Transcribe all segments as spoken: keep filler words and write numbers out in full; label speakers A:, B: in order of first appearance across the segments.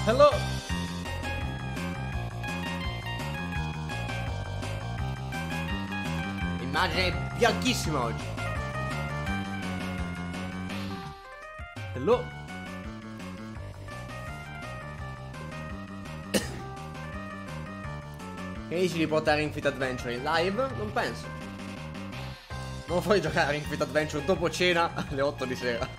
A: Hello. Immagine bianchissima oggi. Hello. Che dici di portare Ring Fit Adventure in live? Non penso. Non voglio giocare a Ring Fit Adventure dopo cena alle otto di sera.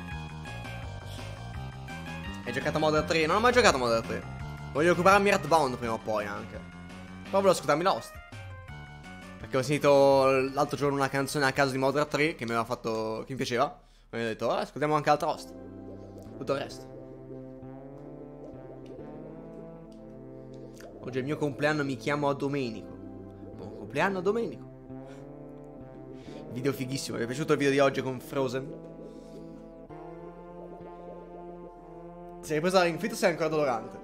A: Hai giocato a Modern tre? Non ho mai giocato a Modern tre. Voglio recuperarmi Earthbound prima o poi anche. Però volevo ascoltarmi Lost. Perché ho sentito l'altro giorno una canzone a caso di Modern tre che mi aveva fatto... che mi piaceva. E mi ho detto, eh, ascoltiamo anche l'altra Lost. Tutto il resto. Oggi è il mio compleanno, mi chiamo Domenico. Buon compleanno Domenico. Video fighissimo, mi è piaciuto il video di oggi con Frozen? Si è ripresa la Ring Fit o sei ancora dolorante?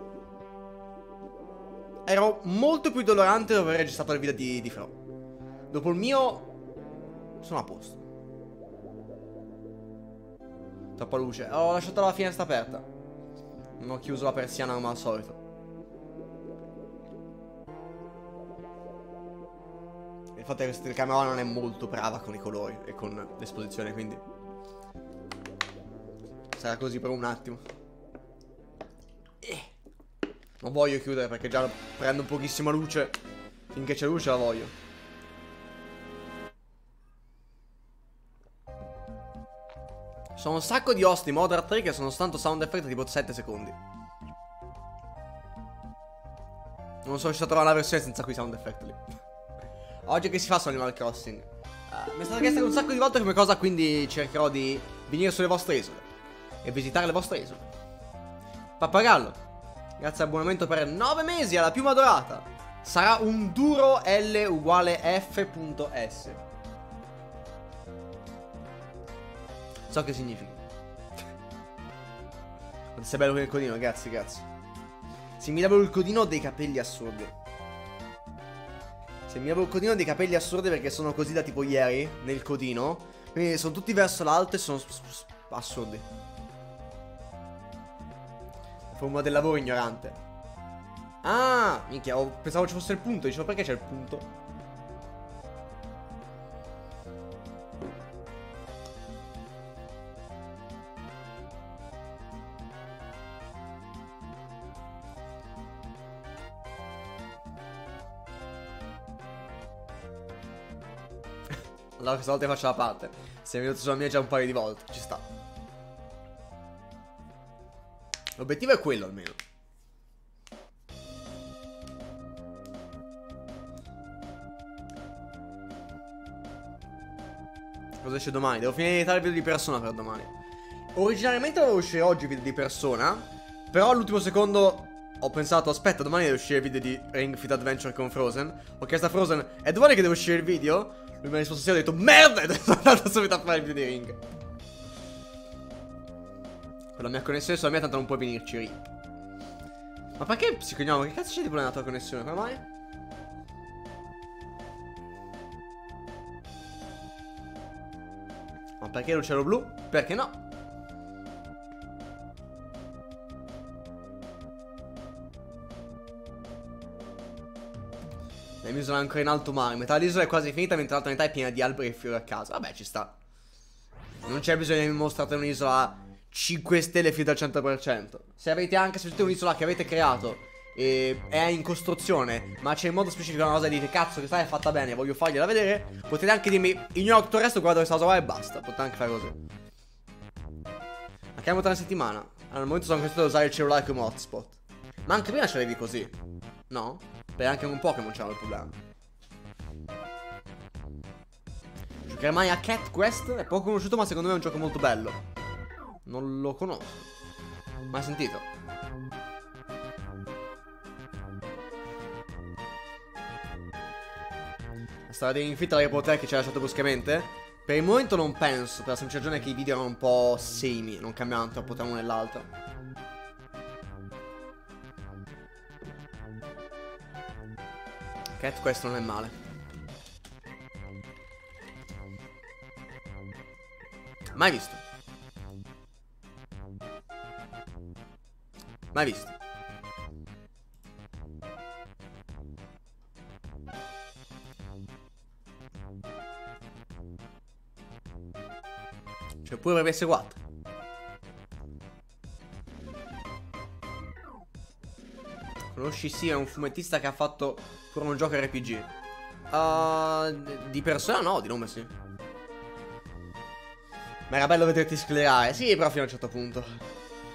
A: Ero molto più dolorante dopo aver registrato il video di, di Fro. Dopo il mio sono a posto. Troppa luce. Ho lasciato la finestra aperta. Non ho chiuso la persiana come al solito. Il fatto è che questa telecamera non è molto brava con i colori e con l'esposizione, quindi sarà così per un attimo. eh. Non voglio chiudere perché già prendo pochissima luce. Finché c'è luce la voglio. Sono un sacco di host di Modern tre che sono soltanto sound effect tipo sette secondi. Non sono riuscito a trovare la versione senza quei sound effect lì. Oggi che si fa su Animal Crossing? Uh, mi è stata chiesta un sacco di volte come cosa, quindi cercherò di venire sulle vostre isole e visitare le vostre isole. Pappagallo, grazie all'abbonamento per nove mesi alla piuma dorata. Sarà un duro L uguale F.S. So che significa. Quanto sei bello con il codino, grazie, grazie. Se mi davo il codino ho dei capelli assurdi. Se mi avevo il codino dei capelli assurdi perché sono così da tipo ieri nel codino. Quindi sono tutti verso l'alto e sono assurdi. Forma del lavoro ignorante. Ah, minchia, oh, pensavo ci fosse il punto. Dicevo perché c'è il punto. Allora questa volta faccio la parte. Sei venuto sulla mia già un paio di volte. Ci sta. L'obiettivo è quello almeno. Cosa esce domani? Devo finire di editare il video di Persona per domani. Originariamente dovevo uscire oggi il video di Persona. Però all'ultimo secondo ho pensato, aspetta, domani deve uscire il video di Ring Fit Adventure con Frozen. Ho chiesto a Frozen, è domani che deve uscire il video? Lui mi ha risposto sì, ho detto merda, e sono andato subito a fare il video di Ring. Con la mia connessione sulla mia tanto non puoi venirci ri. Ma perché psicognomo? Che cazzo c'è di problema nella tua connessione? Come mai? Ma perché l'uccello blu? Perché no? L'isola è ancora in alto mare. Metà dell'isola è quasi finita, mentre l'altra metà è piena di alberi e fiori a caso. Vabbè, ci sta. Non c'è bisogno di mostrare un'isola cinque stelle fino al cento per cento. Se avete anche, se avete un'isola che avete creato e è in costruzione, ma c'è in modo specifico una cosa e dite cazzo che sta è fatta bene, voglio fargliela vedere, potete anche dirmi ignoro tutto il resto, guarda dove sta la sua e basta. Potete anche fare così. La chiamo tra una settimana. Allora, al momento sono costretto ad usare il cellulare come hotspot. Ma anche prima ce l'avevi così, no? Perché anche un Pokémon c'era il problema. Giocherei mai a Cat Quest? È poco conosciuto ma secondo me è un gioco molto bello. Non lo conosco. Mai sentito? La storia di Infit la reporter che ci ha lasciato bruscamente? Per il momento non penso, per la semplice ragione che i video erano un po' semi, non cambiavano troppo tra uno e l'altro. Cat questo non è male. Mai visto. Mai visto. pure per P S quattro. Conosci sì, è un fumettista che ha fatto pure un gioco R P G. Uh, di persona no, di nome sì. Ma era bello vederti sclerare. Sì, però fino a un certo punto.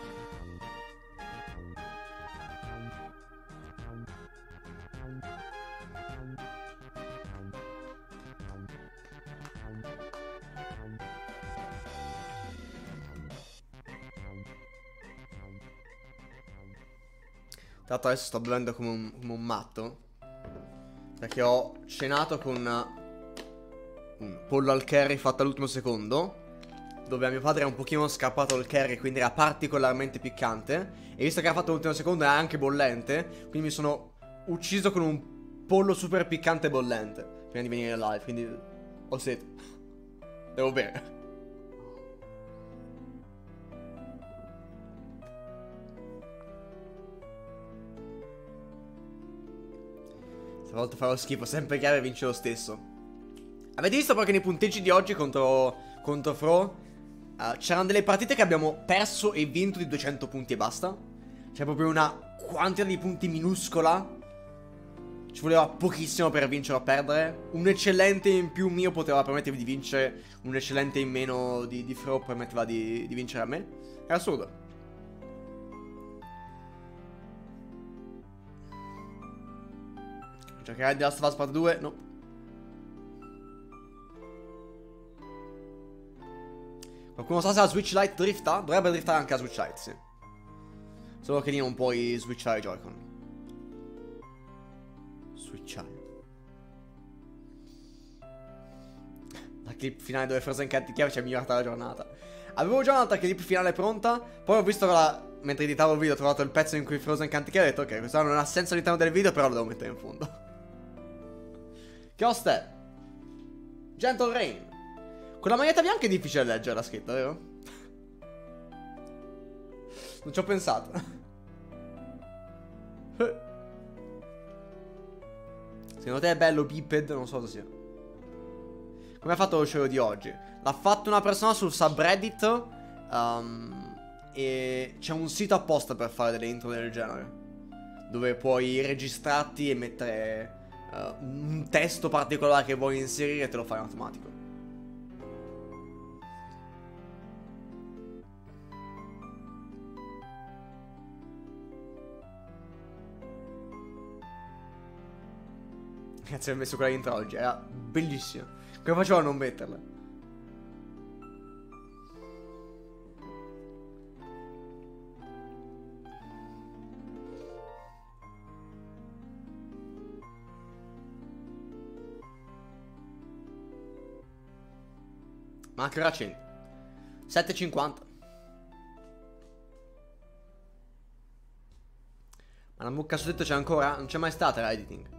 A: Tra l'altro adesso sto bevendo come un, come un matto, perché ho cenato con un pollo al curry fatto all'ultimo secondo, dove a mio padre era un pochino scappato il curry, quindi era particolarmente piccante. E visto che era fatto all'ultimo secondo era anche bollente, quindi mi sono ucciso con un pollo super piccante bollente prima di venire live, quindi ho sete. Devo bere. Stavolta farò schifo, sempre chiave vince lo stesso. Avete visto però che nei punteggi di oggi contro, contro Fro uh, c'erano delle partite che abbiamo perso e vinto di duecento punti e basta. C'è proprio una quantità di punti minuscola. Ci voleva pochissimo per vincere o perdere. Un eccellente in più mio poteva permettervi di vincere. Un eccellente in meno di, di Fro permetteva di, di vincere a me. È assurdo. Giocherai di Last of Us Part due? No. Qualcuno sa se la Switch Lite drifta? Dovrebbe driftare anche la Switch Lite, sì. Solo che lì non puoi switchare i Joy-Con. Switchare. La clip finale dove Frozen Canticchiere ci ha migliorato la giornata. Avevo già un'altra clip finale pronta. Poi ho visto che la... mentre editavo il video ho trovato il pezzo in cui Frozen Canticchiere e ho detto ok, questo non ha senso all'interno del video, però lo devo mettere in fondo. Che host è? Gentle Rain. Con la maglietta bianca è difficile leggere la scritta, vero? Non ci ho pensato. Secondo te è bello Pipped? Non so cosa sia. Come ha fatto lo show di oggi? L'ha fatto una persona sul subreddit um, e c'è un sito apposta per fare delle intro del genere, dove puoi registrarti e mettere uh, un testo particolare che vuoi inserire e te lo fai in automatico. Cazzo, ho messo quella intro oggi, era bellissima. Come facevo a non metterla? Ma anche ora cento. sette e cinquanta. Ma la mucca su tetto c'è ancora? Non c'è mai stata l'editing.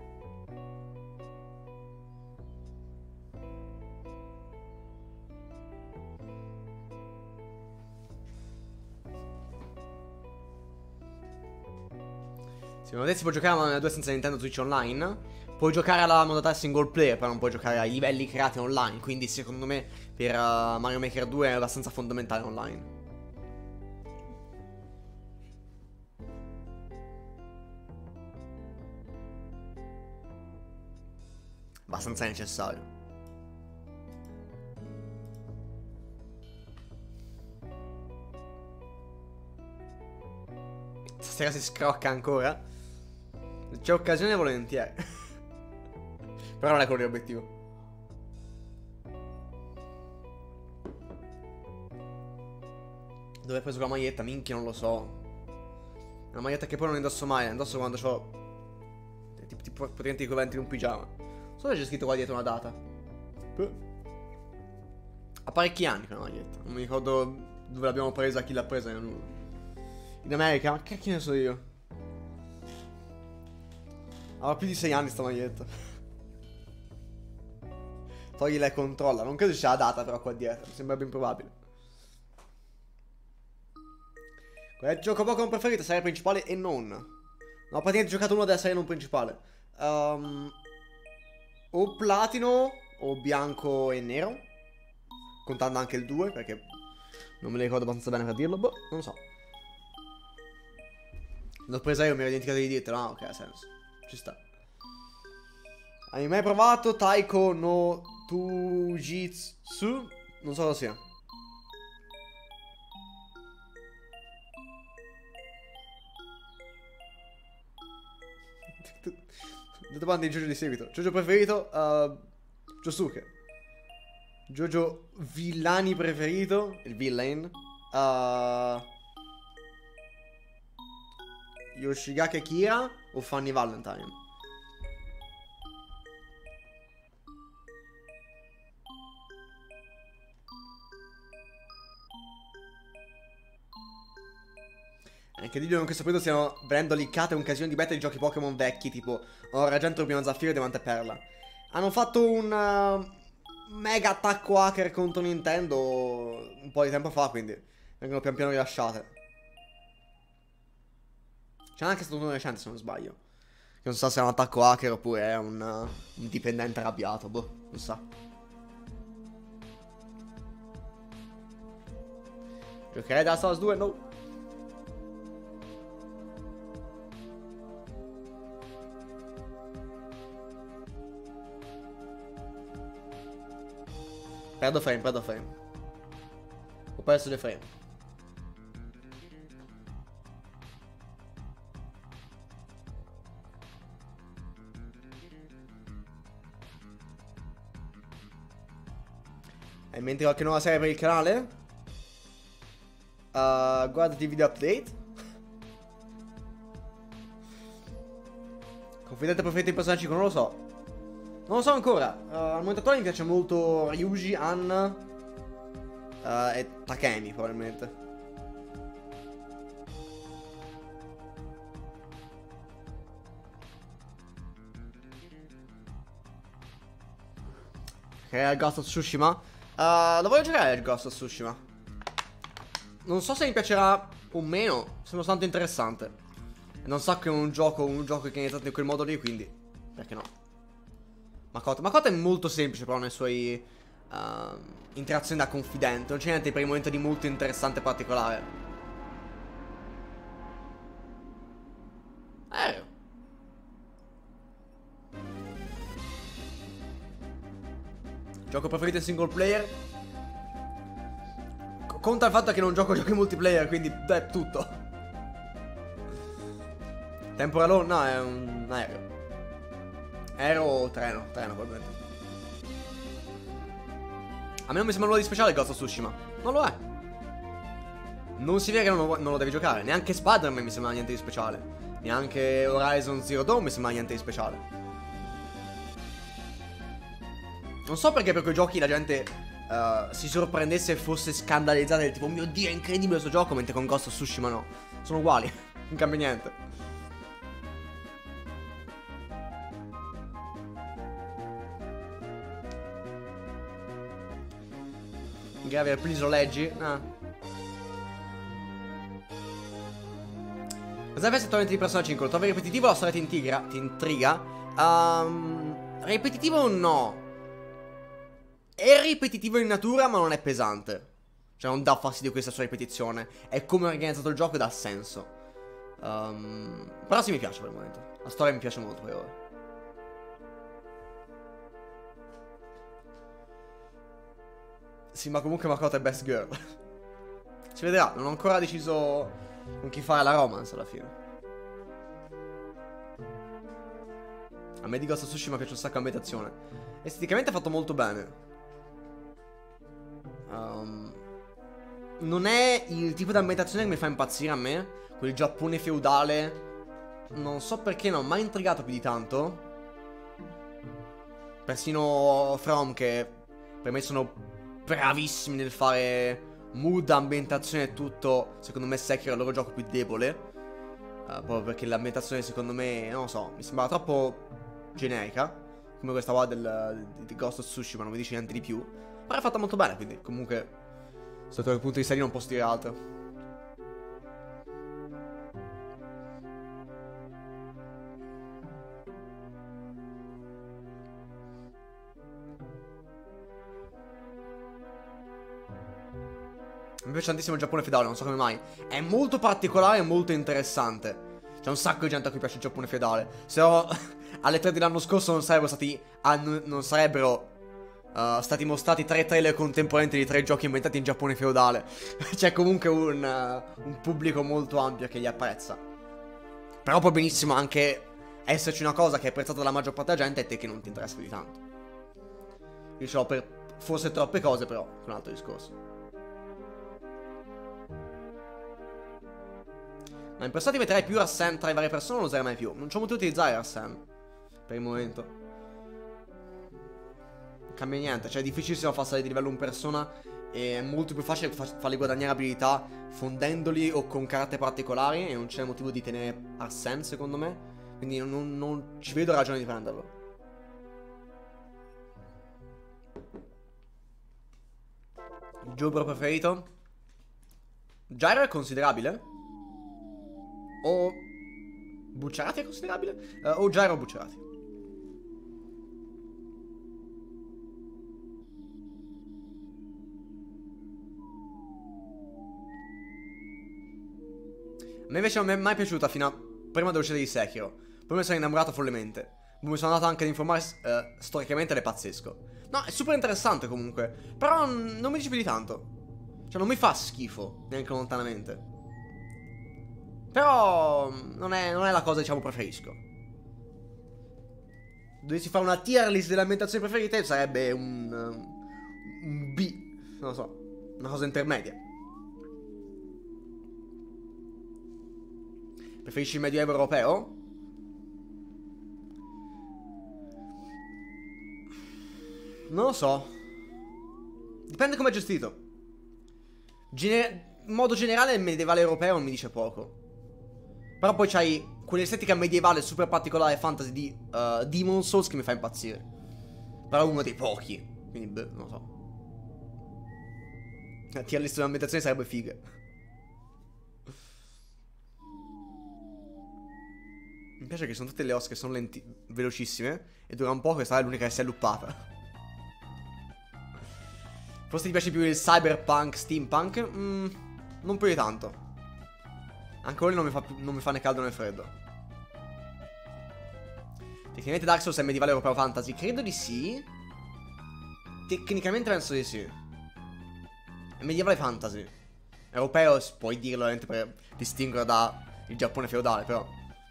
A: Secondo te si può giocare a Mario due senza Nintendo Switch Online? Puoi giocare alla modalità single player, però non puoi giocare ai livelli creati online. Quindi secondo me per uh, Mario Maker due è abbastanza fondamentale online. Abbastanza necessario. Stasera si scrocca ancora. C'è occasione volentieri. Però non è quello l'obiettivo. Dove hai preso la maglietta? Minchia, non lo so. È una maglietta che poi non indosso mai. La indosso quando c'ho tipo, tipo praticamente i coventi in un pigiama. Non so se c'è scritto qua dietro una data. Ha parecchi anni quella maglietta. Non mi ricordo dove l'abbiamo presa, chi l'ha presa. In America? Ma che cacchio ne so io. Aveva più di sei anni sta maglietta. Toglila e controlla. Non credo ci sia la data però qua dietro. Mi sembra ben probabile. Qual è il gioco Pokémon preferito? Serie principale e non. No, ho praticamente giocato uno della serie non principale. um, O platino o bianco e nero. contando anche il due, perché non me lo ricordo abbastanza bene per dirlo, boh, non lo so. L'ho presa io, mi ero dimenticato di dirtelo, ah ok, ha senso, ci sta. Hai mai provato Taiko no Tujitsu? Non so cosa sia. Due domande di Jojo di seguito. Jojo preferito? Uh, Josuke. Jojo villani preferito? Il villain. Uh, Yoshigake Kira o Fanny Valentine? Anche di in questo periodo stiamo venendo liccate un casino di beta di giochi Pokémon vecchi, tipo Ora Argento, Rubino Zaffiro e Diamante e Perla. Hanno fatto un uh, mega attacco hacker contro Nintendo un po' di tempo fa, quindi vengono pian piano rilasciate. C'è anche stato uno recente, se non sbaglio, che non so se è un attacco hacker oppure è un, uh, un dipendente arrabbiato, boh, non so. Giocherei da Stars due? No. Perdo frame, perdo frame. Ho perso le frame. Hai in mente qualche nuova serie per il canale? Uh, guardati i video update. Confidente preferito in personaggi che non lo so. Non lo so ancora. Uh, al momento attuale mi piace molto Ryuji, Han uh, e Takemi probabilmente. Che è il Ghost of Tsushima? Uh, lo voglio giocare il Ghost of Tsushima. Non so se mi piacerà o meno. Sembra tanto interessante. E non so che è un gioco, un gioco che è iniziato in quel modo lì, quindi perché no? Makoto. Makoto è molto semplice però nei suoi uh, interazioni da confidente. Non c'è niente per il momento di molto interessante e particolare. Aereo. Gioco preferito in single player? C conta il fatto che non gioco giochi multiplayer, quindi è tutto. Temporal Hall? No, è un aereo. Aereo o treno? Treno probabilmente. A me non mi sembra nulla di speciale Ghost of Tsushima. Non lo è. Non si vede che non lo, non lo devi giocare. Neanche Spider-Man mi sembra niente di speciale. Neanche Horizon Zero Dawn mi sembra niente di speciale. Non so perché per quei giochi la gente uh, si sorprendesse e fosse scandalizzata del tipo, mio Dio, è incredibile questo gioco, mentre con Ghost of Tsushima no. Sono uguali. Non cambia niente. Gravier, please lo leggi? Ah. Cosa pensi attualmente di Persona cinque? Lo trovi ripetitivo o la storia ti intriga? Ti intriga? Um, ripetitivo no. È ripetitivo in natura ma non è pesante. Cioè non dà fastidio questa sua ripetizione. È come è organizzato il gioco e dà senso. um, Però sì, mi piace per il momento. La storia mi piace molto per ora. Sì, ma comunque Makoto è best girl. Si vedrà, non ho ancora deciso con chi fare la romance alla fine. A me di Ghost of Tsushima piace un sacco l'ambientazione. Esteticamente è fatto molto bene. um, Non è il tipo di ambientazione che mi fa impazzire a me. Quel Giappone feudale. Non so perché non ho mai intrigato più di tanto. Persino From, che per me sono bravissimi nel fare mood, ambientazione e tutto. Secondo me Sekiro è il loro gioco più debole, uh, proprio perché l'ambientazione secondo me, non lo so, mi sembrava troppo generica, come questa qua del, di Ghost of Tsushima, non mi dice niente di più. Ma è fatta molto bene, quindi comunque sotto quel punto di vista lì non posso dire altro. piace tantissimo il Giappone feudale, non so come mai. È molto particolare e molto interessante. C'è un sacco di gente a cui piace il Giappone feudale. Se no, alle tre dell'anno scorso non sarebbero stati. Ah, non sarebbero uh, stati mostrati tre trailer contemporanei di tre giochi inventati in Giappone feudale. C'è comunque un, uh, un pubblico molto ampio che li apprezza. Però può benissimo anche esserci una cosa che è apprezzata dalla maggior parte della gente e te che non ti interessa più di tanto. Io ce l'ho per forse troppe cose, però è un altro discorso. Ma in passato metterei più Arsene tra le varie persone, non lo userei mai più. Non c'ho molto da utilizzare Arsene per il momento. Non cambia niente. Cioè è difficilissimo far salire di livello un persona. E è molto più facile farli guadagnare abilità fondendoli o con carte particolari. E non c'è motivo di tenere Arsene secondo me. Quindi non, non ci vedo ragione di prenderlo. Il gioco preferito? Gyro è considerabile? O Bucciarati è considerabile? Uh, o Gyro o Bucciarati. A me invece non mi è mai piaciuta fino a prima dell'uscita di Sekiro. Poi mi sono innamorato follemente. Poi mi sono andato anche ad informare uh, storicamente ed è pazzesco. No, è super interessante comunque. Però non mi dice più di tanto. Cioè non mi fa schifo, neanche lontanamente. Però non è, non è la cosa, diciamo, preferisco. Dovessi fare una tier list delle ambientazioni preferite, sarebbe un, un B. Non lo so, una cosa intermedia. Preferisci il medioevo europeo? Non lo so. Dipende come è gestito. Gene- in modo generale il medievale europeo non mi dice poco. Però poi c'hai quell'estetica medievale super particolare fantasy di uh, Demon Souls che mi fa impazzire. Però è uno dei pochi. Quindi, beh, non lo so. La tier list dell'ambientazione sarebbe figa. Mi piace che sono tutte le ossa che sono lenti, velocissime. E dura un po', questa è l'unica che si è loopata. Forse ti piace più il cyberpunk, steampunk? Mm, non più di tanto. Anche quello non mi, fa più, non mi fa né caldo né freddo. Tecnicamente Dark Souls è medievale europeo fantasy? Credo di sì. Tecnicamente penso di sì. È medievale fantasy. Europeo puoi dirlo veramente per distinguere da il Giappone feudale, però.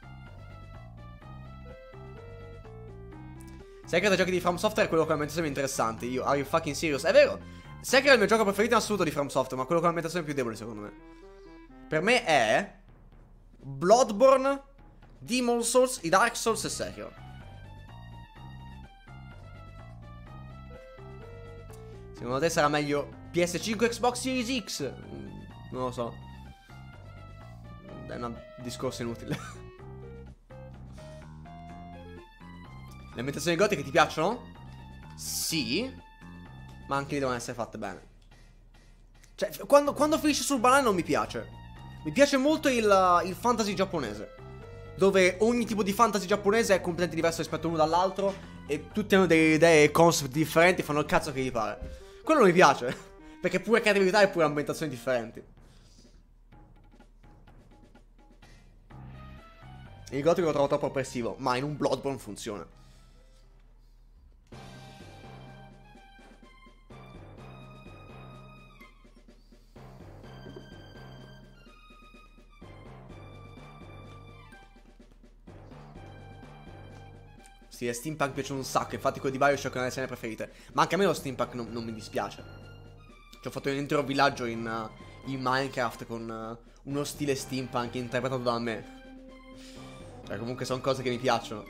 A: Sekiro dai giochi di From Software è quello con l'ambientazione più interessante. Io, are you fucking serious? È vero. Sekiro è il mio gioco preferito in assoluto di From Software, ma quello con l'ambientazione più debole secondo me. Per me è Bloodborne, Demon Souls, i Dark Souls e Sekiro. Secondo te sarà meglio P S cinque Xbox Series X? Non lo so. È un discorso inutile. Le ambientazioni gotiche ti piacciono? Sì. Ma anche lì devono essere fatte bene. Cioè, quando, quando finisce sul banale non mi piace. Mi piace molto il, il fantasy giapponese, dove ogni tipo di fantasy giapponese è completamente diverso rispetto l'uno dall'altro e tutti hanno delle idee e concept differenti, fanno il cazzo che gli pare. Quello non mi piace, perché pure creatività e pure ambientazioni differenti. Il gotico lo trovo troppo oppressivo, ma in un Bloodborne funziona. Sì, steampunk piace un sacco, infatti quello di Bioshock è una delle scene preferite. Ma anche a me lo steampunk non, non mi dispiace. Ci ho fatto un intero villaggio in, uh, in Minecraft con uh, uno stile steampunk interpretato da me. Cioè comunque sono cose che mi piacciono.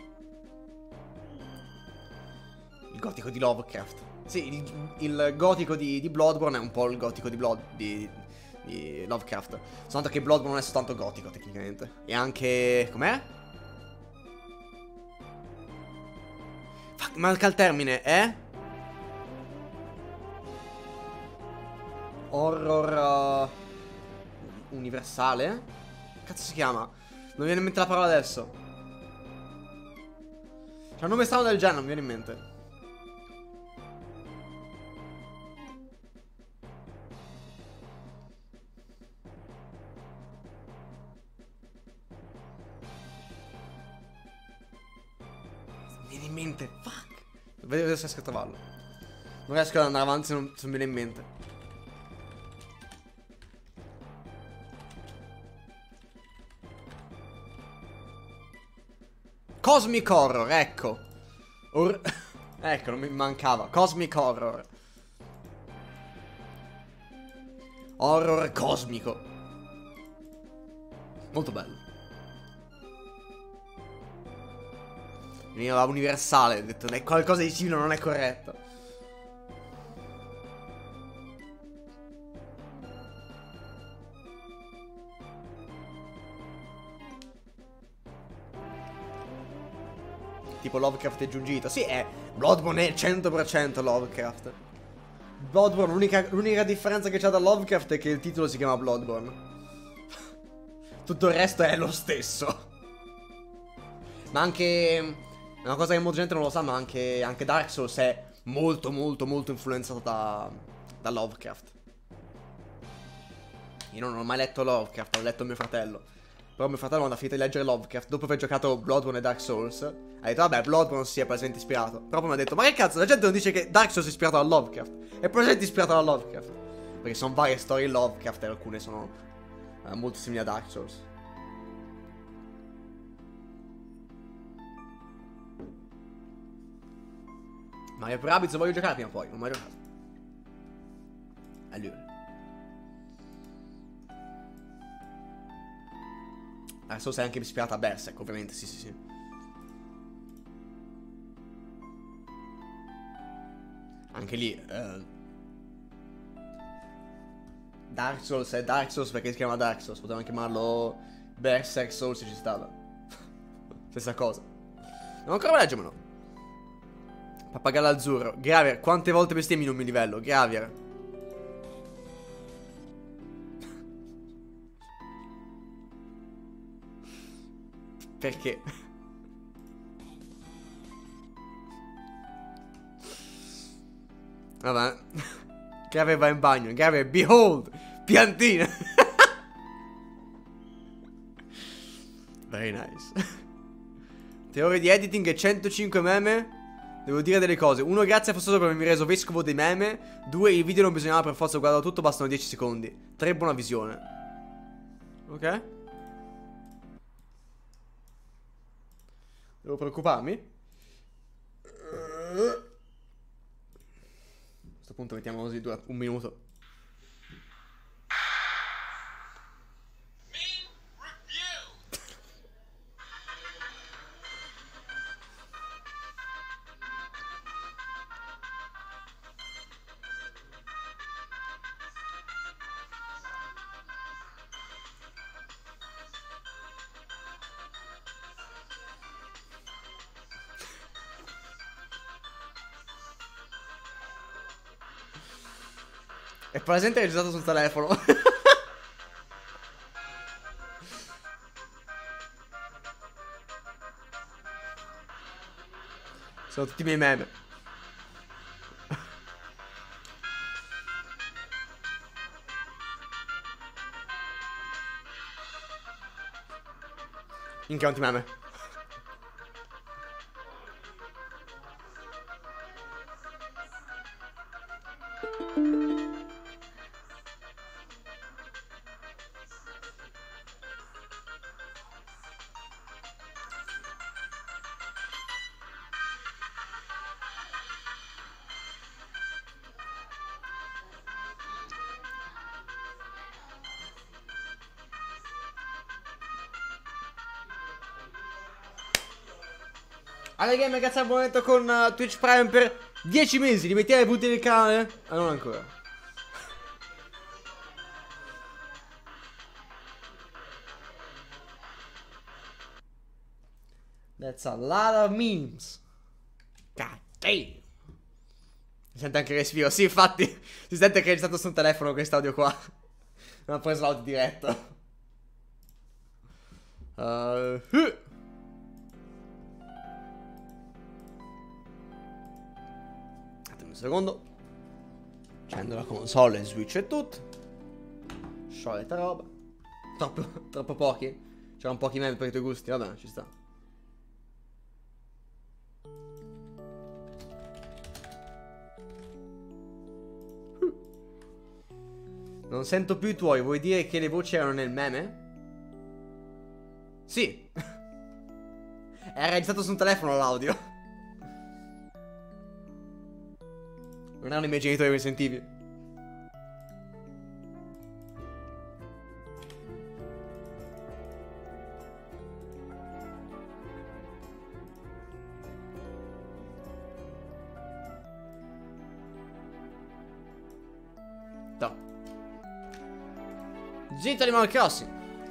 A: Il gotico di Lovecraft. Sì, il, il gotico di, di Bloodborne è un po' il gotico di, Blood, di, di Lovecraft. Soltanto che Bloodborne non è soltanto gotico tecnicamente. E anche... com'è? Manca il termine, eh? Horror uh, universale? Che cazzo si chiama? Non mi viene in mente la parola adesso. C'è un nome strano del genere, non mi viene in mente. viene in mente. Fuck. Vedo se riesco a trovarlo. Non riesco ad andare avanti se non, se non mi viene in mente. Cosmic Horror, ecco. Or ecco, non mi mancava. Cosmic Horror. Horror cosmico. Molto bello. Veniva universale, ho detto, qualcosa di simile non è corretto. Tipo Lovecraft è giungito. Sì, è Bloodborne è cento per cento Lovecraft. Bloodborne, l'unica differenza che c'è da Lovecraft è che il titolo si chiama Bloodborne. Tutto il resto è lo stesso. Ma anche... una cosa che molta gente non lo sa, ma anche, anche Dark Souls è molto molto molto influenzato da, da Lovecraft. Io non ho mai letto Lovecraft, l'ho letto mio fratello. Però mio fratello quando ha finito di leggere Lovecraft, dopo aver giocato Bloodborne e Dark Souls, ha detto vabbè, Bloodborne si è presente ispirato. Però poi mi ha detto, ma che cazzo, la gente non dice che Dark Souls è ispirato da Lovecraft. È presente ispirato da Lovecraft. Perché sono varie storie Lovecraft e alcune sono eh, molto simili a Dark Souls. Mario per Rabbids lo voglio giocare prima o poi, non mai giocato. È lui. Dark Souls è anche ispirata a Berserk, ovviamente, sì sì sì. Anche lì eh, Dark Souls è Dark Souls perché si chiama Dark Souls. Potevano chiamarlo Berserk Souls e ci stava. Stessa cosa. Non ancora leggermelo. Pappagallo azzurro. Gravier, quante volte bestemmi non mi livello? Gravier. Perché? Vabbè. Gravier va in bagno. Gravier, behold! Piantina! Very nice. Teoria di editing e centocinque meme. Devo dire delle cose. Uno, grazie a Fossoso per avermi reso vescovo dei meme. Due, il video non bisognava per forza guardare tutto, bastano dieci secondi. Tre, buona visione. Ok. Devo preoccuparmi? A questo punto mettiamo così dura un minuto. È presente registrato sul telefono. Sono tutti i miei meme. Minchia, quanti meme. Ale Game ragazzi, abbonamento con uh, Twitch Prime per dieci mesi. Li mettiamo ai punti del canale? Ah, non ancora. That's a lot of memes. God damn. Si sente anche il respiro. Sì, infatti. Si sente che è stato su un telefono quest'audio qua. Non ha preso l'audio diretto. Uh, uh. Un secondo. Accendo la console e Switch e tutto. Solita roba. Troppo, troppo pochi. C'erano pochi meme per i tuoi gusti. Vabbè, ci sta. Non sento più i tuoi. Vuoi dire che le voci erano nel meme? Sì. Era registrato su un telefono l'audio. Non erano i miei genitori che mi sentivi. No. Zitto Animal Crossing.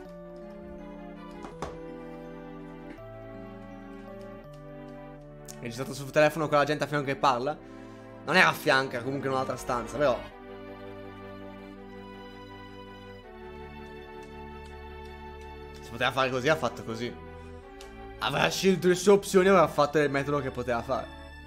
A: Registrato sul telefono con la gente a fianco che parla. Non era a fianco, era comunque in un'altra stanza, però. Se poteva fare così, ha fatto così. Avrà scelto le sue opzioni e avrà fatto il metodo che poteva fare.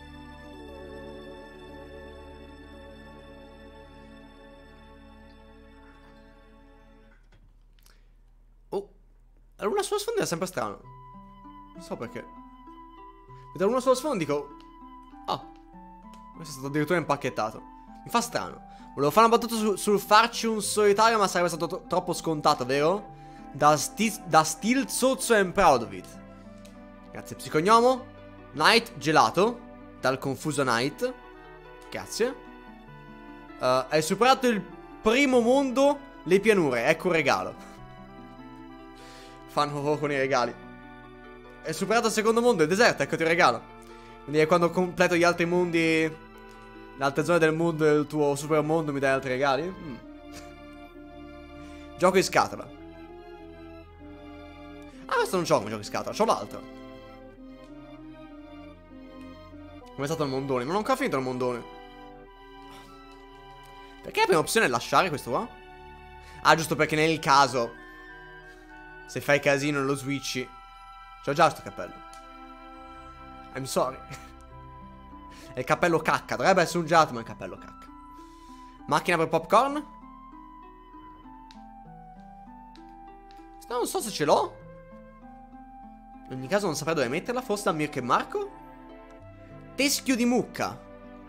A: Oh, la luna sullo sfondo è sempre strano. Non so perché. Vedo la luna sullo sfondo e dico... Oh, questo è stato addirittura impacchettato. Mi fa strano. Volevo fare una battuta su, sul farci un solitario, ma sarebbe stato troppo scontato, vero? Da, sti da still zozzo and proud of it. Grazie psicognomo. Night gelato. Dal confuso Night. Grazie. uh, Hai superato il primo mondo. Le pianure, ecco un regalo. Fanno con i regali. Hai superato il secondo mondo, il deserto, eccoti il regalo. Quindi è quando completo gli altri mondi, le altre zone del mondo del tuo super mondo, mi dai altri regali? Mm. Gioco in scatola. Ah, questo non c'ho come gioco in scatola, c'ho l'altro. Come è stato il mondone? Ma non ho ancora finito il mondone. Perché la prima opzione è lasciare questo qua? Ah, giusto perché nel caso, se fai casino e lo switchi. C'ho già sto cappello. I'm sorry. È il cappello cacca. Dovrebbe essere un gelato, ma è il cappello cacca. Macchina per popcorn? No, non so se ce l'ho. In ogni caso non saprei dove metterla. Forse da Mirko e Marco. Teschio di mucca.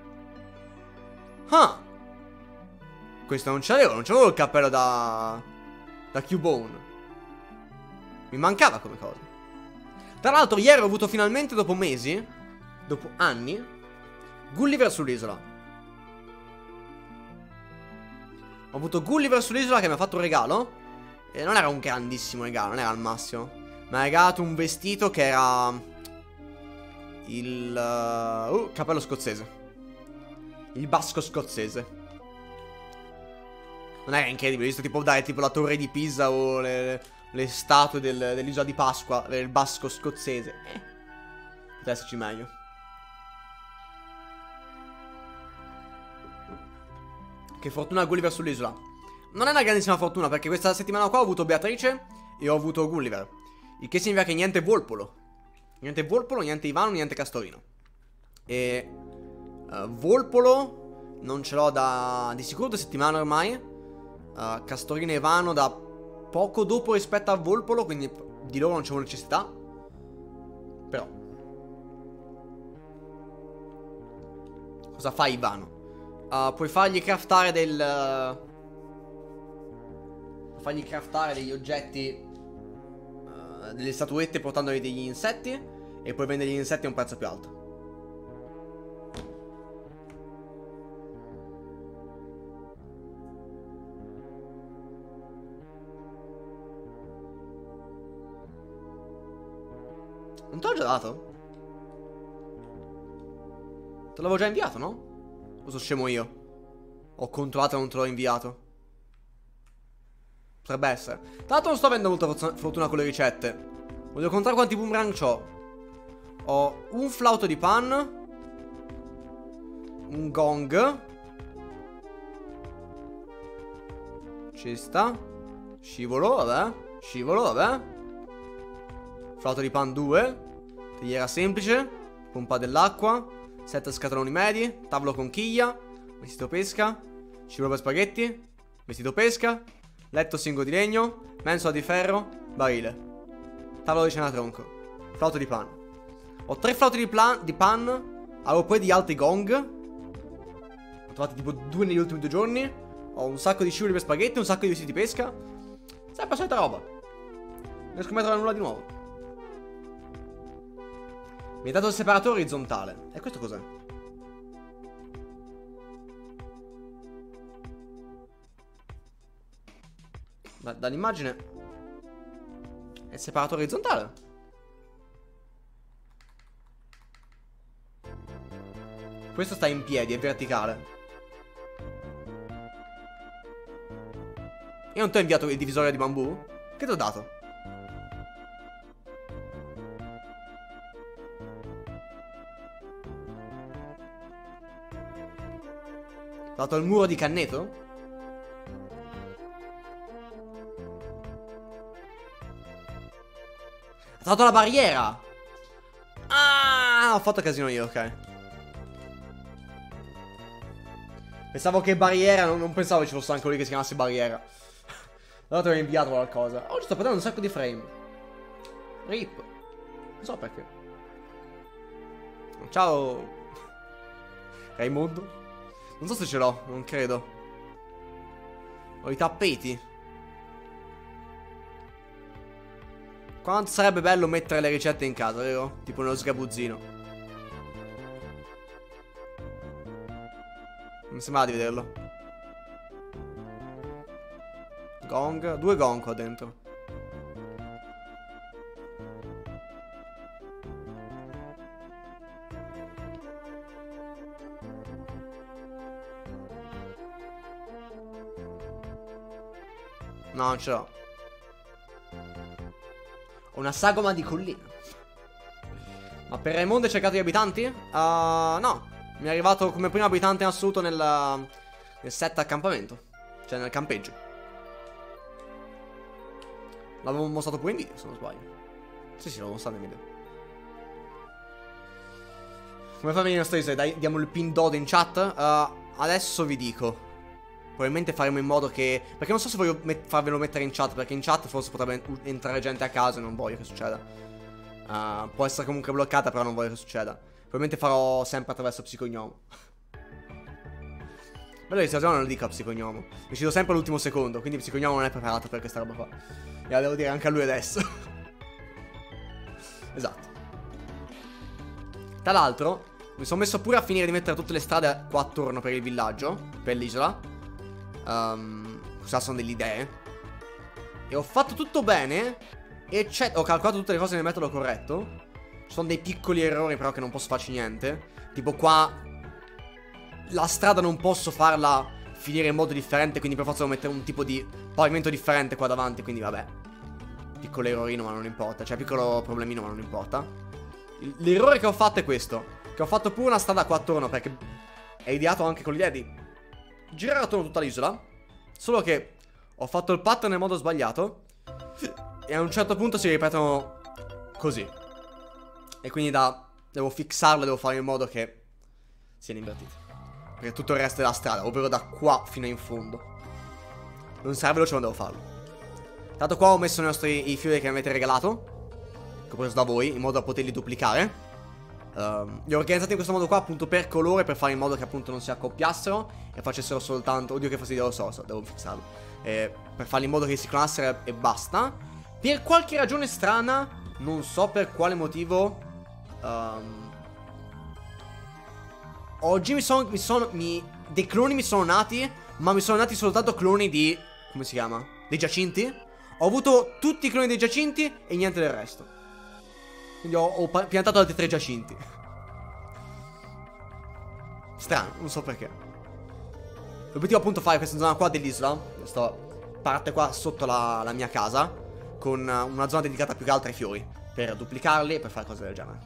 A: Ah, questo non c'avevo. Non c'avevo il cappello da Da Cubone. Mi mancava come cosa. Tra l'altro ieri ho avuto finalmente, dopo mesi, dopo anni, Gulliver sull'isola. Ho avuto Gulliver sull'isola che mi ha fatto un regalo. E non era un grandissimo regalo, non era al massimo. Mi ha regalato un vestito che era il uh, uh, cappello scozzese. Il basco scozzese. Non era incredibile, ho visto tipo dare tipo la torre di Pisa o le... le statue del, dell'isola di Pasqua, del basco scozzese. Eh, poteva esserci meglio. Che fortuna Gulliver sull'isola. Non è una grandissima fortuna, perché questa settimana qua ho avuto Beatrice e ho avuto Gulliver. Il che significa che niente Volpolo. Niente Volpolo, niente Ivano, niente Castorino. E uh, Volpolo non ce l'ho da di sicuro due settimane ormai. uh, Castorino e Ivano da poco dopo rispetto a Volpolo, quindi di loro non c'è necessità. Però cosa fa Ivano? Uh, puoi fargli craftare del uh, Puoi fargli craftare degli oggetti, uh, delle statuette portandogli degli insetti, e puoi vendere gli insetti a un prezzo più alto. Non te l'ho già dato? Te l'avevo già inviato, no? O sono scemo io? Ho controllato e non te l'ho inviato. Potrebbe essere. Tra l'altro non sto avendo molta fortuna con le ricette. Voglio contare quanti boomerang c'ho. Ho un flauto di pan, un gong, ci sta. Scivolo, vabbè. Scivolo, vabbè. Flauto di pan due. Tagliera semplice. Pompa dell'acqua. Sette scatoloni medi. Tavolo conchiglia. Vestito pesca. Scivolo per spaghetti. Vestito pesca. Letto singolo di legno. Mensola di ferro. Barile. Tavolo di cena tronco. Flauto di pan. Ho tre flauti di, di pan. Avevo poi di altri gong. Ho trovato tipo due negli ultimi due giorni. Ho un sacco di scivoli per spaghetti, un sacco di vestiti di pesca. Sempre la solita roba. Non riesco mai a trovare nulla di nuovo. Mi ha dato il separatore orizzontale. E questo cos'è? Da, dall'immagine è il separatore orizzontale. Questo sta in piedi, è verticale. Io non ti ho inviato il divisore di bambù? Che ti ho dato? Ho dato il muro di canneto? Ho dato la barriera! Ah, ho fatto casino io, ok. Pensavo che barriera, non, non pensavo ci fosse anche lui che si chiamasse barriera. Allora ti ho inviato qualcosa. Oggi sto perdendo un sacco di frame. Rip. Non so perché. Ciao Raimondo. Non so se ce l'ho, non credo. Ho i tappeti. Quanto sarebbe bello mettere le ricette in casa, vero? Tipo nello sgabuzzino. Non mi sembrava di vederlo. Gong. Due gong qua dentro. No, non ce l'ho. Ho una sagoma di collina. Ma per Raimondo hai cercato gli abitanti? Uh, no. Mi è arrivato come primo abitante in assoluto nel, nel set accampamento. Cioè nel campeggio. L'avevo mostrato pure in video, se non sbaglio. Sì, sì, l'avevo mostrato in video. Come fa a venire la storia? Dai, diamo il pin dodo in chat. uh, Adesso vi dico. Probabilmente faremo in modo che... Perché non so se voglio met farvelo mettere in chat, perché in chat forse potrebbe entrare gente a caso e non voglio che succeda. uh, Può essere comunque bloccata, però non voglio che succeda. Probabilmente farò sempre attraverso Psicognomo. Bello che non lo dico a Psicognomo. Decido sempre all'ultimo secondo, quindi Psicognomo non è preparato per questa roba qua. E la devo dire anche a lui adesso. Esatto. Tra l'altro mi sono messo pure a finire di mettere tutte le strade qua attorno per il villaggio, per l'isola. Um, queste sono delle idee. E ho fatto tutto bene. E ho calcolato tutte le cose nel metodo corretto. Ci sono dei piccoli errori però che non posso farci niente. Tipo qua la strada non posso farla finire in modo differente, quindi per forza devo mettere un tipo di pavimento differente qua davanti. Quindi vabbè, piccolo errorino ma non importa. Cioè piccolo problemino ma non importa. L'errore che ho fatto è questo: che ho fatto pure una strada qua attorno, perché è ideato anche con l'idea di girare attorno tutta l'isola. Solo che ho fatto il pattern nel modo sbagliato e a un certo punto si ripetono così. E quindi da devo fissarlo, devo fare in modo che siano invertiti, perché tutto il resto della strada, ovvero da qua fino in fondo, non sarà veloce ma devo farlo. Tanto qua ho messo i nostri i fiori che mi avete regalato, che ho preso da voi, in modo da poterli duplicare. Um, li ho organizzati in questo modo qua appunto per colore, per fare in modo che appunto non si accoppiassero e facessero soltanto... Oddio che fastidio, lo so, so devo fissarlo. eh, Per farli in modo che si clonassero e basta. Per qualche ragione strana, non so per quale motivo, um, oggi mi sono, mi sono mi, dei cloni mi sono nati, ma mi sono nati soltanto cloni di... come si chiama? Dei giacinti. Ho avuto tutti i cloni dei giacinti e niente del resto. Quindi ho, ho piantato altri tre giacinti. Strano, non so perché. L'obiettivo appunto è fare questa zona qua dell'isola, questa parte qua sotto la, la mia casa, con una zona dedicata più che altro ai fiori, per duplicarli e per fare cose del genere.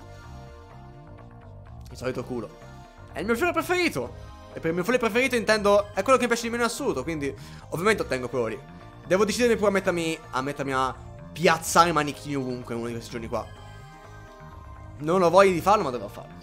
A: Il solito culo. È il mio fiore preferito. E per il mio fiore preferito intendo... è quello che mi piace di meno in assoluto, quindi ovviamente ottengo quello lì. Devo decidermi pure a mettermi a, mettermi a piazzare manichini ovunque uno di questi giorni qua. Non ho voglia di farlo, ma devo farlo.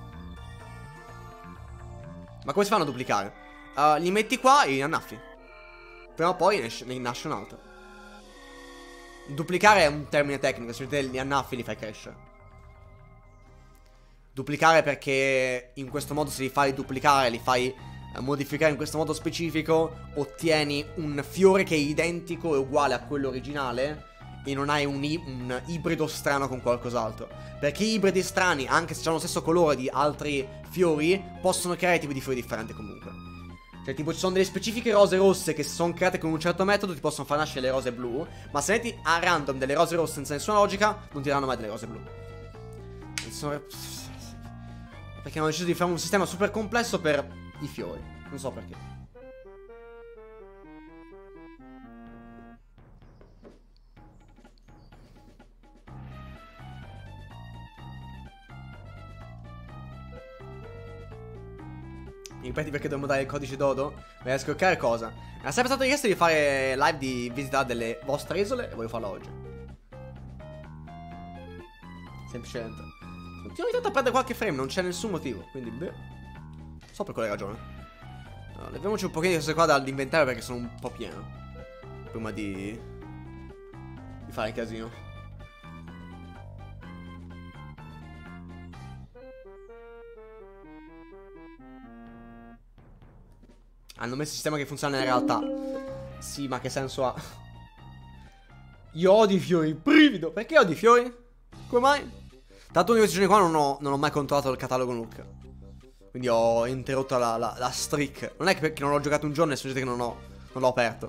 A: Ma come si fanno a duplicare? Uh, li metti qua e li annaffi. Prima o poi ne nasce un altro. Duplicare è un termine tecnico. Se te li annaffi li fai crescere. Duplicare perché in questo modo se li fai duplicare, li fai a modificare in questo modo specifico, ottieni un fiore che è identico e uguale a quello originale e non hai un, un ibrido strano con qualcos'altro. Perché i ibridi strani, anche se hanno lo stesso colore di altri fiori, possono creare tipi di fiori differenti comunque. Cioè tipo ci sono delle specifiche rose rosse che se sono create con un certo metodo ti possono far nascere le rose blu, ma se metti a random delle rose rosse senza nessuna logica non ti daranno mai delle rose blu. Sono... Perché hanno deciso di fare un sistema super complesso per i fiori. Non so perché. Mi ripeti perché dobbiamo dare il codice dodo? Vai a scoccare cosa? Era sempre stato richiesto di fare live di visita delle vostre isole e voglio farlo oggi. Semplicemente. Continuo ogni tanto a perdere qualche frame, non c'è nessun motivo. Quindi, beh. Non so per quale ragione. Allora, leviamoci un pochino di queste qua dall'inventario perché sono un po' pieno. Prima di... di fare il casino. Hanno messo il sistema che funziona nella realtà. Sì, ma che senso ha? Io odio i fiori, brivido. Perché odio i fiori? Come mai? Tanto in questi giorni qua non ho, non ho mai controllato il catalogo Nook. Quindi ho interrotto la, la, la streak. Non è che perché non l'ho giocato un giorno e succede che non ho non l'ho aperto.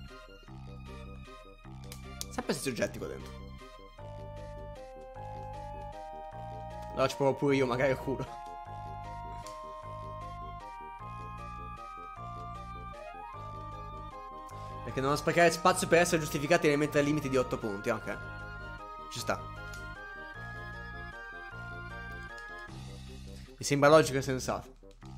A: Sempre questi oggetti qua dentro. Allora ci provo pure io, magari a culo. Perché non sprecare spazio per essere giustificati nel mettere limiti di otto punti. Ok. Ci sta. Mi sembra logico e sensato.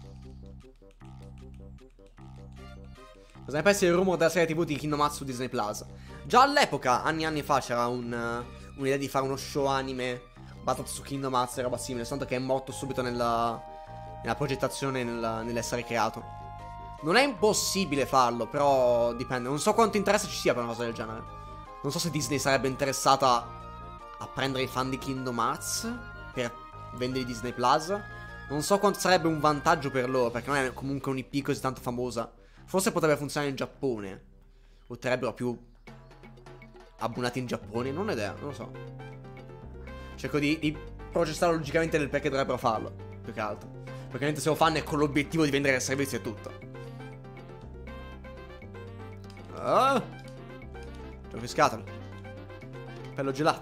A: Cosa ne pensi del rumore della serie tv di Kingdom Hearts su Disney Plus? Già all'epoca, anni e anni fa, c'era un, uh, un'idea di fare uno show anime basato su Kingdom Hearts e roba simile. Soltanto che è morto subito nella, nella progettazione e nell'essere creato. Non è impossibile farlo, però dipende. Non so quanto interesse ci sia per una cosa del genere. Non so se Disney sarebbe interessata a prendere i fan di Kingdom Hearts per vendere Disney Plus. Non so quanto sarebbe un vantaggio per loro, perché non è comunque un I P così tanto famosa. Forse potrebbe funzionare in Giappone. Otterrebbero più abbonati in Giappone. Non ho idea, non lo so. Cerco di, di processare logicamente del perché dovrebbero farlo, più che altro. Perché ovviamente se lo fanno è con l'obiettivo di vendere il servizio e tutto. Ah, gioco di scatole. Pello gelato.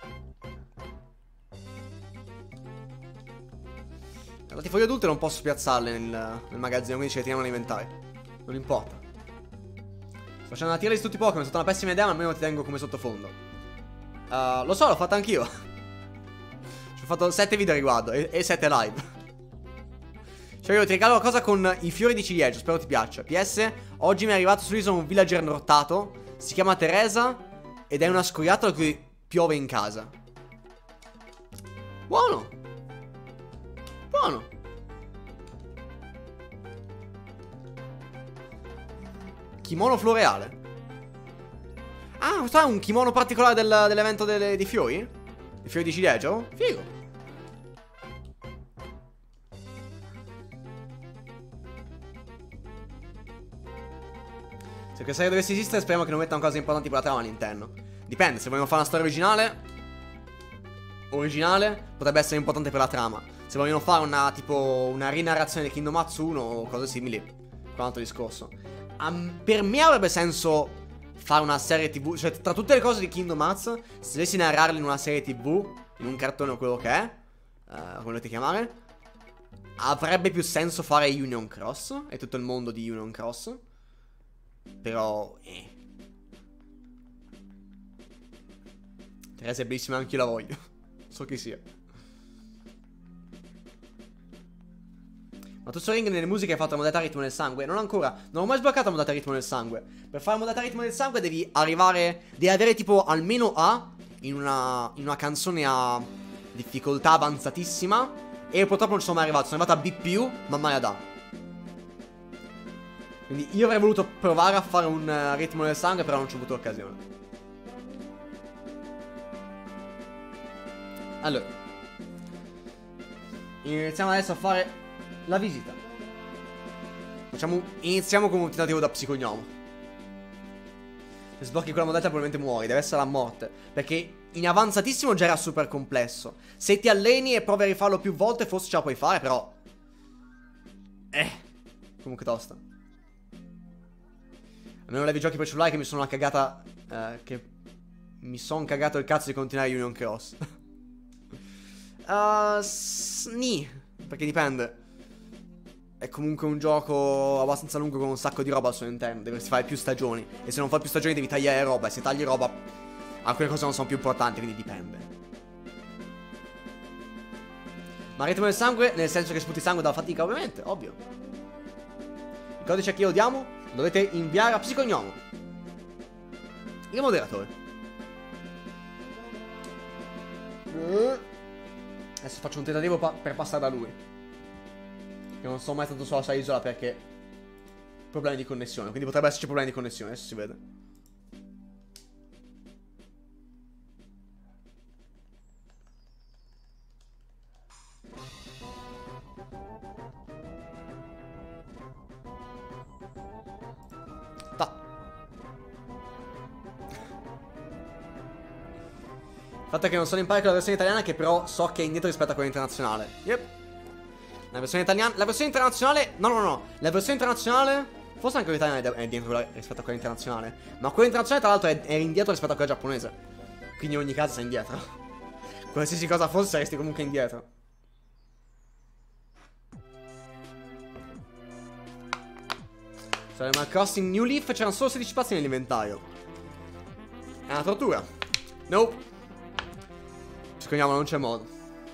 A: Le latifoglio adulte non posso piazzarle nel, nel magazzino, quindi ce le teniamo all'inventario. Non importa. Sto facendo una tier list di tutti i Pokémon, è stata una pessima idea, ma almeno ti tengo come sottofondo. uh, Lo so, l'ho fatta anch'io. Ci ho fatto sette video a riguardo e sette live. Cioè io ti regalo una cosa con i fiori di ciliegio, spero ti piaccia. P S, oggi mi è arrivato sull'isola un villager nortato. Si chiama Teresa ed è una scoiattolo che piove in casa. Buono. Buono. Kimono floreale. Ah, questo è un kimono particolare del, dell'evento delle, dei fiori? I fiori di ciliegio? Figo. Se questa serie dovesse esistere, speriamo che non mettano cose importanti per la trama all'interno. Dipende, se vogliono fare una storia originale Originale potrebbe essere importante per la trama. Se vogliono fare una tipo una rinarrazione di Kingdom Hearts uno o cose simili, un altro discorso. um, Per me avrebbe senso fare una serie tv. Cioè tra tutte le cose di Kingdom Hearts, se dovessi narrarle in una serie tv, in un cartone o quello che è, uh, come volete chiamare, avrebbe più senso fare Union Cross e tutto il mondo di Union Cross. Però eh. Teresa è bellissima, anche io la voglio. So chi sia. Ma tu so Ring nelle musiche hai fatto la modalità ritmo nel sangue? Non ancora. Non ho mai sbloccato la modalità ritmo nel sangue. Per fare la modalità ritmo nel sangue devi arrivare, devi avere tipo almeno A in una, in una canzone a difficoltà avanzatissima. E purtroppo non ci sono mai arrivato. Sono arrivato a B più, ma mai ad A. Quindi io avrei voluto provare a fare un uh, ritmo nel sangue, però non ci ho avuto occasione. Allora, iniziamo adesso a fare la visita. Facciamo, iniziamo con un tentativo da psicognomo. Se sblocchi quella modalità probabilmente muori, deve essere la morte. Perché in avanzatissimo già era super complesso. Se ti alleni e provi a rifarlo più volte forse ce la puoi fare, però... Eh, comunque tosta. Almeno levi giochi per cellulare che mi sono una cagata... Eh, che... Mi sono cagato il cazzo di continuare Union Cross. uh, Sni. Perché dipende. È comunque un gioco abbastanza lungo con un sacco di roba al suo interno. Dovresti fare più stagioni. E se non fai più stagioni devi tagliare roba. E se tagli roba, alcune cose non sono più importanti, quindi dipende. Ma ritmo del sangue, nel senso che sputi sangue dalla fatica, ovviamente, ovvio. Il codice a chi lo diamo? Dovete inviare a psicognomo. Il moderatore. Adesso faccio un tentativo pa per passare da lui. Che non sono mai stato sulla sua isola perché problemi di connessione. Quindi potrebbe esserci problemi di connessione. Adesso si vede. Ta. Il fatto è che non sono in pari con la versione italiana, che però so che è indietro rispetto a quella internazionale. Yep. La versione italiana, la versione internazionale, no no no, la versione internazionale, forse anche quella italiana è indietro rispetto a quella internazionale. Ma quella internazionale tra l'altro è, è indietro rispetto a quella giapponese. Quindi in ogni caso sei indietro. Qualsiasi cosa fosse saresti comunque indietro. Su Animal Crossing New Leaf c'erano solo sedici spazi nell'inventario. È una tortura. Nope. Scogliamo, non c'è modo.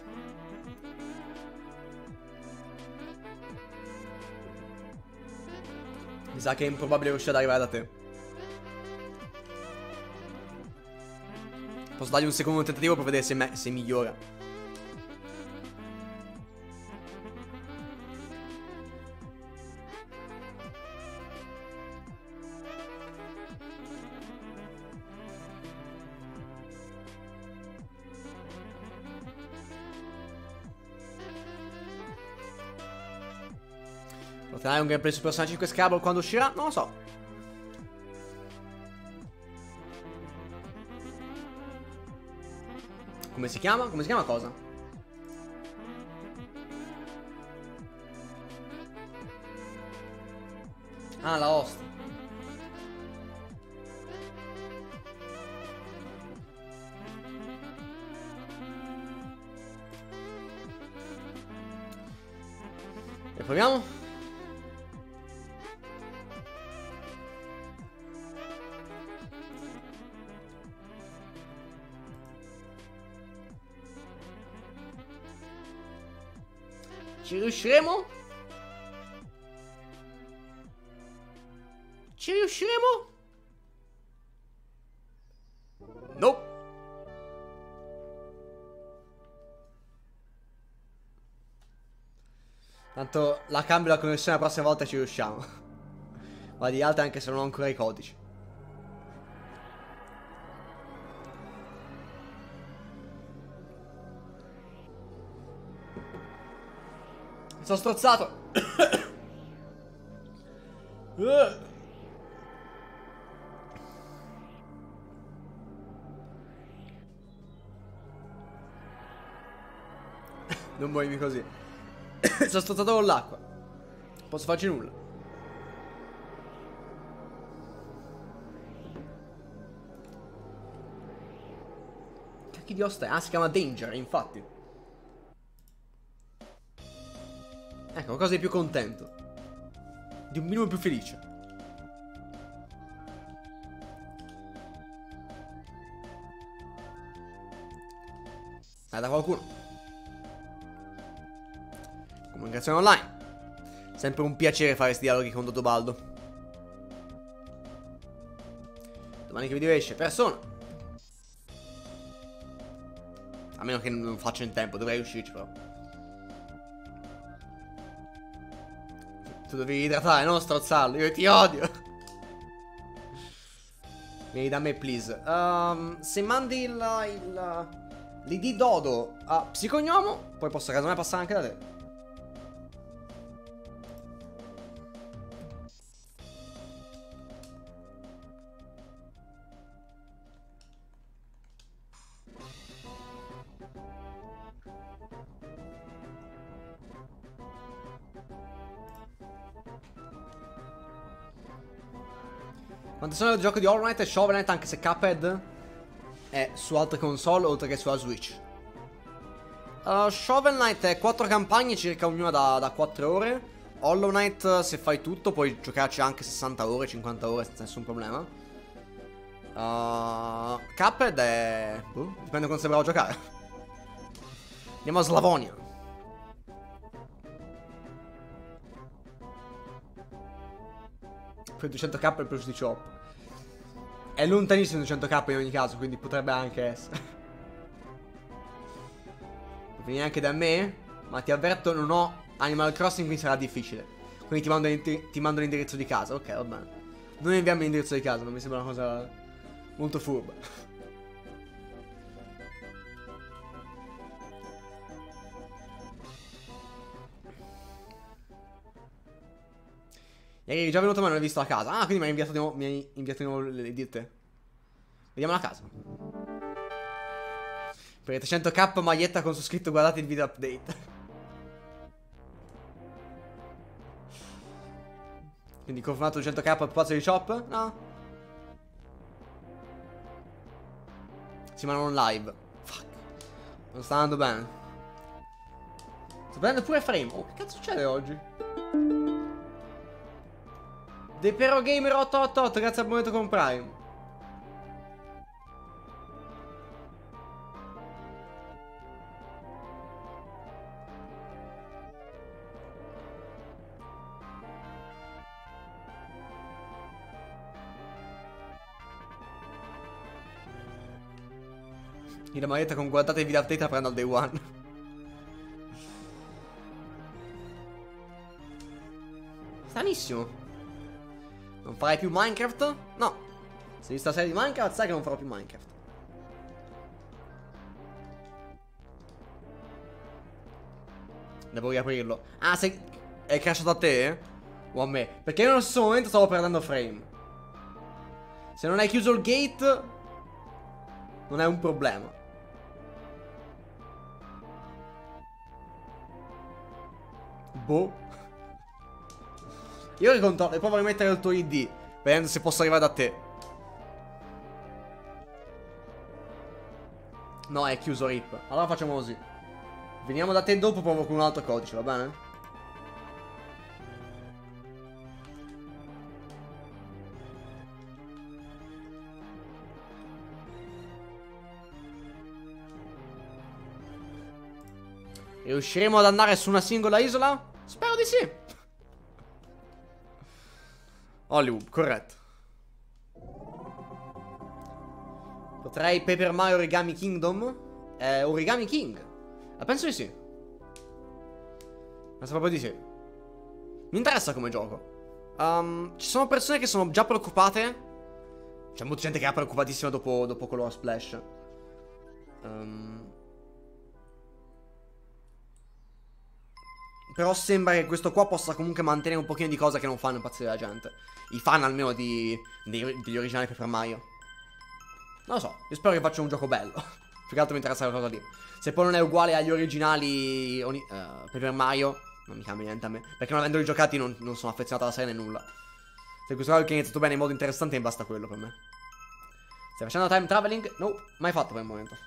A: Mi sa che è improbabile riuscire ad arrivare da te. Posso dargli un secondo tentativo per vedere se, me se migliora. Ottenere un gameplay su Persona cinque Scrabble quando uscirà? Non lo so. Come si chiama? Come si chiama cosa? Ah, la host. E proviamo? Ci riusciremo? Ci riusciremo? No. Tanto la cambio la connessione la prossima volta e ci riusciamo. Ma di altre anche se non ho ancora i codici. Sono strozzato. Non muovermi così. Sono strozzato con l'acqua. Non posso farci nulla. Cacchio di host è? Ah, si chiama Danger, infatti. Ecco, qualcosa di più contento. Di un minimo più felice. Dai, da qualcuno. Comunicazione online. Sempre un piacere fare questi dialoghi con Dodobaldo. Domani che video esce? Persona. A meno che non lo faccia in tempo, dovrei riuscirci però. Tu devi idratare, non strozzarlo. Io ti odio. Vieni da me, please. um, Se mandi il l'I D Dodo a psicognomo, poi posso casomai passare anche da te. Quanto sono il gioco di Hollow Knight e Shovel Knight, anche se Cuphead è su altre console oltre che sulla Switch. uh, Shovel Knight è quattro campagne circa ognuna da, da quattro ore. Hollow Knight, se fai tutto, puoi giocarci anche sessanta ore, cinquanta ore senza nessun problema. uh, Cuphead è... Uh, dipende quando sei bravo a giocare. Andiamo a Slavonia. Per duecento k il plus di chop. È lontanissimo duecento k in ogni caso, quindi potrebbe anche essere. Puoi venire anche da me? Ma ti avverto, non ho Animal Crossing, quindi sarà difficile. Quindi ti mando, ti mando l'indirizzo di casa. Ok, va bene. Non inviamo l'indirizzo di casa, non mi sembra una cosa molto furba. Eri già venuto ma non hai visto la casa. Ah, quindi mi hai inviato di nuovo, mi hai inviato di nuovo le ditte. Vediamo la casa. Per trecento k maglietta con su scritto guardate il video update. Quindi confermato duecento k al pazzo di chop? No. Sì, ma non live. Fuck. Non sta andando bene. Sto prendendo pure frame. Oh, che cazzo succede oggi? Depero Gamer otto otto otto, grazie al momento con Prime. Io la maglietta con guardate il video update la prendo al day one. Stranissimo. Non farai più Minecraft? No. Se hai visto la serie di Minecraft sai che non farò più Minecraft. Devo riaprirlo. Ah, sei... È crashato a te? O a me? Perché io nello stesso momento stavo perdendo frame. Se non hai chiuso il gate non è un problema. Boh. Io ricontrollo e provo a rimettere il tuo I D, vedendo se posso arrivare da te. No, è chiuso, rip. Allora facciamo così. Veniamo da te dopo, provo con un altro codice, va bene? Riusciremo ad andare su una singola isola? Spero di sì. Hollywood, corretto. Potrei Paper Mario Origami Kingdom? Eh, Origami King. Ma penso di sì. Penso proprio di sì. Mi interessa come gioco. um, Ci sono persone che sono già preoccupate. C'è molta gente che è preoccupatissima dopo, dopo Color Splash. um, Però sembra che questo qua possa comunque mantenere un pochino di cose che non fanno impazzire la gente. I fan almeno di, di, degli originali Paper Mario. Non lo so, io spero che faccia un gioco bello. Più che altro mi interessa quella cosa lì. Se poi non è uguale agli originali uh, Paper Mario, non mi cambia niente a me. Perché non avendoli giocati non, non sono affezionato alla serie né nulla. Se questo gioco che è iniziato bene in modo interessante, basta quello per me. Stai facendo time traveling? No, mai fatto per il momento.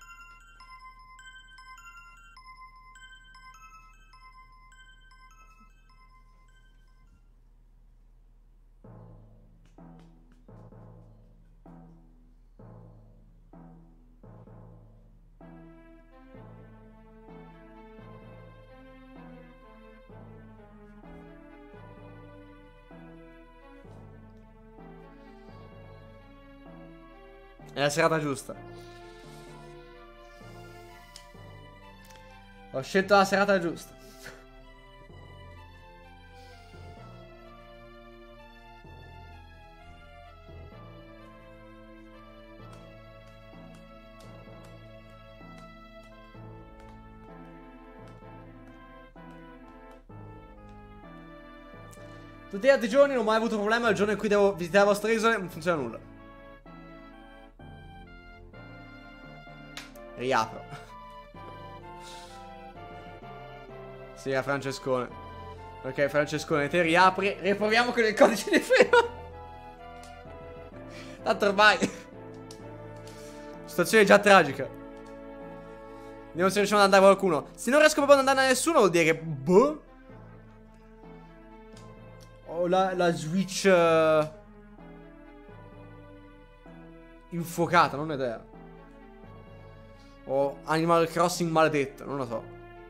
A: È la serata giusta. Ho scelto la serata giusta. Tutti gli altri giorni non ho mai avuto problema. Il giorno in cui devo visitare le vostre isole non funziona nulla. Riapro. Sì, era Francescone. Ok, Francescone, te riapri. Riproviamo con il codice di prima. Tanto ormai situazione già tragica. Vediamo se riusciamo ad andare a qualcuno. Se non riesco proprio ad andare a nessuno vuol dire che boh. Ho la, la Switch uh, infuocata, non ho idea. O Animal Crossing maledetto, non lo so.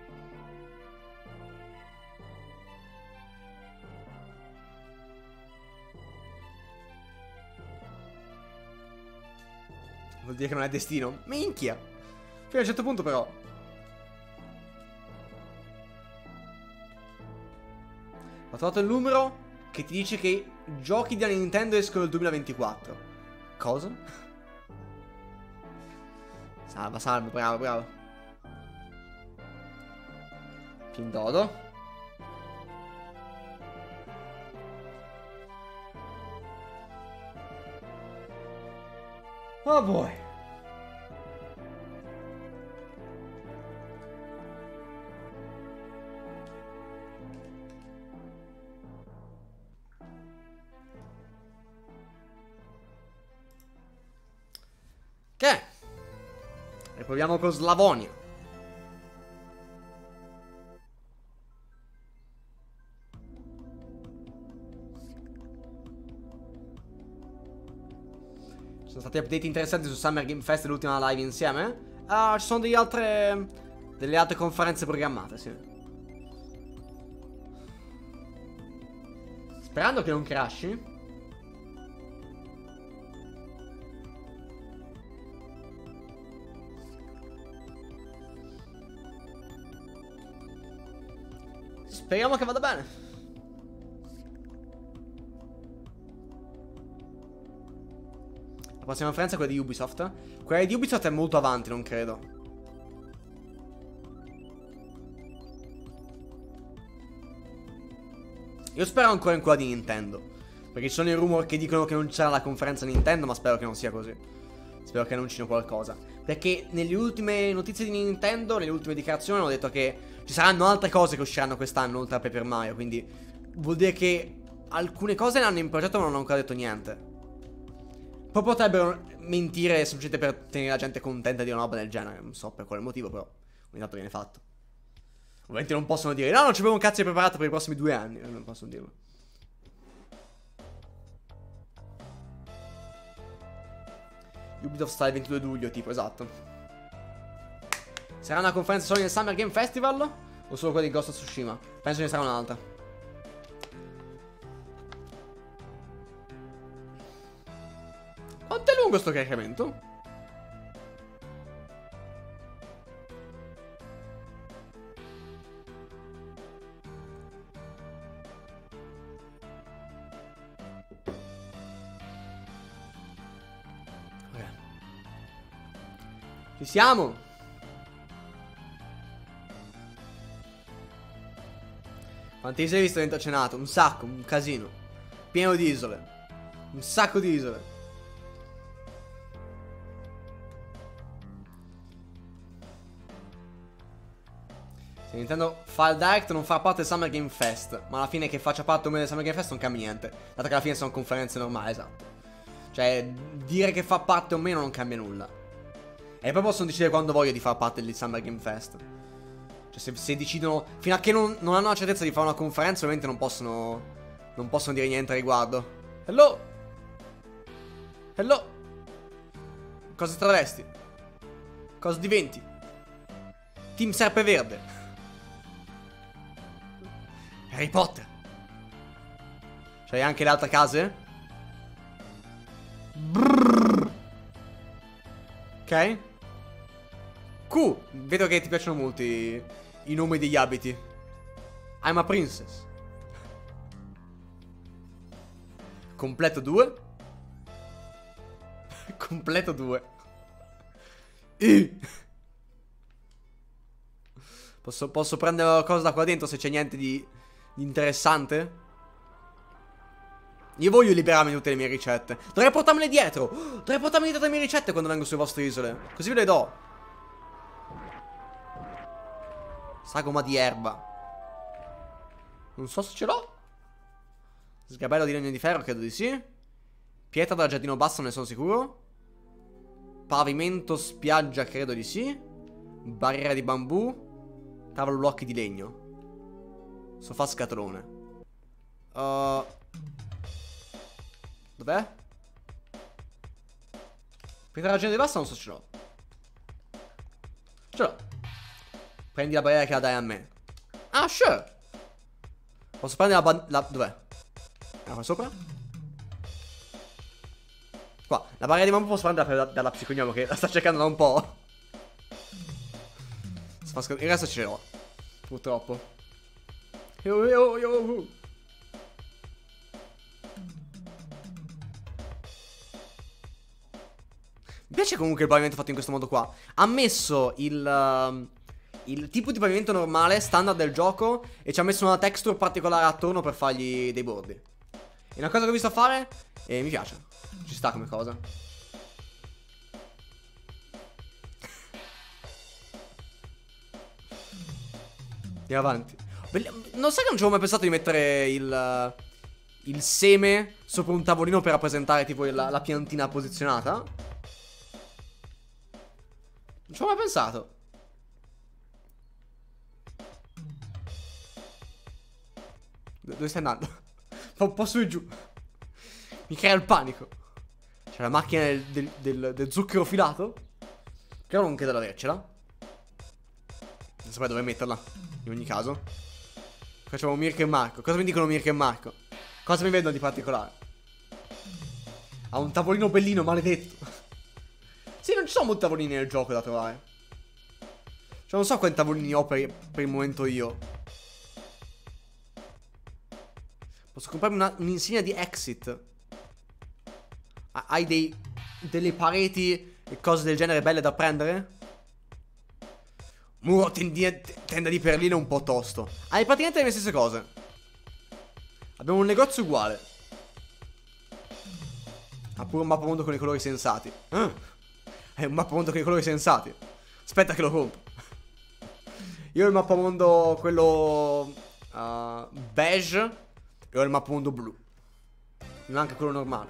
A: Vuol dire che non è destino. Minchia. Fino a un certo punto però. Ho trovato il numero che ti dice che i giochi della Nintendo escono nel duemilaventiquattro. Cosa? Salva, salva, bravo, bravo. Pindodo. Oh boy. Che? E proviamo con Slavonia. Ci sono stati update interessanti su Summer Game Fest, l'ultima live insieme. Ah, ci sono delle altre delle altre conferenze programmate, sì. Sperando che non crashi. Speriamo che vada bene. La prossima conferenza è quella di Ubisoft. Quella di Ubisoft è molto avanti, non credo. Io spero ancora in quella di Nintendo, perché ci sono i rumor che dicono che non c'era la conferenza Nintendo, ma spero che non sia così. Spero che annuncino qualcosa, perché nelle ultime notizie di Nintendo, nelle ultime dichiarazioni hanno detto che ci saranno altre cose che usciranno quest'anno oltre a Paper Mario. Quindi vuol dire che alcune cose ne hanno in progetto ma non hanno ancora detto niente. Poi potrebbero mentire semplicemente per tenere la gente contenta di una roba del genere. Non so per quale motivo, però ogni tanto viene fatto. Ovviamente non possono dire no, non ci abbiamo un cazzo di preparato per i prossimi due anni. Non possono dirlo. Ubisoft sta il ventidue luglio, tipo, esatto. Sarà una conferenza solo nel Summer Game Festival o solo quella di Ghost of Tsushima? Penso ne sarà un'altra. Quanto è lungo sto caricamento? Ok. Ci siamo. Quante isole hai visto dentro cenato? Un sacco, un casino. Pieno di isole. Un sacco di isole. Se Nintendo fa il Direct non fa parte del Summer Game Fest, ma alla fine che faccia parte o meno del Summer Game Fest non cambia niente, dato che alla fine sono conferenze normali, esatto. Cioè, dire che fa parte o meno non cambia nulla. E poi possono decidere quando voglio di far parte del Summer Game Fest. Cioè se, se decidono, fino a che non, non hanno la certezza di fare una conferenza, ovviamente non possono Non possono dire niente a riguardo. Hello. Hello. Cosa travesti? Cosa diventi? Team Serpeverde. Harry Potter. C'hai anche le altre case? Brrr. Ok. Q. Vedo che ti piacciono molto i, i nomi degli abiti. I'm a princess. Completo due. Completo due. I. Posso, posso prendere qualcosa da qua dentro se c'è niente di, di interessante? Io voglio liberarmi di tutte le mie ricette. Dovrei portarmele dietro. Dovrei portarmi dietro le mie ricette quando vengo sulle vostre isole. Così ve le do. Sagoma di erba. Non so se ce l'ho. Sgabello di legno di ferro, credo di sì. Pietra da giardino basso, ne sono sicuro. Pavimento spiaggia, credo di sì. Barriera di bambù. Tavolo blocchi di legno. Sofà scatolone. uh, Dov'è? Pietra da giardino basso non so se ce l'ho. Ce l'ho. Prendi la barriera che la dai a me. Ah, sure. Posso prendere la, la dov'è? Ah, qua sopra? Qua. La barriera di bambù posso prendere da, dalla psicognomo che la sta cercando da un po'. Il resto ce l'ho. Purtroppo. Yo, yo, yo. Mi piace comunque il pavimento fatto in questo modo qua. Ha messo il... Uh, il tipo di pavimento normale, standard del gioco, e ci ha messo una texture particolare attorno per fargli dei bordi. È una cosa che ho visto fare e mi piace. Ci sta come cosa. Andiamo avanti. Non sai che non ci avevo mai pensato di mettere il... il seme sopra un tavolino per rappresentare tipo la, la piantina posizionata? Non ci avevo mai pensato. Dove stai andando? Fa un po' su e giù. Mi crea il panico. C'è la macchina del, del, del, del zucchero filato. Però non credo di avercela. Non saprei dove metterla. In ogni caso. Facciamo Mirko e Marco. Cosa mi dicono Mirko e Marco? Cosa mi vedono di particolare? Ha un tavolino bellino, maledetto. Sì, non ci sono molti tavolini nel gioco da trovare. Cioè non so quanti tavolini ho per, per il momento io. Posso comprarmi un'insegna di exit. Hai dei, delle pareti e cose del genere belle da prendere? Muro tenda di perline un po' tosto. Hai praticamente le stesse cose. Abbiamo un negozio uguale. Ha pure un mappamondo con i colori sensati. ah, È un mappamondo con i colori sensati. Aspetta che lo compro. Io ho il mappamondo quello uh, beige. E ho il mappamondo blu. Non anche quello normale.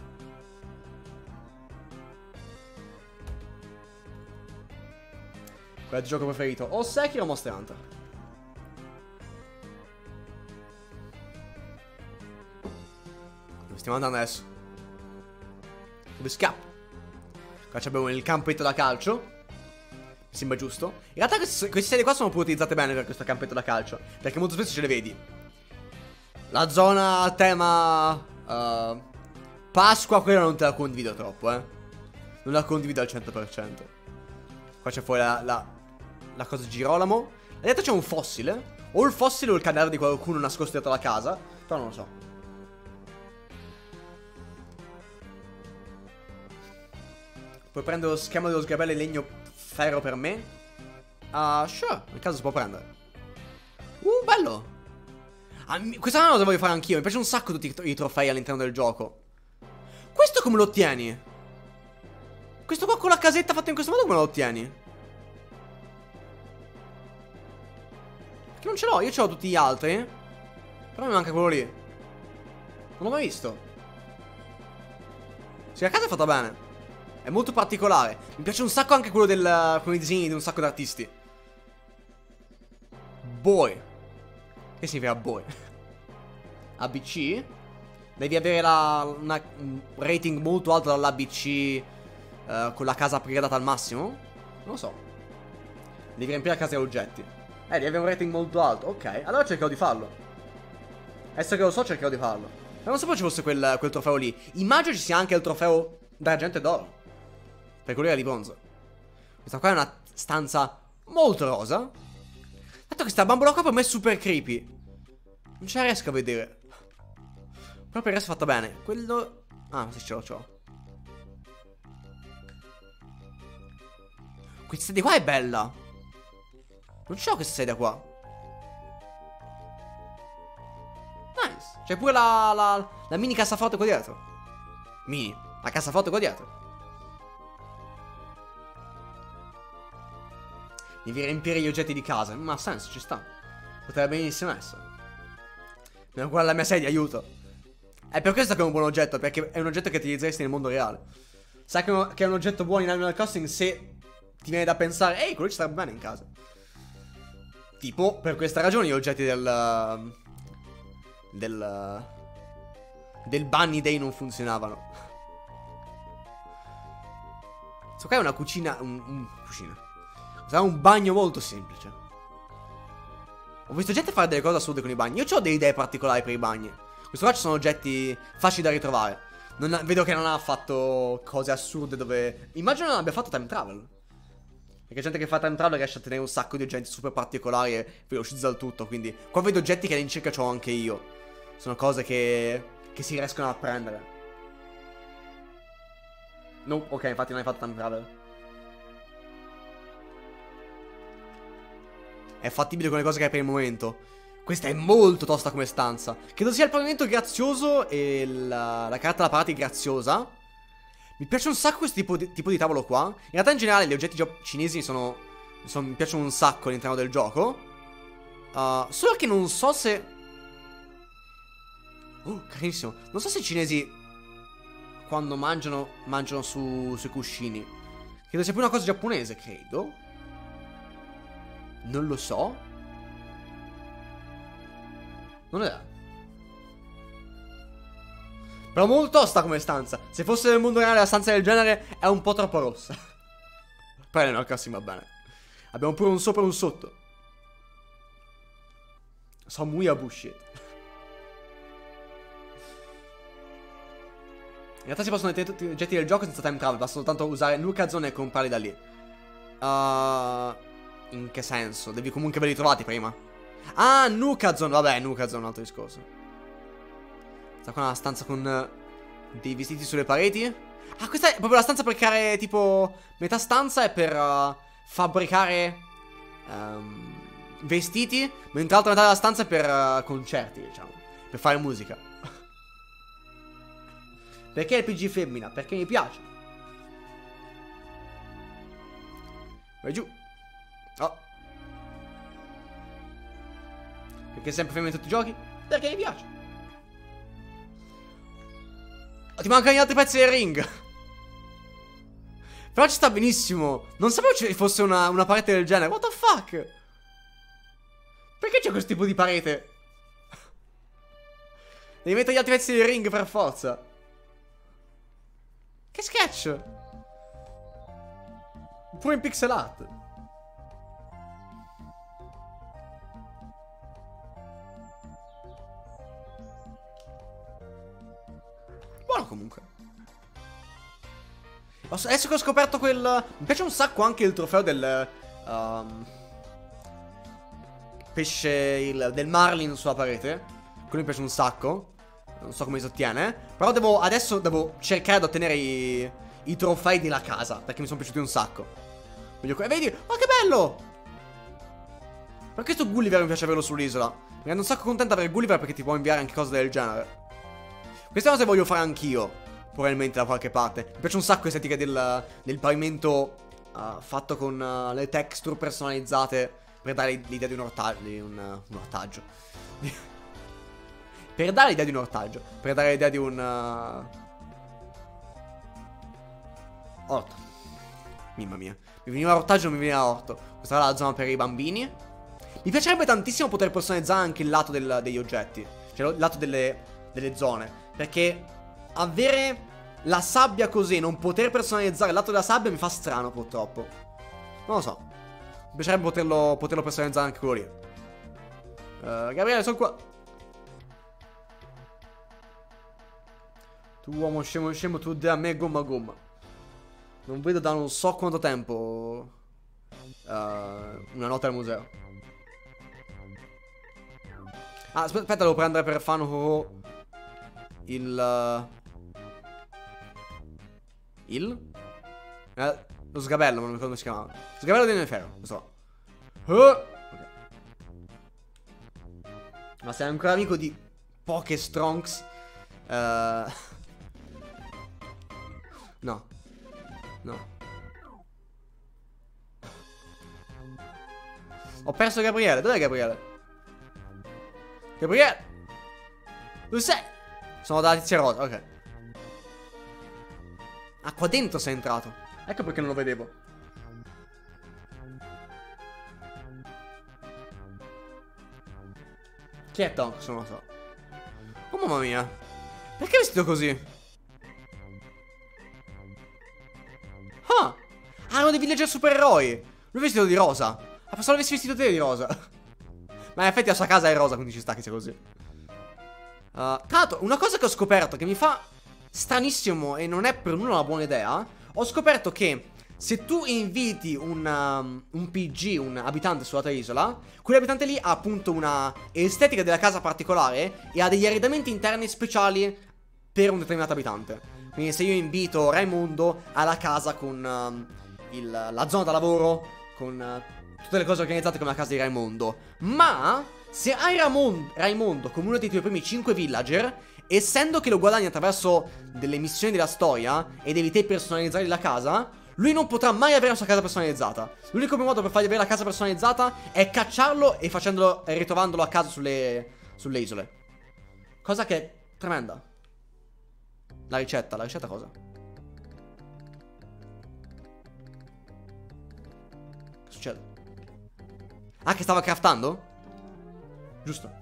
A: Qual è il gioco preferito? O Sekiro o Monster Hunter? Dove stiamo andando adesso? Dove scappo? Qua abbiamo il campetto da calcio. Mi sembra giusto. In realtà queste, queste sedie qua sono pure utilizzate bene per questo campetto da calcio, perché molto spesso ce le vedi. La zona a tema uh, Pasqua, quella non te la condivido troppo, eh. Non la condivido al cento per cento. Qua c'è fuori la, la, la cosa di Girolamo. Là dietro c'è un fossile. O il fossile o il cadavere di qualcuno nascosto dietro la casa. Però non lo so. Puoi prendere lo schema dello sgabello e legno ferro per me? Ah, uh, sure, nel caso si può prendere. Uh, bello. Ah, questa è una cosa che voglio fare anch'io. Mi piace un sacco tutti i trofei all'interno del gioco. Questo come lo ottieni? Questo qua con la casetta fatta in questo modo come lo ottieni? Perché non ce l'ho, io ce l'ho tutti gli altri. Però mi manca quello lì. Non l'ho mai visto. Sì, la casa è fatta bene. È molto particolare. Mi piace un sacco anche quello del... con i disegni di un sacco di artisti. Boy. Che significa boy? A B C? Devi avere la, una, un rating molto alto dall'A B C uh, con la casa upgradata al massimo? Non lo so. Devi riempire la casa di oggetti. Eh, devi avere un rating molto alto. Ok, allora cercherò di farlo. Adesso che lo so cercherò di farlo. Ma non sapevo ci fosse quel, quel trofeo lì. Immagino ci sia anche il trofeo d'argento e d'oro. Per quello era di bronzo. Questa qua è una stanza molto rosa. Tanto questa bambola qua per me è super creepy. Non ce la riesco a vedere. Però per il resto è fatta bene. Quello... ah, sì, ce l'ho, ce l'ho. Questa sedia qua è bella. Non ce l'ho questa sedia qua. Nice. C'è pure la, la, la mini cassaforte qua dietro. Mini. La cassaforte qua dietro. Devi riempire gli oggetti di casa. Ma ha senso, ci sta. Potrebbe benissimo essere. Meno quella la mia sedia, aiuto. È per questo che è un buon oggetto, perché è un oggetto che utilizzeresti nel mondo reale. Sai che è un oggetto buono in Animal Crossing se ti viene da pensare, ehi, quello ci starebbe bene in casa. Tipo, per questa ragione gli oggetti del... Del... Del Bunny Day non funzionavano. So qua è una cucina... Un, un cucina. Sarà un bagno molto semplice. Ho visto gente fare delle cose assurde con i bagni. Io ho delle idee particolari per i bagni. Questo qua ci sono oggetti facili da ritrovare. Non ha, vedo che non ha fatto cose assurde dove... Immagino non abbia fatto time travel. Perché gente che fa time travel riesce a tenere un sacco di oggetti super particolari e velocizza il tutto. Quindi qua vedo oggetti che all'incirca c'ho anche io. Sono cose che... che si riescono a prendere. No, ok, infatti non hai fatto time travel. È fattibile con le cose che hai per il momento. Questa è molto tosta come stanza. Credo sia il pavimento grazioso e la, la carta da parati graziosa. Mi piace un sacco questo tipo di, tipo di tavolo qua. In realtà in generale gli oggetti cinesi sono, sono, mi piacciono un sacco all'interno del gioco. uh, Solo che non so se... Oh, carinissimo. Non so se i cinesi quando mangiano, mangiano su, sui cuscini. Credo sia più una cosa giapponese, credo. Non lo so. Non è. Però molto tosta come stanza. Se fosse nel mondo reale la stanza del genere è un po' troppo rossa. Poi nel Crossing va bene. Abbiamo pure un sopra e un sotto. Samuya bullshit. In realtà si possono mettere tutti gli oggetti del gioco senza time travel. Basta soltanto usare Nuka Zone e comprarli da lì. uh, In che senso? Devi comunque averli trovati prima. Ah, Nuka Zone. Vabbè, Nuka Zone è un altro discorso. Sta qua una stanza con uh, dei vestiti sulle pareti. Ah, questa è proprio la stanza per creare tipo... Metà stanza è per uh, fabbricare um, vestiti, mentre l'altra metà della stanza è per uh, concerti, diciamo. Per fare musica. Perché il P G femmina? Perché mi piace. Vai giù. Oh. Perché è sempre femmina in tutti i giochi? Perché mi piace. Oh, ti mancano gli altri pezzi del ring. Però ci sta benissimo. Non sapevo ci fosse una, una parete del genere. What the fuck? Perché c'è questo tipo di parete? Devi mettere gli altri pezzi del ring per forza. Che sketch. Pure in pixel art. Buono comunque. Adesso che ho scoperto quel... Mi piace un sacco anche il trofeo del... Um, pesce... Il, del marlin sulla parete. Quello mi piace un sacco. Non so come si ottiene. Però devo... Adesso devo cercare di ottenere i... I trofei della casa. Perché mi sono piaciuti un sacco. Voglio... E vedi? Oh, che bello! Per questo Gulliver mi piace averlo sull'isola. Mi rendo un sacco contento avere Gulliver perché ti può inviare anche cose del genere. Queste cose voglio fare anch'io. Probabilmente da qualche parte. Mi piace un sacco l'estetica del, del pavimento uh, fatto con uh, le texture personalizzate. Per dare l'idea di un ortaggio. Di un, uh, un ortaggio. Per dare l'idea di un ortaggio. Per dare l'idea di un uh... orto. Mamma mia. Mi veniva ortaggio, non mi veniva orto. Questa era la zona per i bambini. Mi piacerebbe tantissimo poter personalizzare anche il lato del, degli oggetti. Cioè il lato delle, delle zone. Perché avere la sabbia così, non poter personalizzare il lato della sabbia mi fa strano purtroppo. Non lo so. Mi piacerebbe poterlo, poterlo personalizzare anche quello lì. uh, Gabriele, sono qua. Tu uomo scemo scemo, tu dai a me gomma gomma. Non vedo da non so quanto tempo uh, una nota al museo. Ah, aspetta, devo prendere per fan oh, il... Uh, il? Eh, lo sgabello, non mi ricordo come si chiamava. Sgabello di Neferro, lo so. Uh, okay. Ma sei ancora amico di Poké Strongs? Uh, no. No. Ho perso Gabriele. Dov'è Gabriele? Gabriele? Dove sei? Sono da tizia rosa, ok. Ah, qua dentro sei entrato. Ecco perché non lo vedevo. Chi è Tonks? Non lo so. Oh mamma mia. Perché è vestito così? Ah, ah, uno dei villager supereroi. Lui è vestito di rosa. Ah, pensavo avessi vestito te di rosa. Ma in effetti la sua casa è rosa, quindi ci sta che sia così. uh, Tra l'altro, una cosa che ho scoperto che mi fa stranissimo e non è per nulla una buona idea. Ho scoperto che se tu inviti un, um, un P G, un abitante sulla tua isola, quell'abitante lì ha appunto una estetica della casa particolare e ha degli arredamenti interni speciali per un determinato abitante. Quindi se io invito Raimondo alla casa con um, il, la zona da lavoro, con uh, tutte le cose organizzate come la casa di Raimondo. Ma se hai Ramon Raimondo come uno dei tuoi primi cinque villager, essendo che lo guadagni attraverso delle missioni della storia e devi te personalizzare la casa, lui non potrà mai avere la sua casa personalizzata. L'unico modo per fargli avere la casa personalizzata è cacciarlo e facendolo e ritrovandolo a casa sulle, sulle isole. Cosa che è tremenda. La ricetta, la ricetta cosa? Che succede? Ah, che stava craftando? Giusto.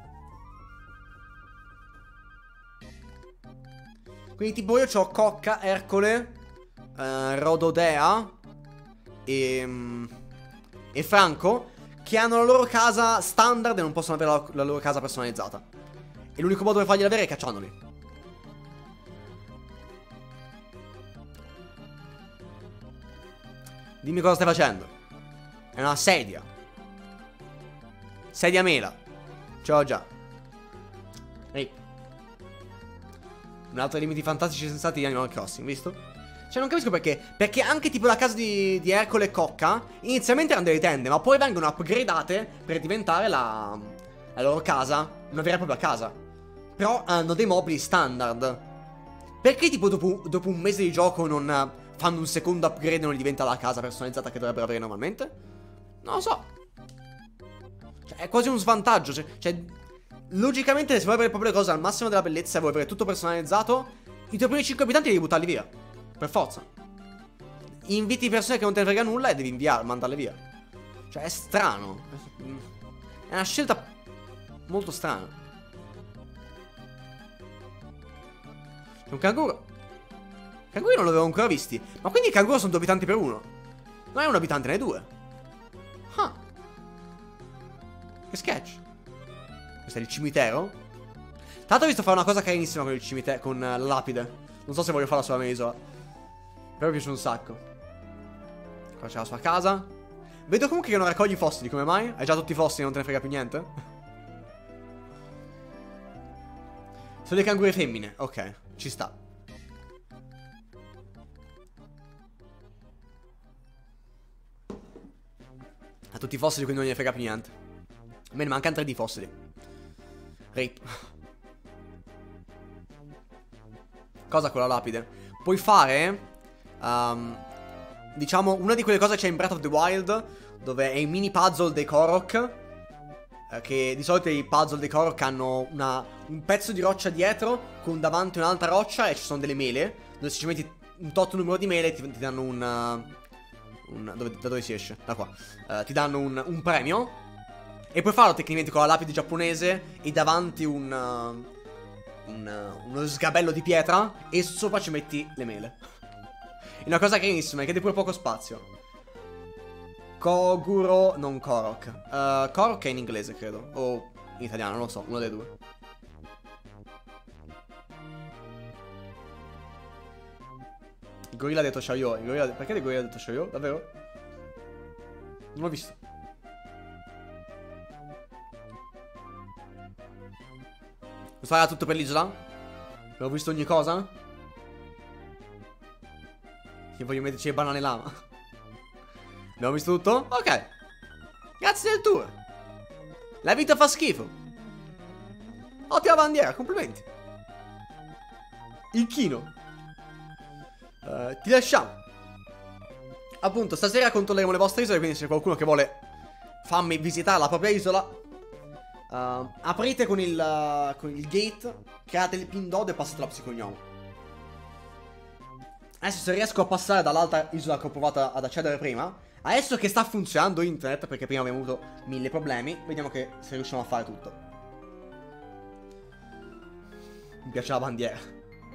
A: Quindi tipo io c'ho Cocca, Ercole, eh, Rododea e, e Franco, che hanno la loro casa standard e non possono avere la, la loro casa personalizzata. E l'unico modo per fargliela avere è cacciandoli. Dimmi cosa stai facendo. È una sedia. Sedia mela. Ce l'ho già. Ehi. Un altro dei limiti fantastici sensati di Animal Crossing, visto? Cioè non capisco perché. Perché anche tipo la casa di, di Ercole e Cocca inizialmente erano delle tende, ma poi vengono upgradate per diventare la, la loro casa, una vera e propria casa. Però hanno dei mobili standard. Perché tipo dopo, dopo un mese di gioco non fanno un secondo upgrade e non diventa la casa personalizzata che dovrebbero avere normalmente? Non lo so. Cioè è quasi un svantaggio. Cioè, cioè logicamente se vuoi avere proprio le cose al massimo della bellezza e vuoi avere tutto personalizzato, i tuoi primi cinque abitanti devi buttarli via. Per forza. Inviti persone che non te ne frega nulla e devi inviare, mandarle via. Cioè è strano. È una scelta molto strana. C'è un canguro. I canguri non l'avevo ancora visti. Ma quindi i canguri sono due abitanti per uno. Non è un abitante, ne è due. Ah. Che sketch. Questo è il cimitero. Tra l'altro ho visto fare una cosa carinissima con il cimitero, con uh, la lapide. Non so se voglio farla sulla mia isola. Però mi piace un sacco. Qua c'è la sua casa. Vedo comunque che non raccogli fossili, come mai? Hai già tutti i fossili e non te ne frega più niente? Sono le cangure femmine. Ok, ci sta. Ha tutti i fossili, quindi non gliene frega più niente. A me ne mancano tre di fossili. Rip. Cosa con la lapide? Puoi fare um, diciamo una di quelle cose che c'è in Breath of the Wild, dove è il mini puzzle dei Korok, eh, che di solito i puzzle dei Korok hanno una, un pezzo di roccia dietro con davanti un'altra roccia e ci sono delle mele, dove se ci metti un tot numero di mele ti, ti danno un, uh, un dove, da dove si esce? Da qua. uh, Ti danno un, un premio. E puoi farlo tecnicamente con la lapide giapponese e davanti un, uh, un uh, uno sgabello di pietra e sopra ci metti le mele. È una cosa carinissima, che hai pure poco spazio. Koguro, non Korok. uh, Korok è in inglese credo, o in italiano, non lo so, uno dei due. Il gorilla ha detto Xiaoyo. Il gorilla... Perché il gorilla ha detto Xiaoyo? Davvero? Non l'ho visto. Questo era tutto per l'isola? Abbiamo visto ogni cosa? Io voglio metterci le banane lama. Abbiamo visto tutto? Ok. Grazie del tour. La vita fa schifo. Ottima bandiera, complimenti. Il chino. uh, Ti lasciamo. Appunto, stasera controlleremo le vostre isole, quindi se c'è qualcuno che vuole farmi visitare la propria isola, Uh, aprite con il, uh, con il gate, create il pin dodo e passate la psicognomo. Adesso se riesco a passare dall'altra isola che ho provato ad accedere prima, adesso che sta funzionando internet, perché prima abbiamo avuto mille problemi, vediamo che se riusciamo a fare tutto. Mi piace la bandiera.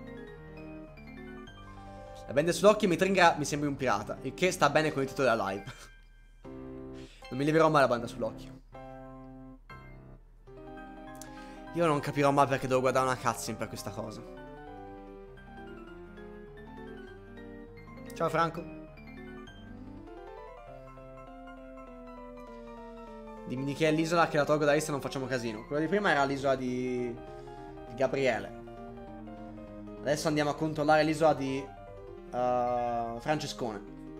A: La bende sull'occhio mi tringa, mi sembri un pirata, il che sta bene con il titolo della live. Non mi leverò mai la banda sull'occhio. Io non capirò mai perché devo guardare una cutscene per questa cosa. Ciao Franco. Dimmi di chi è l'isola che la tolgo da lista e non facciamo casino. Quella di prima era l'isola di... di Gabriele. Adesso andiamo a controllare l'isola di uh, Francescone.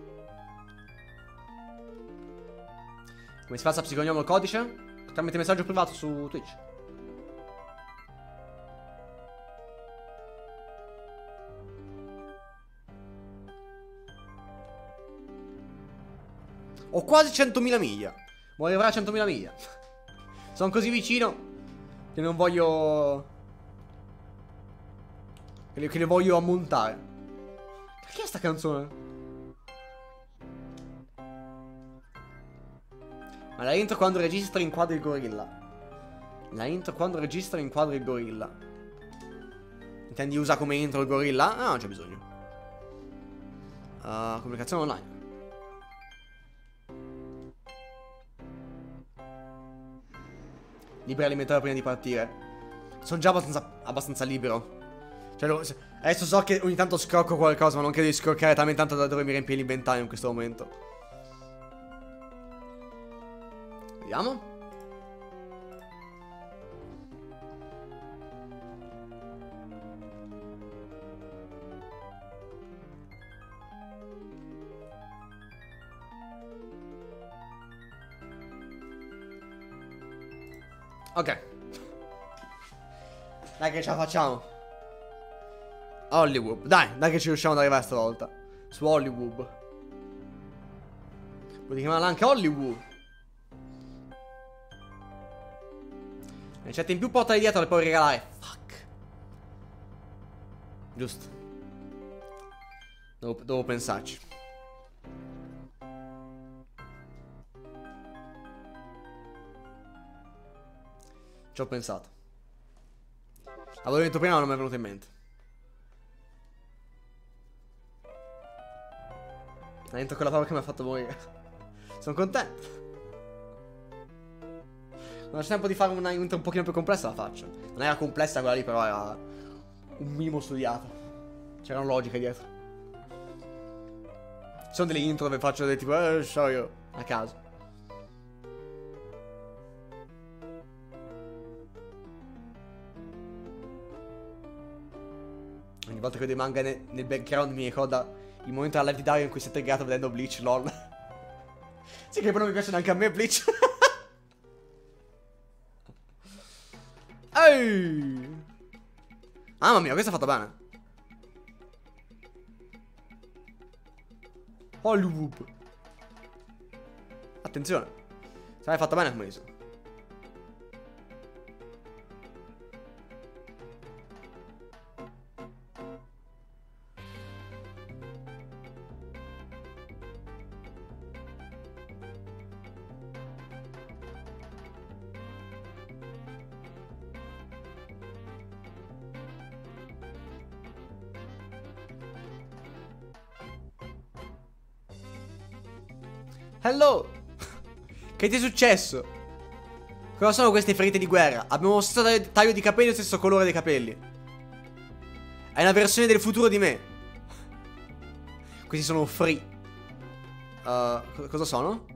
A: Come si passa psicognomo il codice? Tramite messaggio privato su Twitch. Ho quasi centomila miglia. Vuoi arrivare a centomila miglia? Sono così vicino che non voglio... Che le, che le voglio ammontare. Perché è sta canzone? Ma la intro quando registra inquadri il gorilla. La intro quando registra inquadri il gorilla. Intendi usa come intro il gorilla? Ah, non c'è bisogno. uh, Comunicazione online. Libero alimentare prima di partire. Sono già abbastanza, abbastanza libero. Cioè, lo, adesso so che ogni tanto scrocco qualcosa, ma non credo di scroccare talmente tanto da dovermi riempire l'inventario in questo momento. Vediamo. Ok. Dai che ce la facciamo. Hollywood. Dai, dai che ci riusciamo ad arrivare stavolta. Su Hollywood. Vuoi chiamarla anche Hollywood? Ricette in più, portale dietro le puoi regalare. Fuck. Giusto. Devo, devo pensarci. Ci ho pensato. L'avevo detto prima ma non mi è venuto in mente. Dentro quella parola che mi ha fatto morire. Sono contento. Quando c'è tempo di fare una intro un pochino più complessa la faccio. Non era complessa quella lì, però era un minimo studiata. C'era una logica dietro. Ci sono delle intro dove faccio delle tipo eh, so io a caso. Ogni volta che vedo i manga nel, nel background mi ricorda il momento della live di Dario in cui si è triggato vedendo Bleach, lol. Sì che poi non mi piace neanche a me Bleach. Ehi! Mamma mia, questa è fatta bene. Hollywood. Attenzione. Sarai fatta bene come isola. Hello! Che ti è successo? Cosa sono queste ferite di guerra? Abbiamo lo stesso taglio di capelli e lo stesso colore dei capelli. È una versione del futuro di me. Questi sono free. uh, Cosa sono?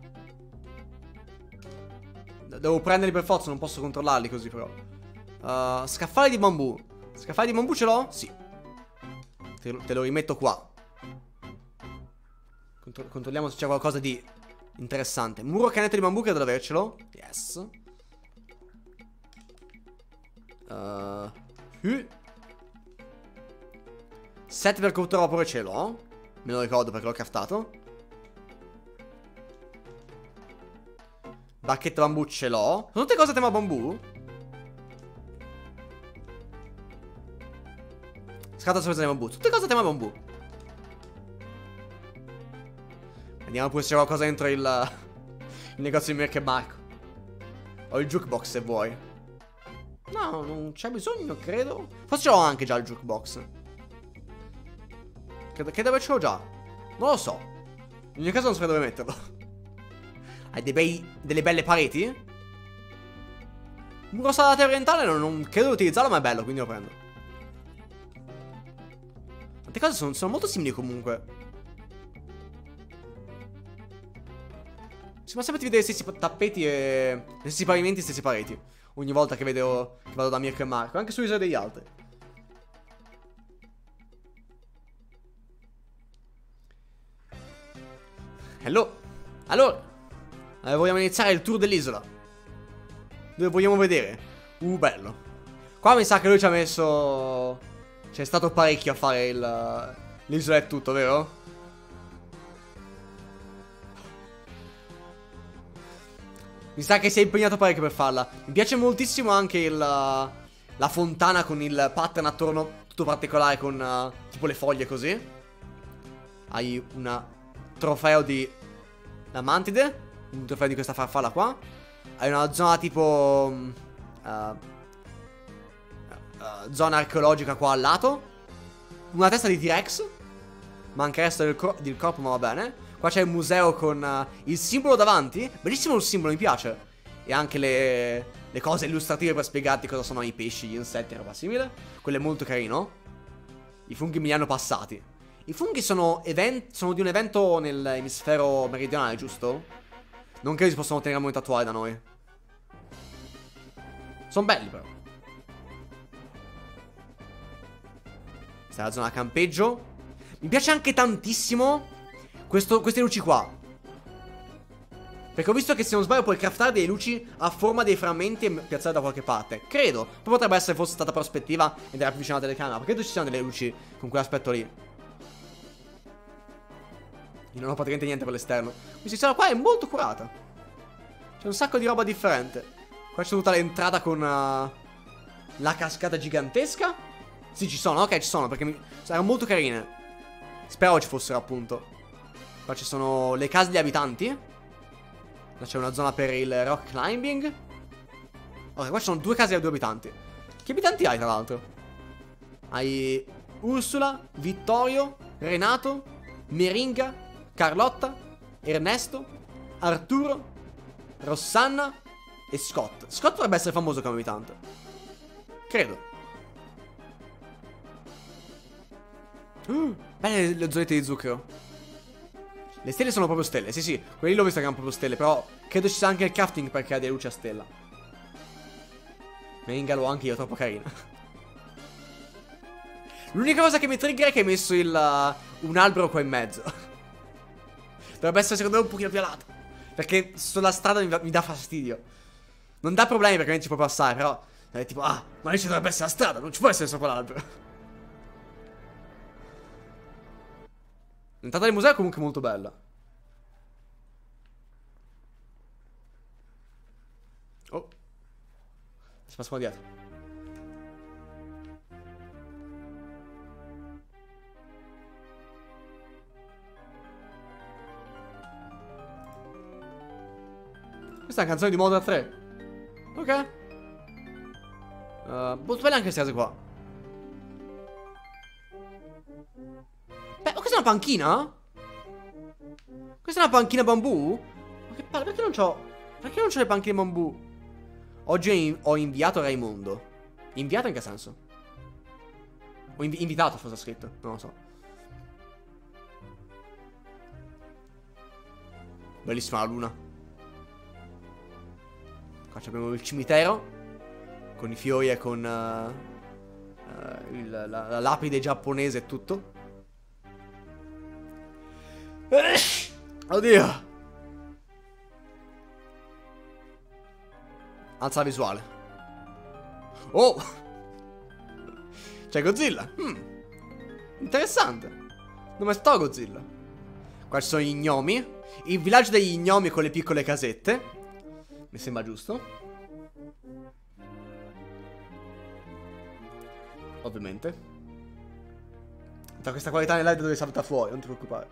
A: Devo prenderli per forza, non posso controllarli così però. uh, Scaffale di bambù. Scaffale di bambù ce l'ho? Sì. Te lo, te lo rimetto qua. Controlliamo se c'è qualcosa di interessante. Muro canetto di bambù, credo di avercelo. Yes. uh, uh. Set per cortare vapore ce l'ho. Me lo ricordo perché l'ho craftato. Bacchetta bambù ce l'ho. Sono tutte cose a tema bambù? Scatola sorpresa di bambù. Tutte cose a tema bambù. Vediamo pure se c'è qualcosa dentro il, il negozio di Mirko e Marco. Ho il jukebox se vuoi. No, non c'è bisogno, credo. Forse ce l'ho anche già il jukebox. Credo che dove ce l'ho già. Non lo so. In ogni caso non so dove metterlo. Hai dei bei, delle belle pareti? Muro salata orientale non, non credo di utilizzarlo, ma è bello, quindi lo prendo. Tante cose sono, sono molto simili comunque. Sembra sempre di vedere gli stessi tappeti e gli stessi pavimenti e gli stessi pareti ogni volta che vedo che vado da Mirko e Marco, anche sull'isola degli altri. Hello. Allora, eh, vogliamo iniziare il tour dell'isola. Dove vogliamo vedere? Uh, bello. Qua mi sa che lui ci ha messo... C'è stato parecchio a fare il... l'isola e tutto, vero? Mi sa che si è impegnato parecchio per farla. Mi piace moltissimo anche il... la fontana con il pattern attorno tutto particolare con uh, tipo le foglie così. Hai un trofeo di la mantide, un trofeo di questa farfalla qua. Hai una zona tipo uh, uh, zona archeologica qua al lato. Una testa di T-Rex. Manca il resto del, cor del corpo, ma va bene. Qua c'è il museo con uh, il simbolo davanti. Bellissimo il simbolo, mi piace. E anche le, le cose illustrative per spiegarti cosa sono i pesci, gli insetti e roba simile. Quello è molto carino. I funghi me li hanno passati. I funghi sono, sono di un evento nell'emisfero meridionale, giusto? Non credo si possano ottenere al momento attuale da noi. Sono belli però. Questa è la zona campeggio. Mi piace anche tantissimo questo, queste luci qua. Perché ho visto che se non sbaglio puoi craftare delle luci a forma dei frammenti e piazzarle da qualche parte. Credo. Poi potrebbe essere forse stata prospettiva ed era più vicino alla telecamera. Perché ci siano delle luci con quell'aspetto lì. Io non ho praticamente niente per l'esterno. Questa isola qua è molto curata. C'è un sacco di roba differente. Qua c'è tutta l'entrata con uh, la cascata gigantesca. Sì, ci sono, ok, ci sono, perché mi... erano molto carine. Speravo ci fossero, appunto. Qua ci sono le case degli abitanti. Là c'è una zona per il rock climbing. Ok, qua ci sono due case dei due abitanti. Che abitanti hai, tra l'altro? Hai Ursula, Vittorio, Renato, Meringa, Carlotta, Ernesto, Arturo, Rossana e Scott. Scott dovrebbe essere famoso come abitante. Credo. Uh, belle le zollette di zucchero. Le stelle sono proprio stelle, sì sì. Quelli l'ho visto che erano proprio stelle. Però credo ci sia anche il crafting perché ha delle luci a stella. Meringa l'ho anche io, troppo carina. L'unica cosa che mi trigger è che hai messo il, uh, un albero qua in mezzo. Dovrebbe essere secondo me un pochino più a lato. Perché sulla strada mi, mi dà fastidio. Non dà problemi perché non ci puoi passare. Però è tipo, ah, ma lì ci dovrebbe essere la strada. Non ci può essere sopra l'albero. L'entrata del museo è comunque molto bella. Oh, si passa qua dietro. Questa è una canzone di Modern tre. Ok. uh, Molto belle anche queste case qua. Beh, oh, questa è una panchina? Questa è una panchina bambù? Ma che palle, perché non c'ho... Perché non c'ho le panchine bambù? Oggi ho, in... ho inviato Raimondo. Inviato in che senso? Ho invi... invitato, forse ha scritto. Non lo so. Bellissima la luna. Qua abbiamo il cimitero con i fiori e con uh, uh, il, la, la lapide giapponese e tutto. Oddio. Alza la visuale. Oh, c'è Godzilla. hmm. Interessante. Dove sta Godzilla? Qua ci sono gli gnomi. Il villaggio degli gnomi con le piccole casette. Mi sembra giusto. Ovviamente. Da questa qualità nell'aria dove salta fuori, non ti preoccupare.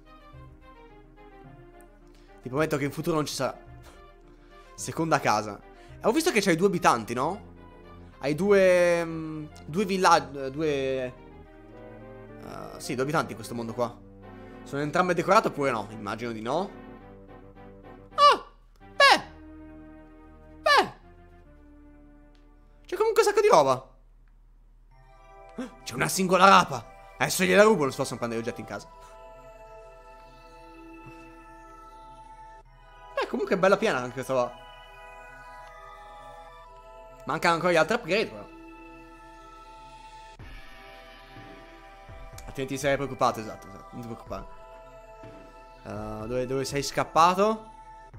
A: Ti prometto che in futuro non ci sarà. Seconda casa. E ho visto che c'hai due abitanti, no? Hai due... Um, due villaggi... Due... Uh, sì, due abitanti in questo mondo qua. Sono entrambe decorate oppure no? Immagino di no. Ah! Beh! Beh! C'è comunque un sacco di roba. C'è una singola rapa. Adesso gliela rubo, non si possono prendere gli oggetti in casa. Eh, comunque è bella piena anche questa qua. Mancano ancora gli altri upgrade, però. Altrimenti ti sarei preoccupato, esatto, esatto. Non ti preoccupare. Uh, dove, dove sei scappato?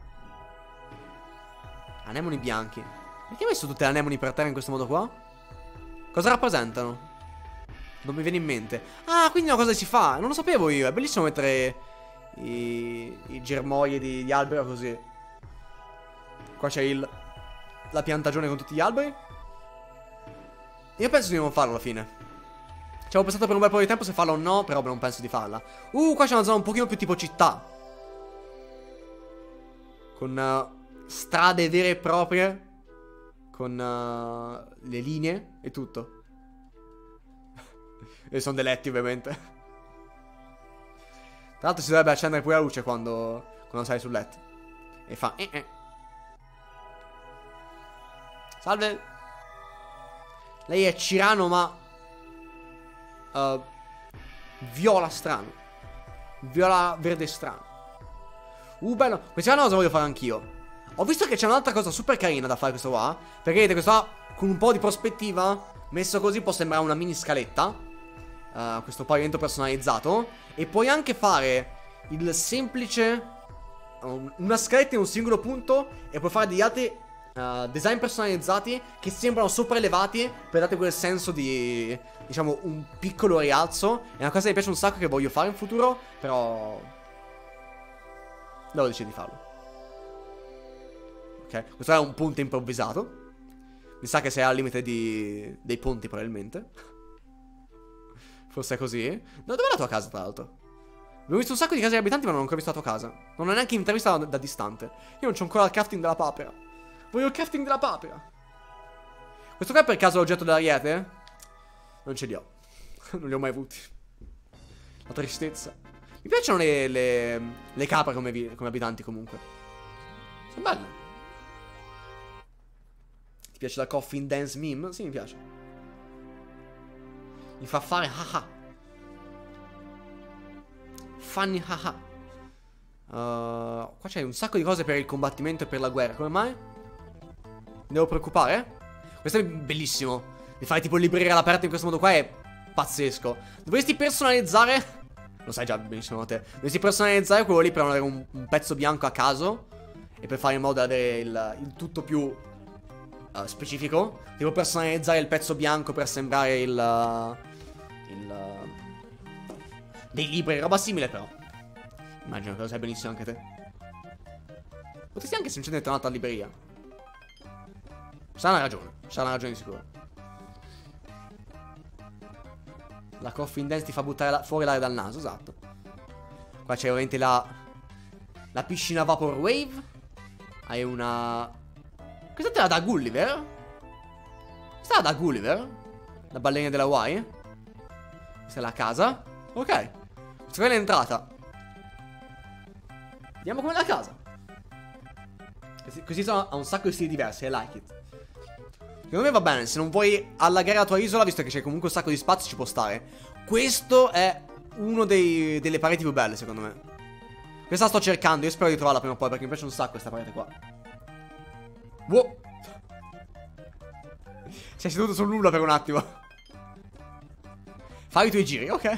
A: Anemoni bianchi. Perché hai messo tutte le anemoni per terra in questo modo qua? Cosa rappresentano? Non mi viene in mente. Ah, quindi una cosa si fa. Non lo sapevo io. È bellissimo mettere i, i germogli di, di albero così. Qua c'è il la piantagione con tutti gli alberi. Io penso di non farlo alla fine. Ci avevo pensato per un bel po' di tempo se farla o no, però non penso di farla. Uh, qua c'è una zona un pochino più tipo città. Con uh, strade vere e proprie. Con uh, le linee e tutto. E sono dei letti, ovviamente. Tra l'altro si dovrebbe accendere pure la luce quando, quando sei sul letto. E fa eh eh. Salve. Lei è Cirano ma uh, viola strano. Viola verde strano. Uh, bello. Questa è una cosa che voglio fare anch'io. Ho visto che c'è un'altra cosa super carina da fare questo qua. Perché vedete, questo qua con un po' di prospettiva, messo così può sembrare una mini scaletta. Uh, questo pavimento personalizzato. E puoi anche fare il semplice um, una scaletta in un singolo punto. E puoi fare degli altri uh, design personalizzati che sembrano sopraelevati per dare quel senso di, diciamo, un piccolo rialzo. È una cosa che mi piace un sacco, che voglio fare in futuro. Però devo decidere di farlo. Ok, questo è un punto improvvisato. Mi sa che sei al limite di, dei ponti probabilmente. Forse è così. No, dov'è la tua casa, tra l'altro? Abbiamo visto un sacco di case di abitanti, ma non ho ancora visto la tua casa. Non ho neanche intervista da, da distante. Io non c'ho ancora il crafting della papera. Voglio il crafting della papera. Questo qua è per caso l'oggetto dell'ariete? Non ce li ho. Non li ho mai avuti. La tristezza. Mi piacciono le, le, le capre come, vi, come abitanti, comunque. Sono belle. Ti piace la Coffin Dance meme? Sì, mi piace. Mi fa fare haha. Funny haha. uh, Qua c'è un sacco di cose per il combattimento e per la guerra. Come mai? Mi devo preoccupare? Questo è bellissimo. Di fare tipo libreria all'aperto in questo modo qua è pazzesco. Dovresti personalizzare. Lo sai già benissimo te. Dovresti personalizzare quello lì per avere un, un pezzo bianco a caso. E per fare in modo di avere il, il tutto più uh, specifico. Devo personalizzare il pezzo bianco per sembrare il uh, Il uh, dei libri, roba simile però. Immagino che lo sai benissimo anche te. Potresti anche semplicemente un'altra libreria. Sarà una ragione. Sarà una ragione di sicuro. La Coffin Dance ti fa buttare la, fuori l'aria dal naso, esatto. Qua c'è ovviamente la la piscina Vapor Wave. Hai una... Questa te la da Gulliver? Questa è la da Gulliver? La ballerina della Hawaii? Questa è la casa. Ok. Questa è l'entrata. Vediamo com'è la casa. Così, così ha un sacco di stili diversi. I like it. Secondo me va bene. Se non vuoi allagare la tua isola, visto che c'è comunque un sacco di spazio, ci può stare. Questo è uno dei, delle pareti più belle, secondo me. Questa sto cercando. Io spero di trovarla prima o poi, perché mi piace un sacco questa parete qua. Wow. Sei seduto sul nulla per un attimo. Fai i tuoi giri, ok.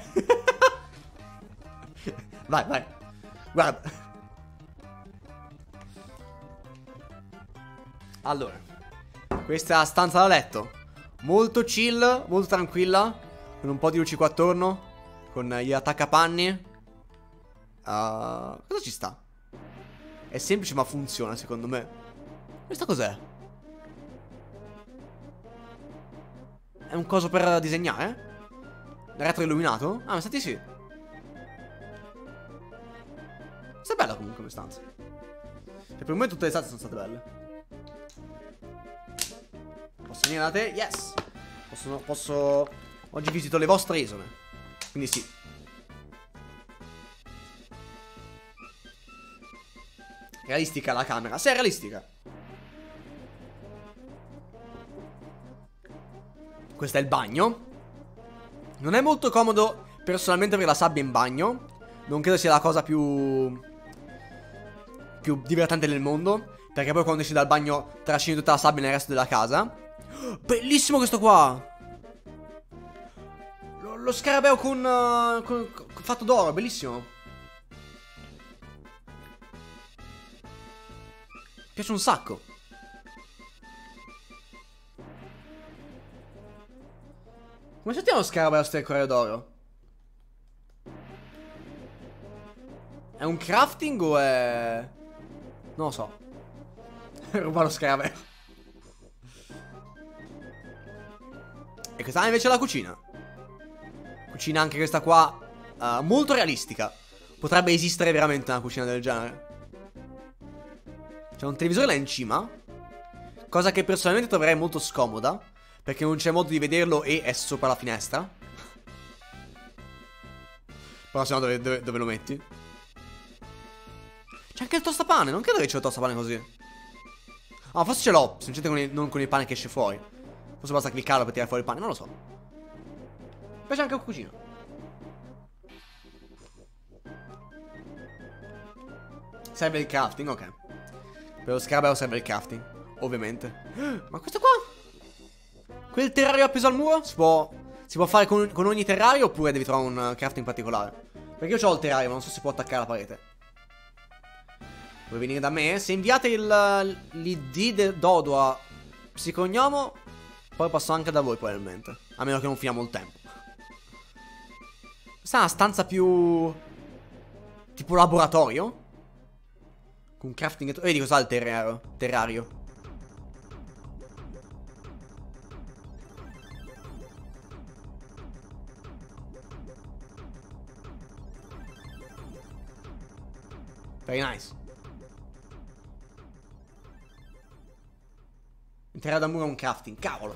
A: Vai, vai. Guarda. Allora, questa è la stanza da letto. Molto chill, molto tranquilla. Con un po' di luci qua attorno. Con gli attaccapanni. uh, Cosa ci sta? È semplice ma funziona secondo me. Questo cos'è? È un coso per disegnare? Retro illuminato? Ah, mi sa di sì. Questa è bella comunque come stanza. E per il momento tutte le stanze sono state belle. Posso venire da te? Yes. Posso, posso... Oggi visito le vostre isole. Quindi sì. Realistica la camera. Sì, è realistica. Questo è il bagno. Non è molto comodo personalmente per la sabbia in bagno. Non credo sia la cosa più più divertente del mondo, perché poi quando esci dal bagno trascini tutta la sabbia nel resto della casa. Bellissimo questo qua. Lo, lo scarabeo con, uh, con, con fatto d'oro, bellissimo. Mi piace un sacco. Come sentiamo lo scarabeo sto decorato d'oro? È un crafting o è... Non lo so. Ruba lo scarabeo. E questa invece è la cucina. Cucina anche questa qua, uh, molto realistica. Potrebbe esistere veramente una cucina del genere. C'è un televisore là in cima, cosa che personalmente troverei molto scomoda, perché non c'è modo di vederlo e è sopra la finestra. Però se no dove, dove, dove lo metti? C'è anche il tostapane, non credo che c'è il tostapane così. Ah, forse ce l'ho, semplicemente con il, non con il pane che esce fuori. Forse basta cliccarlo per tirare fuori il pane, non lo so. Poi c'è anche la cucina. Serve il crafting, ok. Per lo scarabeo serve il crafting, ovviamente. Ma questo qua? Quel terrario appeso al muro? Si può, si può fare con, con ogni terrario oppure devi trovare un crafting particolare? Perché io ho il terrario ma non so se si può attaccare alla parete. Vuoi venire da me? Se inviate l'I D del dodo a psicognomo, poi passo anche da voi probabilmente. A meno che non finiamo il tempo. Questa è una stanza più... tipo laboratorio? Con crafting... Vedi cos'ha il terrario? Terrario. Very nice. Il terrario da muro è un crafting, cavolo.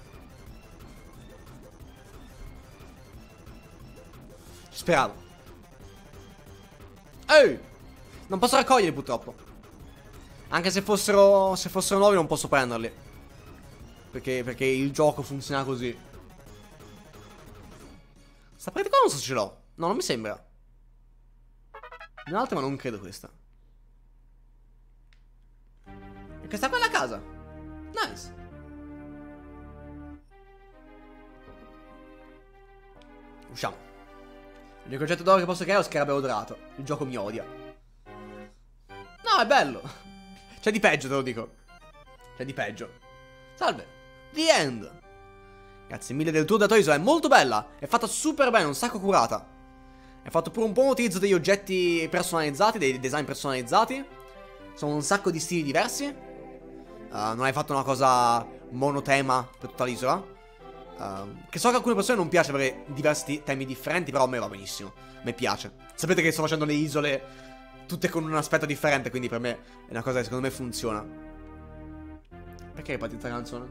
A: Speravo. Ehi! Non posso raccoglierli purtroppo. Anche se fossero se fossero nuovi non posso prenderli. Perché, perché il gioco funziona così. Sta parete qua non so se ce l'ho. No, non mi sembra. Un'altra ma non credo questa. E questa qua è la casa. Nice. Usciamo. L'unico oggetto d'oro che posso creare è lo scarabeo dorato. Il gioco mi odia. No, è bello. C'è di peggio, te lo dico. C'è di peggio. Salve. The end. Grazie mille del tour da Toy Story. È molto bella. È fatta super bene, un sacco curata. È fatto pure un buon utilizzo degli oggetti personalizzati, dei design personalizzati. Sono un sacco di stili diversi. uh, Non hai fatto una cosa monotema per tutta l'isola. uh, Che so che a alcune persone non piace avere diversi temi differenti, però a me va benissimo. A me piace. Sapete che sto facendo le isole tutte con un aspetto differente, quindi per me è una cosa che secondo me funziona. Perché è partita la canzone?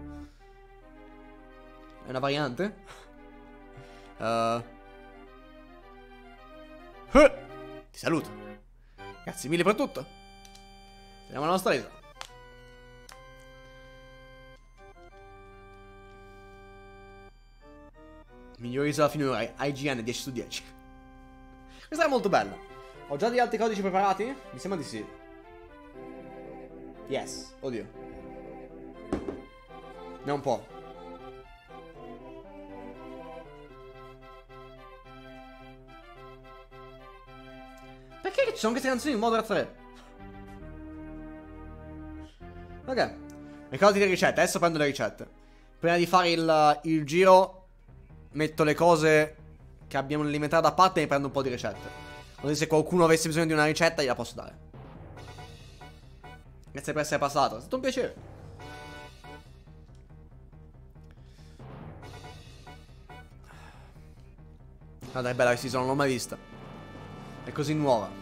A: È una variante? Uh. Ti saluto. Grazie mille per tutto. Vediamo la nostra isola. Migliore isola finora, I G N dieci su dieci. Questa è molto bella. Ho già degli altri codici preparati? Mi sembra di sì. Yes, oddio. Ne ho un po'. Perché ci sono queste canzoni in Modern tre? Ok. Ricordati le ricette, adesso prendo le ricette. Prima di fare il, il giro metto le cose che abbiamo nell'inventario da parte e prendo un po' di ricette. Così se qualcuno avesse bisogno di una ricetta gliela posso dare. Grazie per essere passato. È stato un piacere. Guarda che bella questa isola, non l'ho mai vista. È così nuova.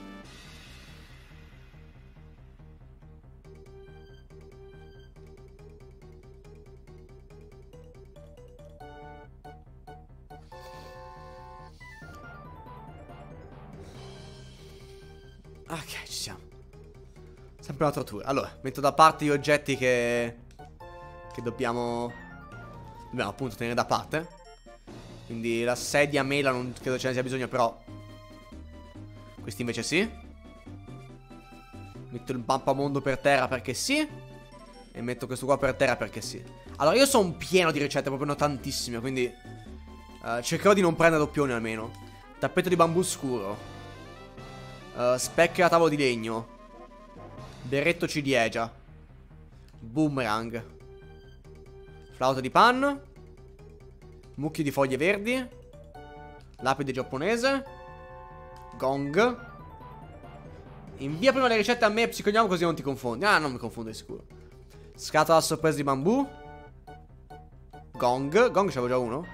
A: Ok, ci siamo. Sempre una tortura. Allora, metto da parte gli oggetti che Che dobbiamo Dobbiamo appunto tenere da parte. Quindi la sedia a mela non credo ce ne sia bisogno, però questi invece sì. Metto il mappamondo per terra perché sì. E metto questo qua per terra perché sì. Allora io sono pieno di ricette, proprio ne ho tantissime. Quindi uh, cercherò di non prendere doppioni almeno. Tappeto di bambù scuro, Uh, specchio a tavolo di legno, berretto ciliegia, boomerang, flauto di pan, mucchio di foglie verdi, lapide giapponese, gong. Invia prima le ricette a me, psicognomo, così non ti confondi. Ah, non mi confondo di sicuro. Scatola a sorpresa di bambù, gong. Gong c'avevo già uno.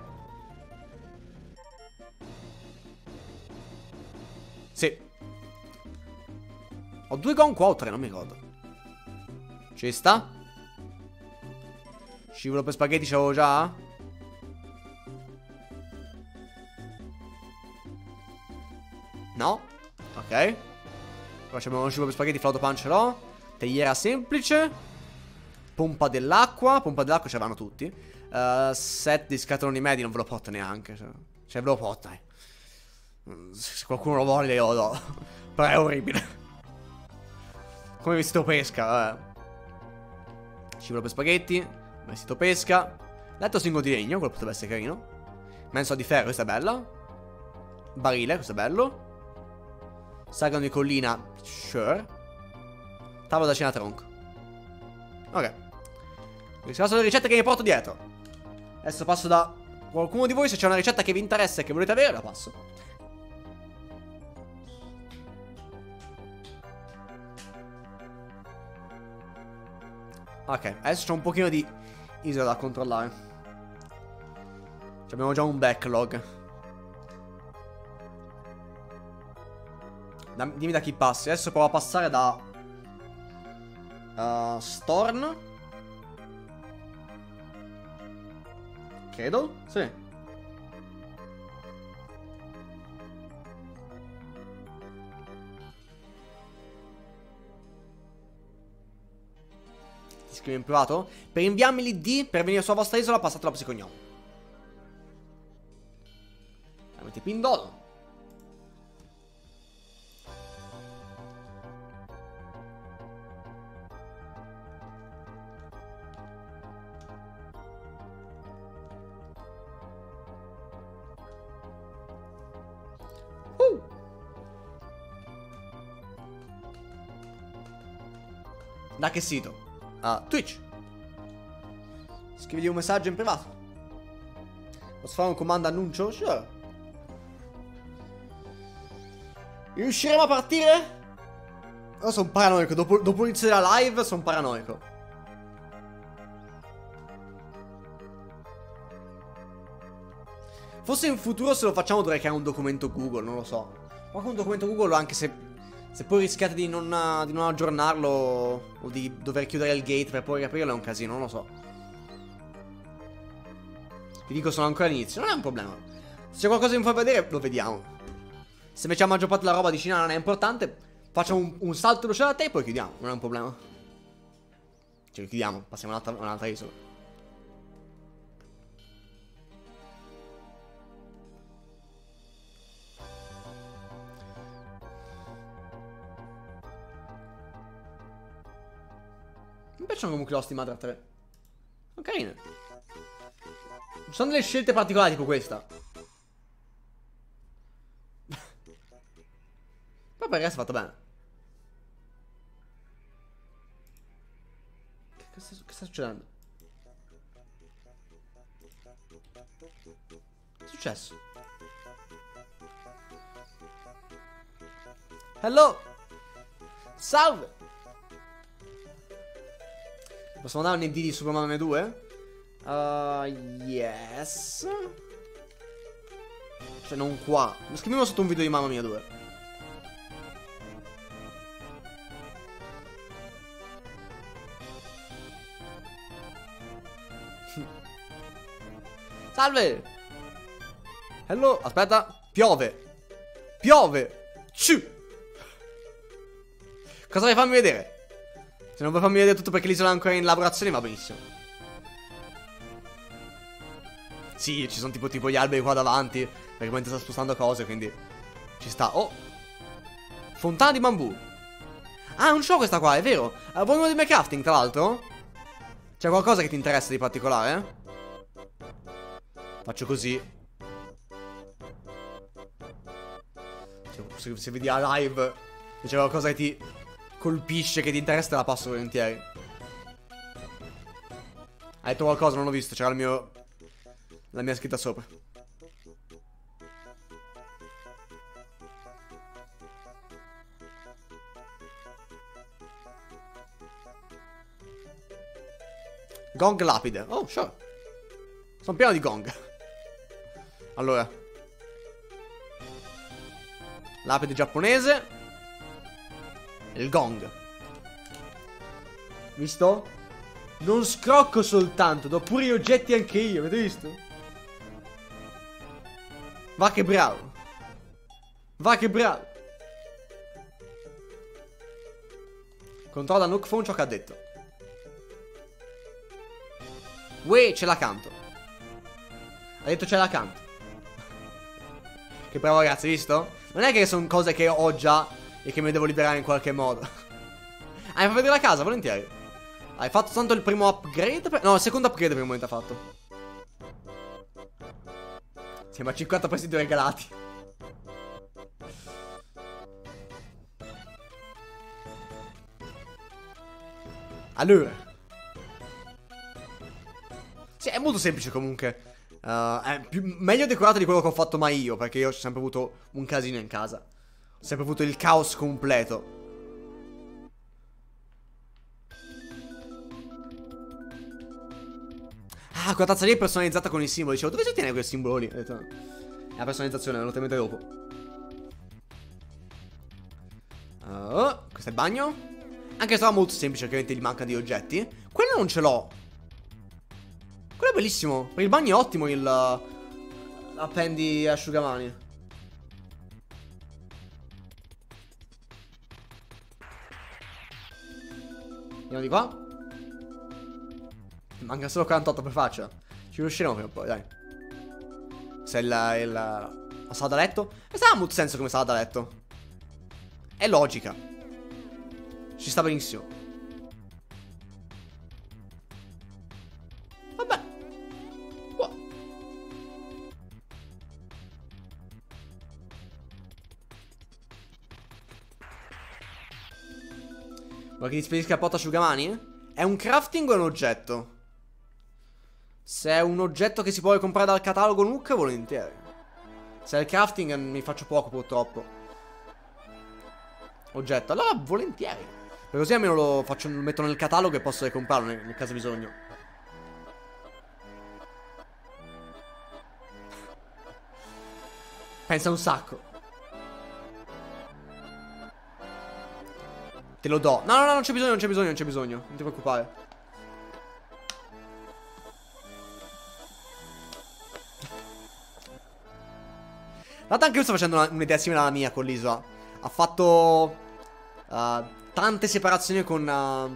A: Sì. Ho due gong qua o tre, non mi ricordo. Ci sta. Scivolo per spaghetti c'avevo già. No. Ok. Qua abbiamo uno scivolo per spaghetti, flauto pan ce l'ho. Teiera semplice. Pompa dell'acqua. Pompa dell'acqua ce l'hanno tutti. uh, Set di scatoloni medi non ve lo porto neanche. Cioè, cioè ve lo porto, eh. Se qualcuno lo vuole io lo do. Però è orribile. Come vestito pesca, eh. Scivolo per spaghetti. Vestito pesca. Letto singolo di legno, quello potrebbe essere carino. Mensola di ferro, questa è bella. Barile, questo è bello. Sagano di collina, sure. Tavolo da cena tronco. Ok. Queste sono le ricette che mi porto dietro. Adesso passo da qualcuno di voi. Se c'è una ricetta che vi interessa e che volete avere, la passo. Ok, adesso c'è un pochino di isola da controllare. Abbiamo già un backlog. Da, dimmi da chi passi. Adesso provo a passare da uh, Storm. Credo, sì. Scrive in privato. Per inviarmi l'I D per venire sulla vostra isola, passate la psicognomo. Avete pindolo. uh. Da che sito? Uh, Twitch. Scrivigli un messaggio in privato. Posso fare un comando annuncio? Sure. Riusciremo a partire? Io sono paranoico. Dopo, dopo l'inizio della live sono paranoico. Forse in futuro se lo facciamo dovrei creare un documento Google, non lo so. Ma con un documento Google, anche se Se poi rischiate di non, di non aggiornarlo o di dover chiudere il gate per poi riaprirlo, è un casino, non lo so. Vi dico, sono ancora all'inizio, non è un problema. Se c'è qualcosa che mi fa vedere, lo vediamo. Se invece la maggior parte della roba dici no, non è importante, facciamo un, un salto veloce da te e poi chiudiamo, non è un problema. Cioè chiudiamo, passiamo a un'altra, un'altra isola. Mi piacciono comunque l'host di Madra tre. Sono carine. Ci sono delle scelte particolari tipo questa. Poi per il resto è fatto bene. Che sta, che sta succedendo? Che è successo? Hello. Salve. Possiamo andare a un N D di Super Mario due? Uh, yes. Cioè non qua. Scriviamo sotto un video di Mamma Mia due. Salve. Hello. Aspetta. Piove. Piove. Ciu. Cosa vuoi farmi vedere? Se non vuoi farmi vedere tutto perché l'isola è ancora in lavorazione va benissimo. Sì, ci sono tipo, tipo gli alberi qua davanti, perché mentre sta spostando cose, quindi ci sta. Oh, fontana di bambù. Ah, non ce l'ho questa qua, è vero. uh, Vuoi uno di crafting, tra l'altro? C'è qualcosa che ti interessa di particolare? Faccio così. Se, se vedi a live e c'è qualcosa che ti colpisce, che ti interessa, te la passo volentieri. Hai detto qualcosa? Non l'ho visto, c'era il mio... la mia scritta sopra. Gong lapide. Oh, sure. Sono pieno di gong. Allora, lapide giapponese. E il gong. Visto? Non scrocco soltanto, do pure gli oggetti anche io, avete visto? Va che bravo. Va che bravo. Controlla Nook Phone ciò che ha detto. Uè, ce la canto. Ha detto ce la canto. Che bravo ragazzi, visto? Non è che sono cose che ho già e che mi devo liberare in qualche modo. Ah, mi fa vedere la casa, volentieri. Hai fatto tanto il primo upgrade? Per... No, il secondo upgrade per il momento ha fatto. Siamo a cinquanta prestiti regalati. Allora. Sì, è molto semplice comunque. Uh, è più, meglio decorato di quello che ho fatto mai io, perché io ho sempre avuto un casino in casa. Ho sempre avuto il caos completo. Ah, quella tazza lì è personalizzata con i simboli. Dicevo, dove si ottiene quel simbolo lì? Ho detto, no. È la personalizzazione, me lo tenete dopo. uh, Questo è il bagno. Anche se era molto semplice, perché ovviamente gli manca di oggetti. Quello non ce l'ho. Quello è bellissimo. Per il bagno è ottimo il appendi asciugamani. Andiamo di qua. Manca solo quarantotto per faccia. Ci riusciremo prima o poi, dai. Se è il, il, la sala da letto. E sta ha molto senso come sala da letto. È logica. Ci sta benissimo. Vabbè. Wow. Vuoi che ti spedisca il porta asciugamani? È un crafting o è un oggetto? Se è un oggetto che si può comprare dal catalogo Nook, volentieri. Se è il crafting mi faccio poco purtroppo. Oggetto, allora volentieri. Per così almeno lo, faccio, lo metto nel catalogo e posso comprarlo nel, nel caso bisogno. Pensa un sacco. Te lo do. No, no, no, non c'è bisogno, non c'è bisogno, non c'è bisogno. Non ti preoccupare. Guarda, anche io sto facendo un'idea simile alla mia con l'isola. Ha fatto uh, tante separazioni con uh,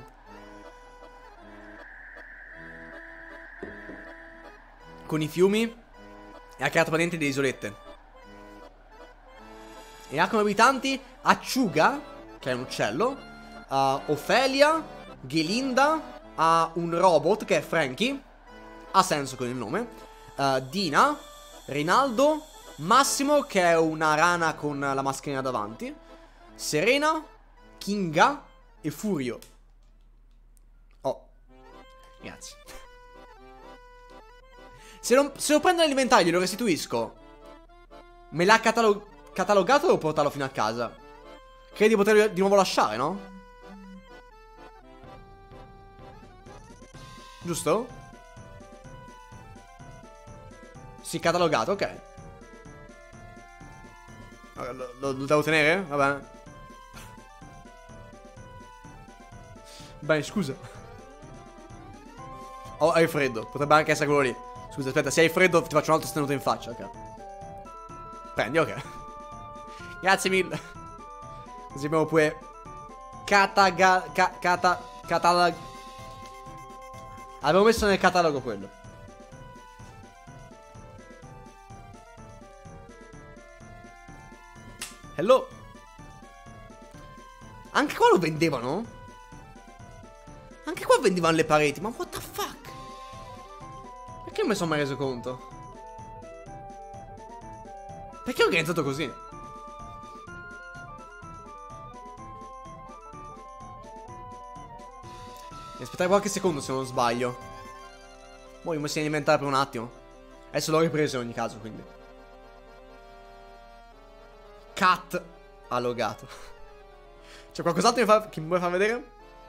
A: con i fiumi. E ha creato praticamente delle isolette. E ha come abitanti Acciuga, che è un uccello, uh, Ophelia, Ghelinda, ha un robot che è Frankie. Ha senso con il nome. uh, Dina, Rinaldo, Massimo, che è una rana con la mascherina davanti, Serena, Kinga e Furio. Oh, grazie. Se, non, se lo prendo all'inventario e lo restituisco, me l'ha catalog catalogato o devo portarlo fino a casa? Credi di poterlo di nuovo lasciare, no? Giusto? Sì, catalogato, ok. Lo, lo, lo devo tenere? Va bene. Beh, scusa. Oh, hai freddo. Potrebbe anche essere quello lì. Scusa, aspetta, se hai freddo ti faccio un altro stenuto in faccia, ok. Prendi, ok. Grazie mille. Così abbiamo pure Cataga... Ca, cata... Catalog... Avevo messo nel catalogo quello. Hello. Anche qua lo vendevano? Anche qua vendevano le pareti. Ma what the fuck? Perché non mi sono mai reso conto? Perché è organizzato così? Aspettare qualche secondo se non sbaglio. Poi mi si è inventare per un attimo. Adesso l'ho ripreso in ogni caso, quindi. Cat ha logato. C'è qualcos'altro che, che mi vuoi far vedere?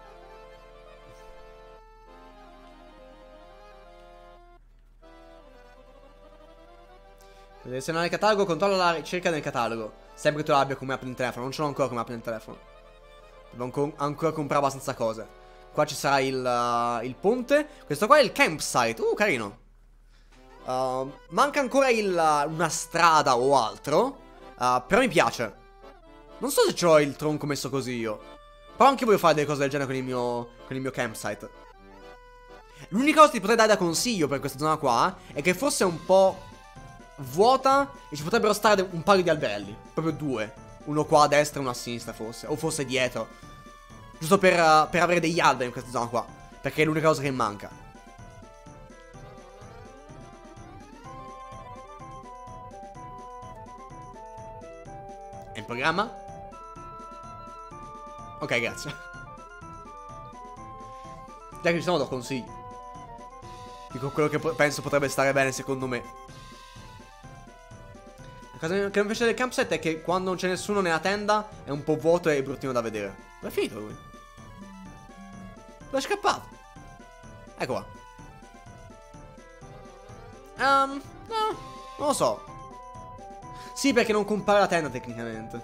A: Se non hai il catalogo, controlla la ricerca del catalogo. Sempre che tu l'abbia come app nel telefono. Non ce l'ho ancora come app nel telefono. Devo ancora, ancora comprare abbastanza cose. Qua ci sarà il, uh, il ponte. Questo qua è il campsite. Uh, carino. Uh, manca ancora il, uh, una strada o altro. Uh, però mi piace. Non so se ho il tronco messo così io. Però anche voglio fare delle cose del genere con il mio, con il mio campsite. L'unica cosa che ti potrei dare da consiglio per questa zona qua è che fosse un po' vuota e ci potrebbero stare un paio di alberelli. Proprio due. Uno qua a destra e uno a sinistra forse. O forse dietro. Giusto per, uh, per avere degli alberi in questa zona qua. Perché è l'unica cosa che manca. È in programma? Ok, grazie. Già che ci sono do consigli. Dico quello che penso potrebbe stare bene secondo me. La cosa che non piace del campsite è che quando non c'è nessuno nella tenda è un po' vuoto e bruttino da vedere. Dove è finito lui? Dove è scappato? Ecco qua. Um, no, non lo so. Sì, perché non compare la tenda tecnicamente.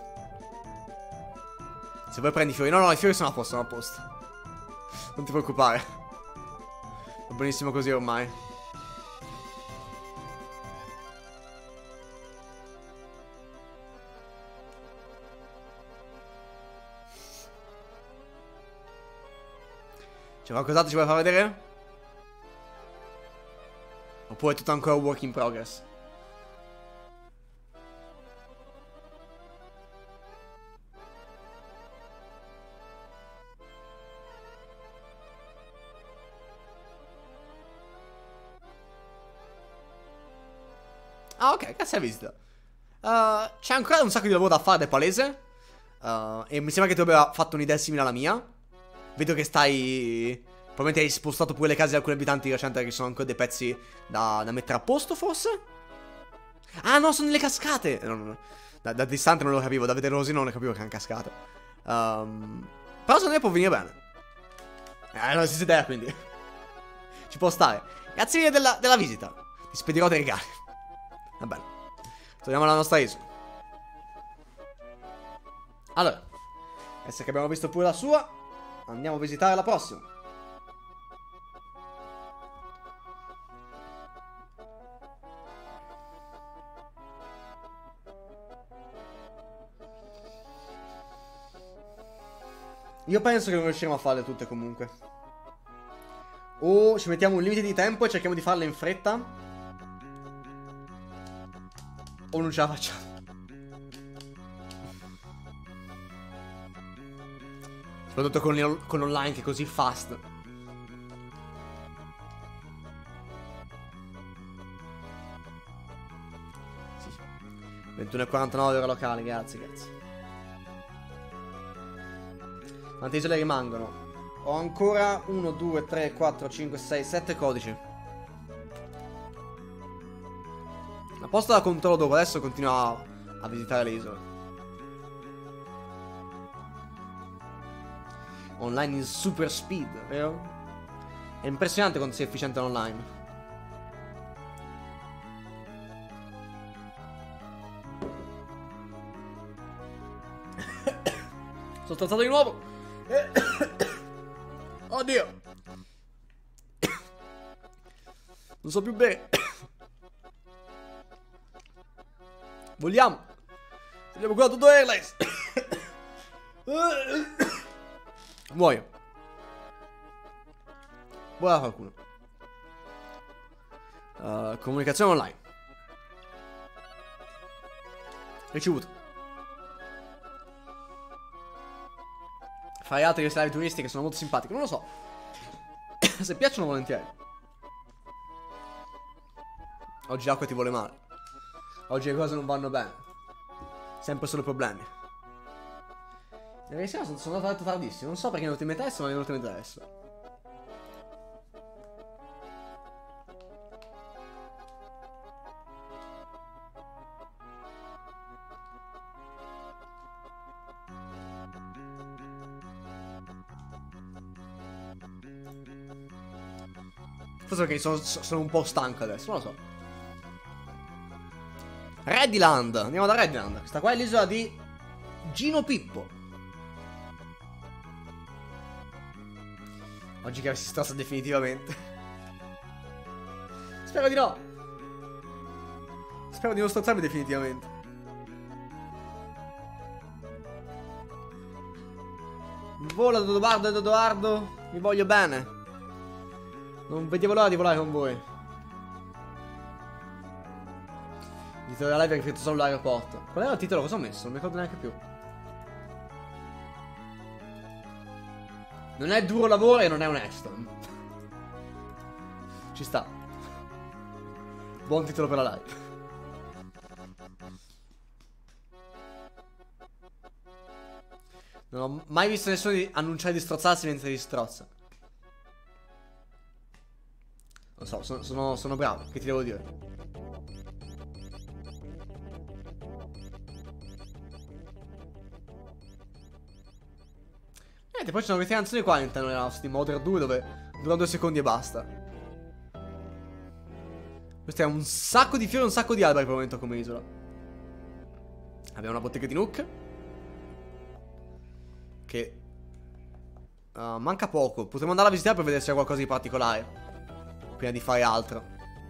A: Se vuoi prendi i fiori. No, no, i fiori sono a posto, sono a posto. Non ti preoccupare. Va benissimo così ormai. C'è qualcos'altro ci vuoi far vedere? Oppure è tutto ancora work in progress? Ah, ok, cazzo è visita. Uh, c'è ancora un sacco di lavoro da fare, è palese. Uh, e mi sembra che tu abbia fatto un'idea simile alla mia. Vedo che stai... Probabilmente hai spostato pure le case di alcuni abitanti di recente, che ci sono ancora dei pezzi da, da mettere a posto, forse? Ah, no, sono le cascate! No, no, no. Da, da distante non lo capivo, da vederlo così non lo capivo che erano cascate. Um, però secondo me può venire bene. Eh, non ho la stessa idea, quindi. Ci può stare. Grazie mille della, della visita. Ti spedirò dei regali. Va bene. Torniamo alla nostra isola. Allora, adesso che abbiamo visto pure la sua, andiamo a visitare la prossima. Io penso che non riusciremo a farle tutte comunque. O ci mettiamo un limite di tempo e cerchiamo di farle in fretta, o non ce la facciamo. Soprattutto con, con online che è così fast. Sì. ventuno e quarantanove ore locali, grazie, grazie. Quante isole rimangono? Ho ancora uno, due, tre, quattro, cinque, sei, sette codici. La posta la controllo dopo, adesso continuo a, a visitare le isole. Online in super speed, vero? È impressionante quanto sei efficiente online. Sono strozzato di nuovo. Oddio. Non so più bene. Vogliamo. Andiamo qua a Tutto Airlines. Muoio. Buona qualcuno. Uh, comunicazione online. Ricevuto. Fare altre riserve turistiche sono molto simpatiche. Non lo so. Se piacciono volentieri. Oggi l'acqua ti vuole male. Oggi le cose non vanno bene. Sempre solo problemi. Ieri sera sono, sono andato a letto tardissimo. Non so perché è venuto in mente adesso, ma è venuto in mente adesso. Forse perché sono, sono un po' stanco adesso, non lo so. Reddyland, andiamo da Reddyland. Questa qua è l'isola di Gino Pippo. Oggi che si strozza definitivamente. Spero di no. Spero di non strozzarmi definitivamente. Vola Dodobardo e Dodoardo. Vi voglio bene. Non vedevo l'ora di volare con voi. Il titolo della live è riferito solo all'aeroporto. Qual era il titolo? Cosa ho messo? Non mi ricordo neanche più. Non è duro lavoro e non è onesto. Ci sta. Buon titolo per la live. Non ho mai visto nessuno di annunciare di strozzarsi mentre si strozza. Lo so, sono, sono, sono bravo, che ti devo dire? Niente, poi ci sono queste canzoni qua all'interno della Steam Mother due dove durano due secondi e basta. Questo è un sacco di fiori e un sacco di alberi per il momento come isola. Abbiamo una bottega di Nook. Che uh, manca poco. Potremmo andare a visitare per vedere se c'è qualcosa di particolare prima di fare altro.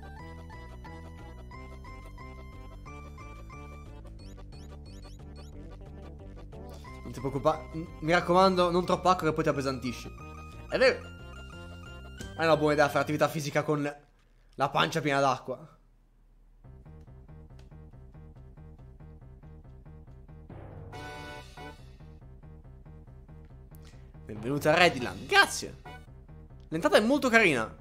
A: Non ti preoccupare. Mi raccomando, non troppo acqua che poi ti appesantisci. È vero. È una buona idea fare attività fisica con la pancia piena d'acqua. Benvenuti a Reddyland. Grazie. L'entrata è molto carina.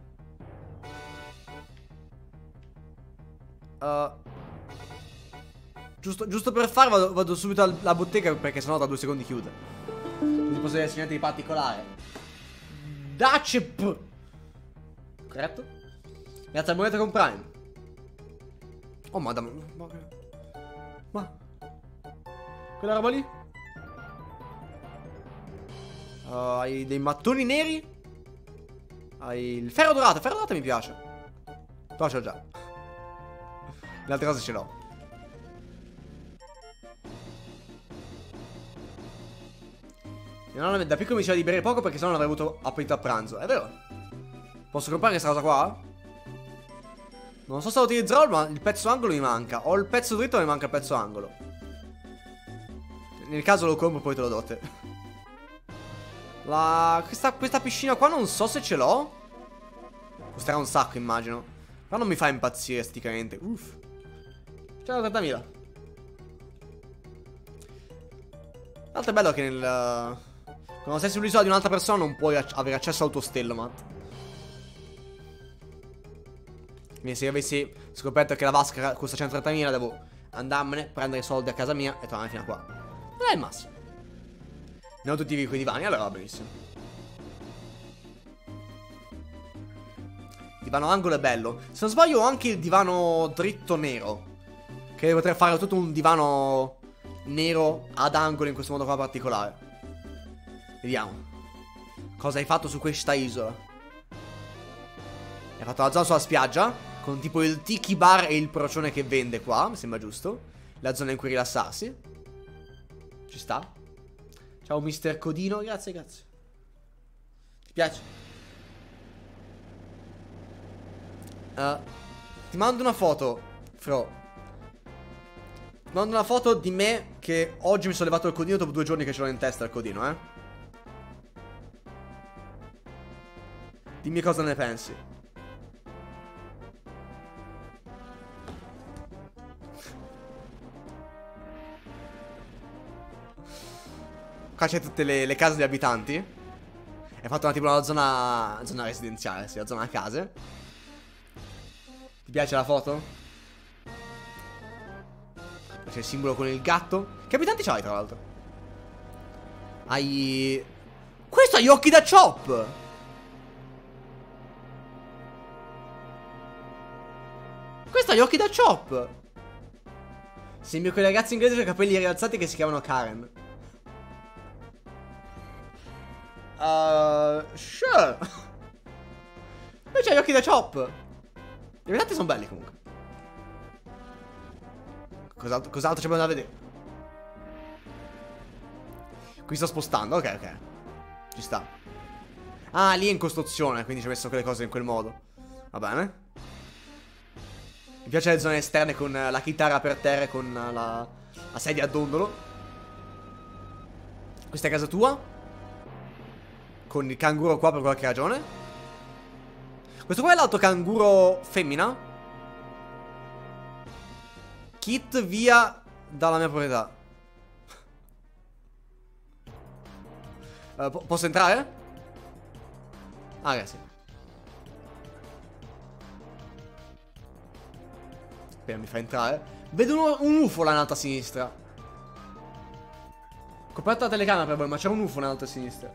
A: Uh, giusto, giusto per fare vado, vado subito alla bottega perché sennò tra due secondi chiude. Non ti posso dire niente di particolare. Dacep. Corretto? Grazie al moneta con Prime. Oh madonna. Ma, ma quella roba lì? uh, Hai dei mattoni neri. Hai il ferro dorato. Il ferro dorato mi piace. Però ce l'ho già. Le altre cose ce l'ho. Mia nonna da piccolo mi diceva di bere poco perché sennò non avrei avuto appetito a pranzo. È vero? Posso comprare questa cosa qua? Non so se la utilizzerò, ma il pezzo angolo mi manca. Ho il pezzo dritto ma mi manca il pezzo angolo. Nel caso lo compro poi te lo do te. La... Questa, questa piscina qua non so se ce l'ho. Costerà un sacco immagino. Però non mi fa impazzire esteticamente. Uff. centotrentamila. L'altro è bello che nel... Quando sei sull'isola di un'altra persona non puoi ac avere accesso all'autostellomat. Quindi se io avessi scoperto che la vasca costa centotrentamila devo andarmene, prendere i soldi a casa mia e tornare fino a qua. Non è il massimo. Ne ho tutti quei divani, allora va benissimo. Il divano angolo è bello. Se non sbaglio ho anche il divano dritto nero, che potrei fare tutto un divano nero ad angolo in questo modo qua particolare. Vediamo cosa hai fatto su questa isola. Hai fatto la zona sulla spiaggia, con tipo il tiki bar e il procione che vende qua, mi sembra giusto. La zona in cui rilassarsi. Ci sta. Ciao mister Codino, grazie, grazie. Ti piace? Uh, ti mando una foto, Fro. Ti mando una foto di me che oggi mi sono levato il codino dopo due giorni che ce l'ho in testa il codino, eh. Dimmi cosa ne pensi. Qua c'è tutte le, le case degli abitanti. È fatto una tipo una zona zona residenziale, sì, la zona case. Ti piace la foto? C'è il simbolo con il gatto. Che abitanti c'hai tra l'altro? Hai... Questo ha gli occhi da Chop! Questo ha gli occhi da Chop! Sembra quei ragazzi inglesi con i capelli rialzati che si chiamano Karen. Uh, sure. Poi c'ha gli occhi da Chop. Gli abitanti sono belli comunque. Cos'altro, cos'altro c'è da vedere? Qui sto spostando, ok, ok. Ci sta. Ah, lì è in costruzione, quindi ci ho messo quelle cose in quel modo. Va bene. Mi piace le zone esterne con la chitarra per terra e con la, la sedia a dondolo. Questa è casa tua? Con il canguro qua per qualche ragione. Questo qua è l'altro canguro femmina. Kit via dalla mia proprietà. uh, po Posso entrare? Ah, ragazzi. Aspetta, mi fa entrare. Vedo un, un U F O là in alto a sinistra. Ho coperto la telecamera per voi, ma c'è un U F O in alto a sinistra.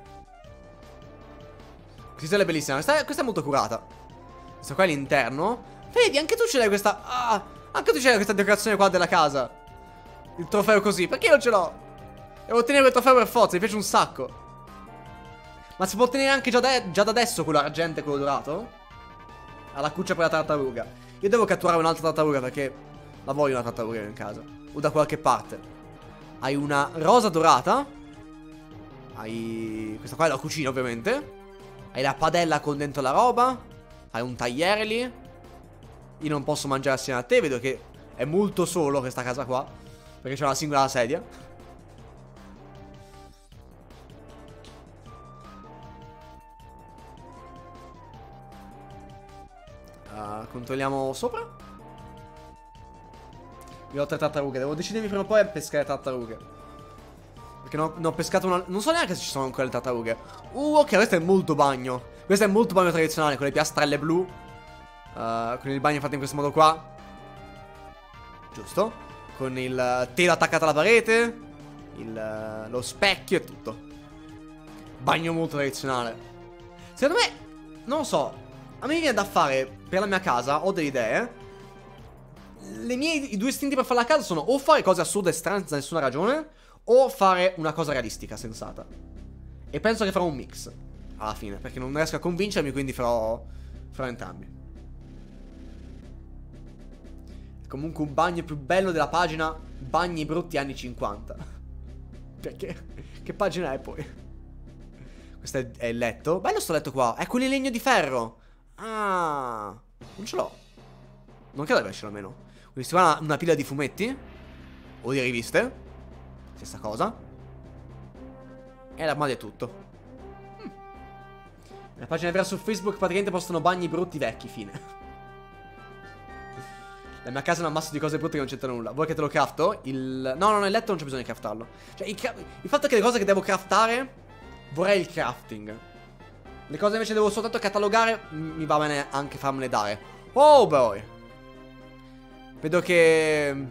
A: Questa è bellissima. Questa è, questa è molto curata. Questa qua è l'interno. Vedi, anche tu ce l'hai questa... Ah, anche tu c'hai questa decorazione qua della casa. Il trofeo così. Perché io non ce l'ho? Devo ottenere quel trofeo per forza. Mi piace un sacco. Ma si può ottenere anche già, già da adesso quello argento e quello dorato? Alla cuccia per la tartaruga. Io devo catturare un'altra tartaruga perché la voglio una tartaruga in casa. O da qualche parte. Hai una rosa dorata. Hai... Questa qua è la cucina ovviamente. Hai la padella con dentro la roba. Hai un tagliere lì. Io non posso mangiare assieme a te. Vedo che è molto solo questa casa qua, perché c'è una singola sedia. uh, Controlliamo sopra. Io ho tre tartarughe. Devo decidermi prima o poi a pescare tartarughe, perché non ho, non ho pescato una... Non so neanche se ci sono ancora le tartarughe. Uh, ok, questo è molto bagno. Questo è molto bagno tradizionale, con le piastrelle blu. Uh, con il bagno fatto in questo modo qua. Giusto. Con il telo attaccato alla parete. Il, lo specchio e tutto. Bagno molto tradizionale. Secondo me, non lo so, a me viene da fare per la mia casa, ho delle idee. Le mie, i due istinti per fare la casa sono o fare cose assurde e strane senza nessuna ragione, o fare una cosa realistica, sensata. E penso che farò un mix alla fine, perché non riesco a convincermi, quindi farò, farò entrambi. Comunque un bagno più bello della pagina bagni brutti anni cinquanta. Perché? Che pagina è poi? Questo è, è il letto. Bello sto letto qua. È quello in legno di ferro. Ah, non ce l'ho. Non credo di avercelo almeno. Quindi si fa una, una pila di fumetti o di riviste. Stessa cosa. E l'armadio è tutto. mm. La pagina vera su Facebook praticamente postano bagni brutti vecchi. Fine. La mia casa è un ammasso di cose brutte che non c'entra nulla. Vuoi che te lo crafto? Il... No, no, no, il letto non c'è bisogno di craftarlo. Cioè, il, cra... il fatto che le cose che devo craftare, vorrei il crafting. Le cose invece devo soltanto catalogare, mi va bene anche farmele dare. Oh boy. Vedo che...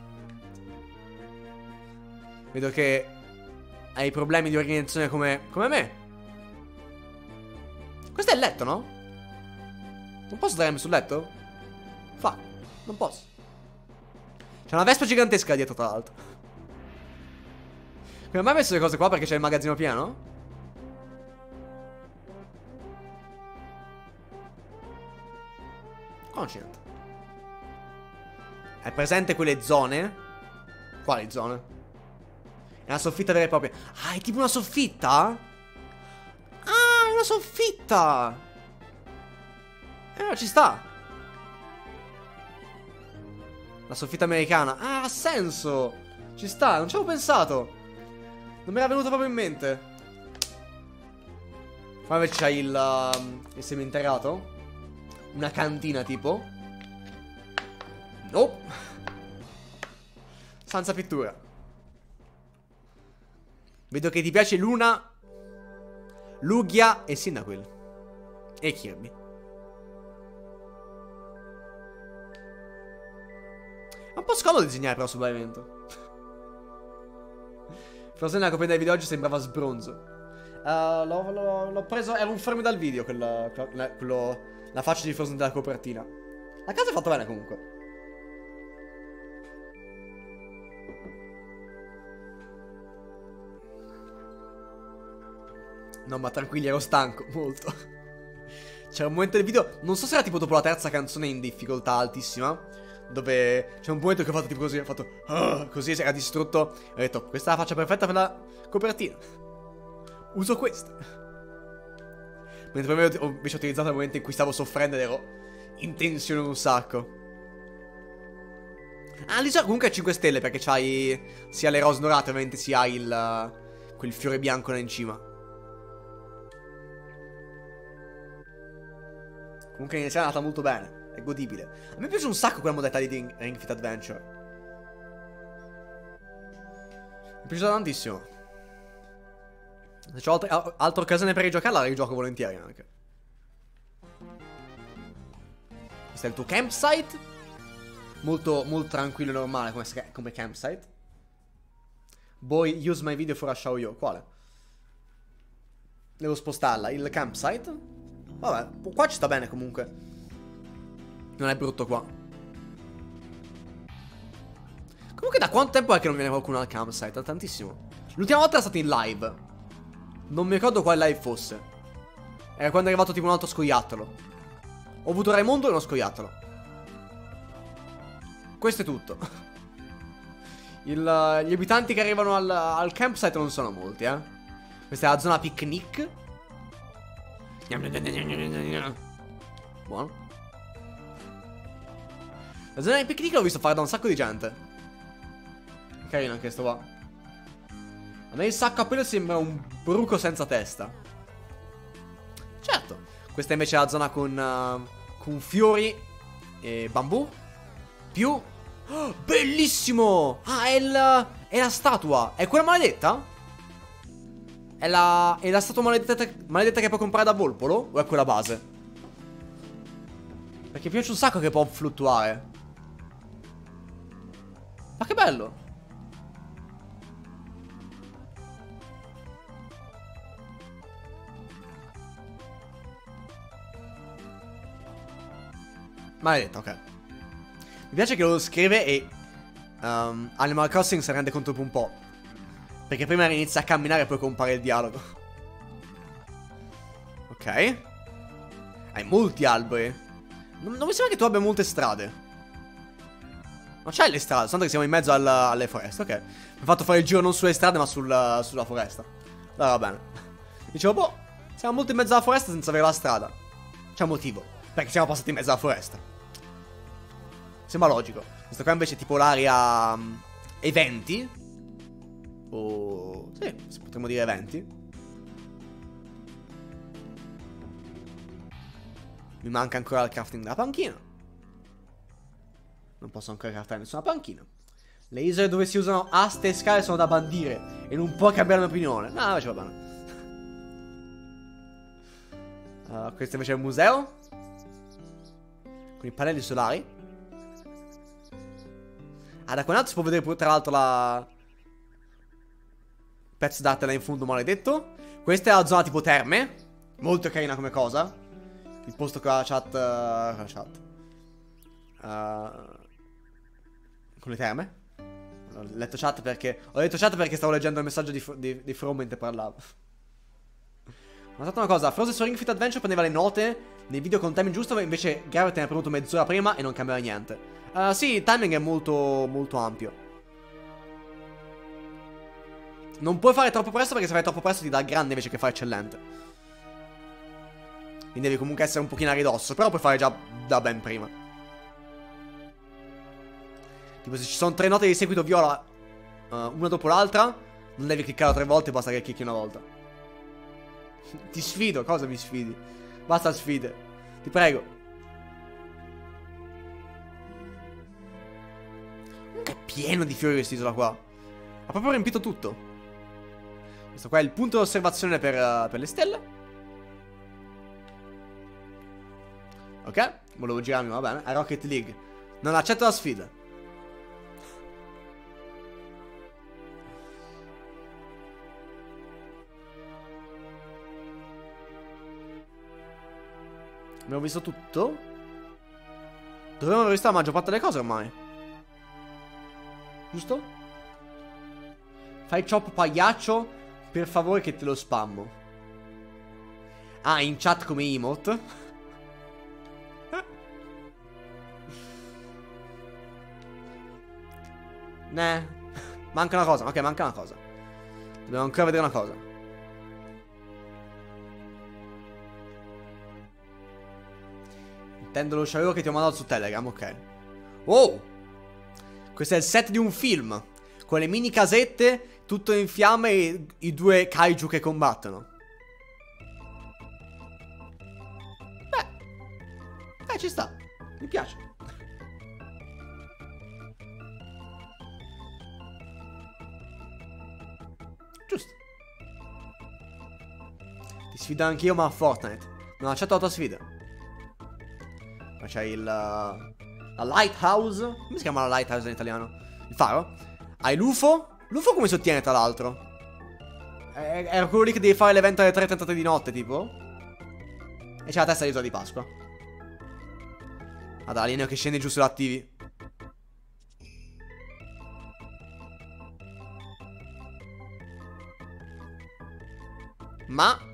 A: Vedo che hai problemi di organizzazione come, come me. Questo è il letto, no? Non posso darmi sul letto? Fuck. Non posso. C'è una vespa gigantesca dietro, tra l'altro. Come mai hai messo le cose qua? Perché c'è il magazzino pieno? non c'è niente. È presente quelle zone? Quali zone? È una soffitta vera e propria. Ah, è tipo una soffitta? Ah, è una soffitta! Eh, ci sta. La soffitta americana. Ah, ha senso. Ci sta, non ci avevo pensato. Non mi era venuto proprio in mente. Poi invece c'hai il, uh, il seminterrato. Una cantina tipo. No. Senza pittura. Vedo che ti piace Luna, Lugia e Cyndaquil. E Kirby. È un po' scomodo disegnare però sul pavimento. Forse nella copertina del video oggi sembrava sbronzo. uh, L'ho preso, era un frame dal video quella, quello, quello, la faccia di Frozen della copertina. La casa è fatta bene comunque. No, ma tranquilli, ero stanco, molto. C'era un momento del video, non so se era tipo dopo la terza canzone in difficoltà altissima, dove c'è un momento che ho fatto tipo così, ho fatto uh, così, si era distrutto. E ho detto, questa è la faccia perfetta per la copertina. Uso questa. Mentre poi ho invece utilizzato il momento in cui stavo soffrendo ed ero in tensione un sacco. Ah, l'isola comunque è cinque stelle perché c'hai sia le rose dorate, ovviamente sia il quel fiore bianco là in cima. Comunque l'iniziale è andata molto bene. È godibile. A me piace un sacco quella modalità di Ring Fit Adventure. Mi è piaciuta tantissimo. Se ho altre, altre occasioni per rigiocarla, la rigioco volentieri anche. Questo è il tuo campsite. Molto, molto tranquillo e normale come, come campsite. Boy, use my video for a show you. Quale? Devo spostarla. Il campsite. Vabbè, qua ci sta bene comunque. Non è brutto qua. Comunque da quanto tempo è che non viene qualcuno al campsite? Da tantissimo. L'ultima volta è stato in live. Non mi ricordo quale live fosse. Era quando è arrivato tipo un altro scoiattolo. Ho avuto Raimondo e uno scoiattolo. Questo è tutto. Il, gli abitanti che arrivano al, al campsite non sono molti, eh. Questa è la zona picnic. Buono. La zona di picnic l'ho visto fare da un sacco di gente. Carino anche sto qua. A me il sacco a pelo sembra un bruco senza testa. Certo. Questa invece è la zona con uh, con fiori e bambù. Più oh, bellissimo. Ah, è il, è la statua. È quella maledetta? È la, è la statua maledetta, maledetta che puoi comprare da Volpolo? O è quella base? Perché mi piace un sacco che può fluttuare. Ma che bello. Maledetta, ok. Mi piace che lo scrive e um, Animal Crossing si rende conto dopo un po'. Perché prima inizia a camminare e poi compare il dialogo. Ok. Hai molti alberi. Non, non mi sembra che tu abbia molte strade. Ma c'hai le strade, soltanto che siamo in mezzo al, alle foreste, ok. Mi ho fatto fare il giro non sulle strade ma sul, sulla foresta. Allora va bene. Dicevo, boh, siamo molto in mezzo alla foresta senza avere la strada. C'è un motivo. Perché siamo passati in mezzo alla foresta. Sembra logico. Questo qua invece è tipo l'area um, eventi. O... sì, potremmo dire eventi. Mi manca ancora il crafting della panchina. Non posso ancora craftare nessuna panchina. Le isole dove si usano aste e scale sono da bandire e non può cambiare l'opinione. No, invece va bene. uh, Questo invece è il museo con i pannelli solari. Ah, da qua in alto si può vedere tra l'altro la... pezzo d'arte là in fondo maledetto. Questa è la zona tipo terme. Molto carina come cosa. Il posto con la chat uh, con la chat uh, con le terme. Ho letto chat perché Ho letto chat perché stavo leggendo il messaggio di, di, di From mentre parlavo. Ho notato una cosa. Frozen su Ring Fit Adventure prendeva le note Nei video con timing giusto invece Garrett ne ha premuto mezz'ora prima e non cambiava niente. Uh, sì, il timing è molto, molto ampio. Non puoi fare troppo presto, perché se fai troppo presto ti dà grande invece che fa eccellente. Quindi devi comunque essere un pochino a ridosso, però puoi fare già da ben prima. Tipo se ci sono tre note di seguito viola, uh, una dopo l'altra, non devi cliccare tre volte, basta che clicchi una volta. Ti sfido, cosa mi sfidi? Basta sfide, ti prego. Comunque è pieno di fiori quest'isola qua. Ha proprio riempito tutto. Questo qua è il punto di osservazione per, uh, per le stelle. Ok, volevo girarmi, va bene. A Rocket League non accetto la sfida. Abbiamo visto tutto? Dovremmo aver visto la maggior parte delle cose ormai. Giusto? Fai chop pagliaccio, per favore che te lo spammo. Ah, in chat come emote. Ne. Manca una cosa, ok, manca una cosa. Dobbiamo ancora vedere una cosa. Intendo lo sciaio che ti ho mandato su Telegram, ok. Oh! Questo è il set di un film, con le mini casette, tutto in fiamme e i due kaiju che combattono. Beh, eh, ci sta, mi piace. Giusto. Ti sfido anch'io, ma a Fortnite non accetto la tua sfida. Ma c'è il... Uh, la Lighthouse. Come si chiama la Lighthouse in italiano? Il faro. Hai l'U F O. L'U F O come si ottiene, tra l'altro? Era quello lì che devi fare l'evento alle tre e trentatré di notte, tipo. E c'è la testa dell'isola di Pasqua. Ah, dai, l'alieno che scende giù sull'attivi. Ma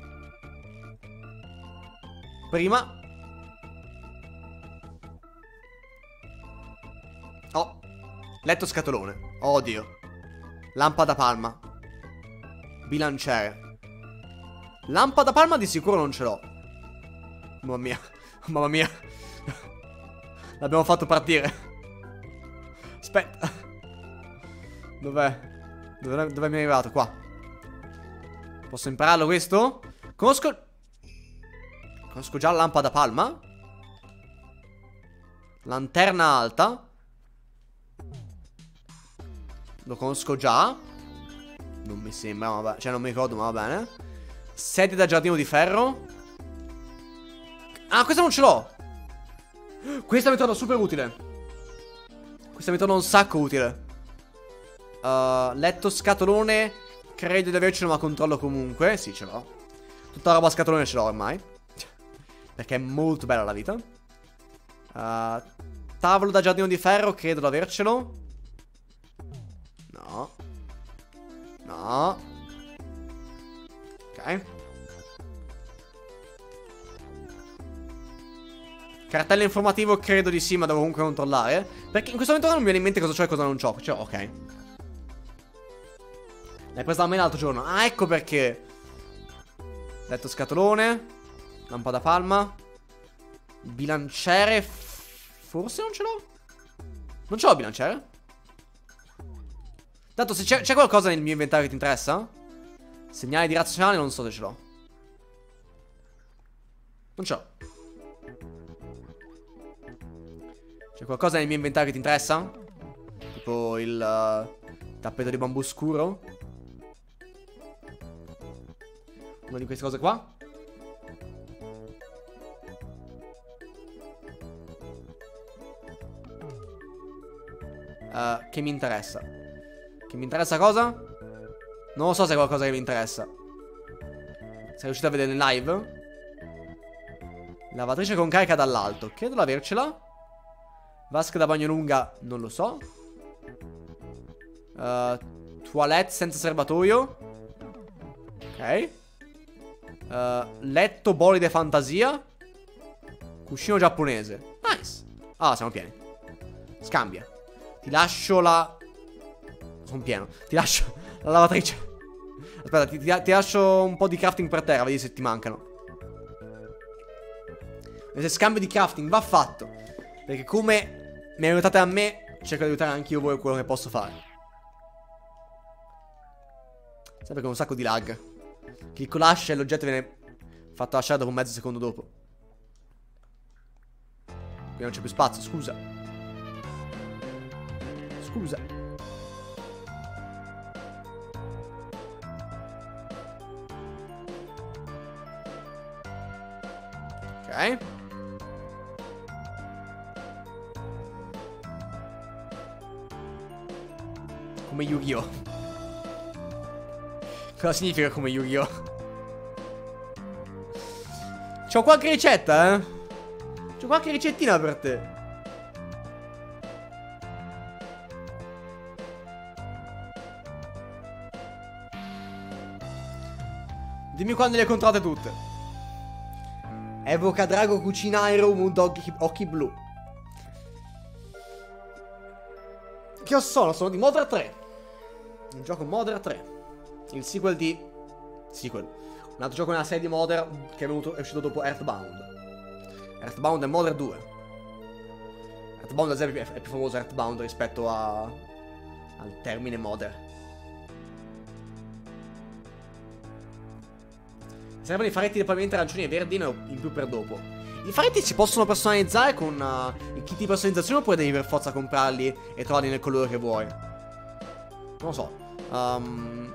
A: prima... Oh, letto scatolone. Odio. Lampada palma. Bilanciere. Lampada palma di sicuro non ce l'ho. Mamma mia. Mamma mia. L'abbiamo fatto partire. Aspetta. Dov'è? Dov'è, dove mi è arrivato? Qua. Posso impararlo questo? Conosco... Conosco già la lampada palma. Lanterna alta. Lo conosco già. Non mi sembra, ma vabbè. Cioè non mi ricordo, ma va bene. Sedie da giardino di ferro. Ah, questa non ce l'ho. Questa mi torna super utile. Questa mi torna un sacco utile. uh, Letto scatolone. Credo di avercelo, ma controllo comunque. Sì, ce l'ho. Tutta la roba a scatolone ce l'ho ormai. Perché è molto bella la vita. uh, Tavolo da giardino di ferro. Credo di avercelo. No. No. Ok. Cartello informativo credo di sì, ma devo comunque controllare. Perché in questo momento non mi viene in mente cosa c'ho e cosa non c'ho. Cioè, ok. L'hai presa da me l'altro giorno. Ah, ecco perché. Letto scatolone. Lampada palma. Bilanciere. Forse non ce l'ho. Non ce l'ho il bilanciere. Tanto se c'è qualcosa nel mio inventario che ti interessa. Segnale di razionale non so se ce l'ho. Non ce l'ho. C'è qualcosa nel mio inventario che ti interessa? Tipo il uh, tappeto di bambù scuro. Una di queste cose qua. uh, Che mi interessa. Che mi interessa cosa? Non lo so se è qualcosa che mi interessa. Sei riuscito a vedere in live? Lavatrice con carica dall'alto. Credo di avercela. Vasca da bagno lunga. Non lo so. uh, Toilette senza serbatoio. Ok. uh, Letto bolide fantasia. Cuscino giapponese. Nice. Ah, siamo pieni. Scambia. Ti lascio la... Sono pieno. Ti lascio la lavatrice. Aspetta, ti, ti, ti lascio un po' di crafting per terra. Vedi se ti mancano. E se scambio di crafting va fatto. Perché come mi aiutate a me, cerco di aiutare anche io voi quello che posso fare. Sempre con un sacco di lag. Clicco lascia e l'oggetto viene fatto lasciare dopo mezzo secondo dopo. Qui non c'è più spazio, scusa. Scusa. Ok. Come Yu-Gi-Oh! Cosa significa come Yu-Gi-Oh? C'ho qualche ricetta, eh? C'ho qualche ricettina per te. Dimmi quando le hai controllate tutte. Evoca Drago Cucinairo Mood occhi, occhi blu. Che sono? Sono di Modern tre. Un gioco Modern tre. Il sequel di... Sequel. Un altro gioco nella serie di Modern che è, venuto, è uscito dopo Earthbound. Earthbound è Modern due. Earthbound ad esempio è più famoso Earthbound rispetto a... al termine Modern. Servono i faretti di pavimento arancioni e verdi in più per dopo. I faretti si possono personalizzare con uh, i kit di personalizzazione oppure devi per forza comprarli e trovarli nel colore che vuoi? Non lo so. Um...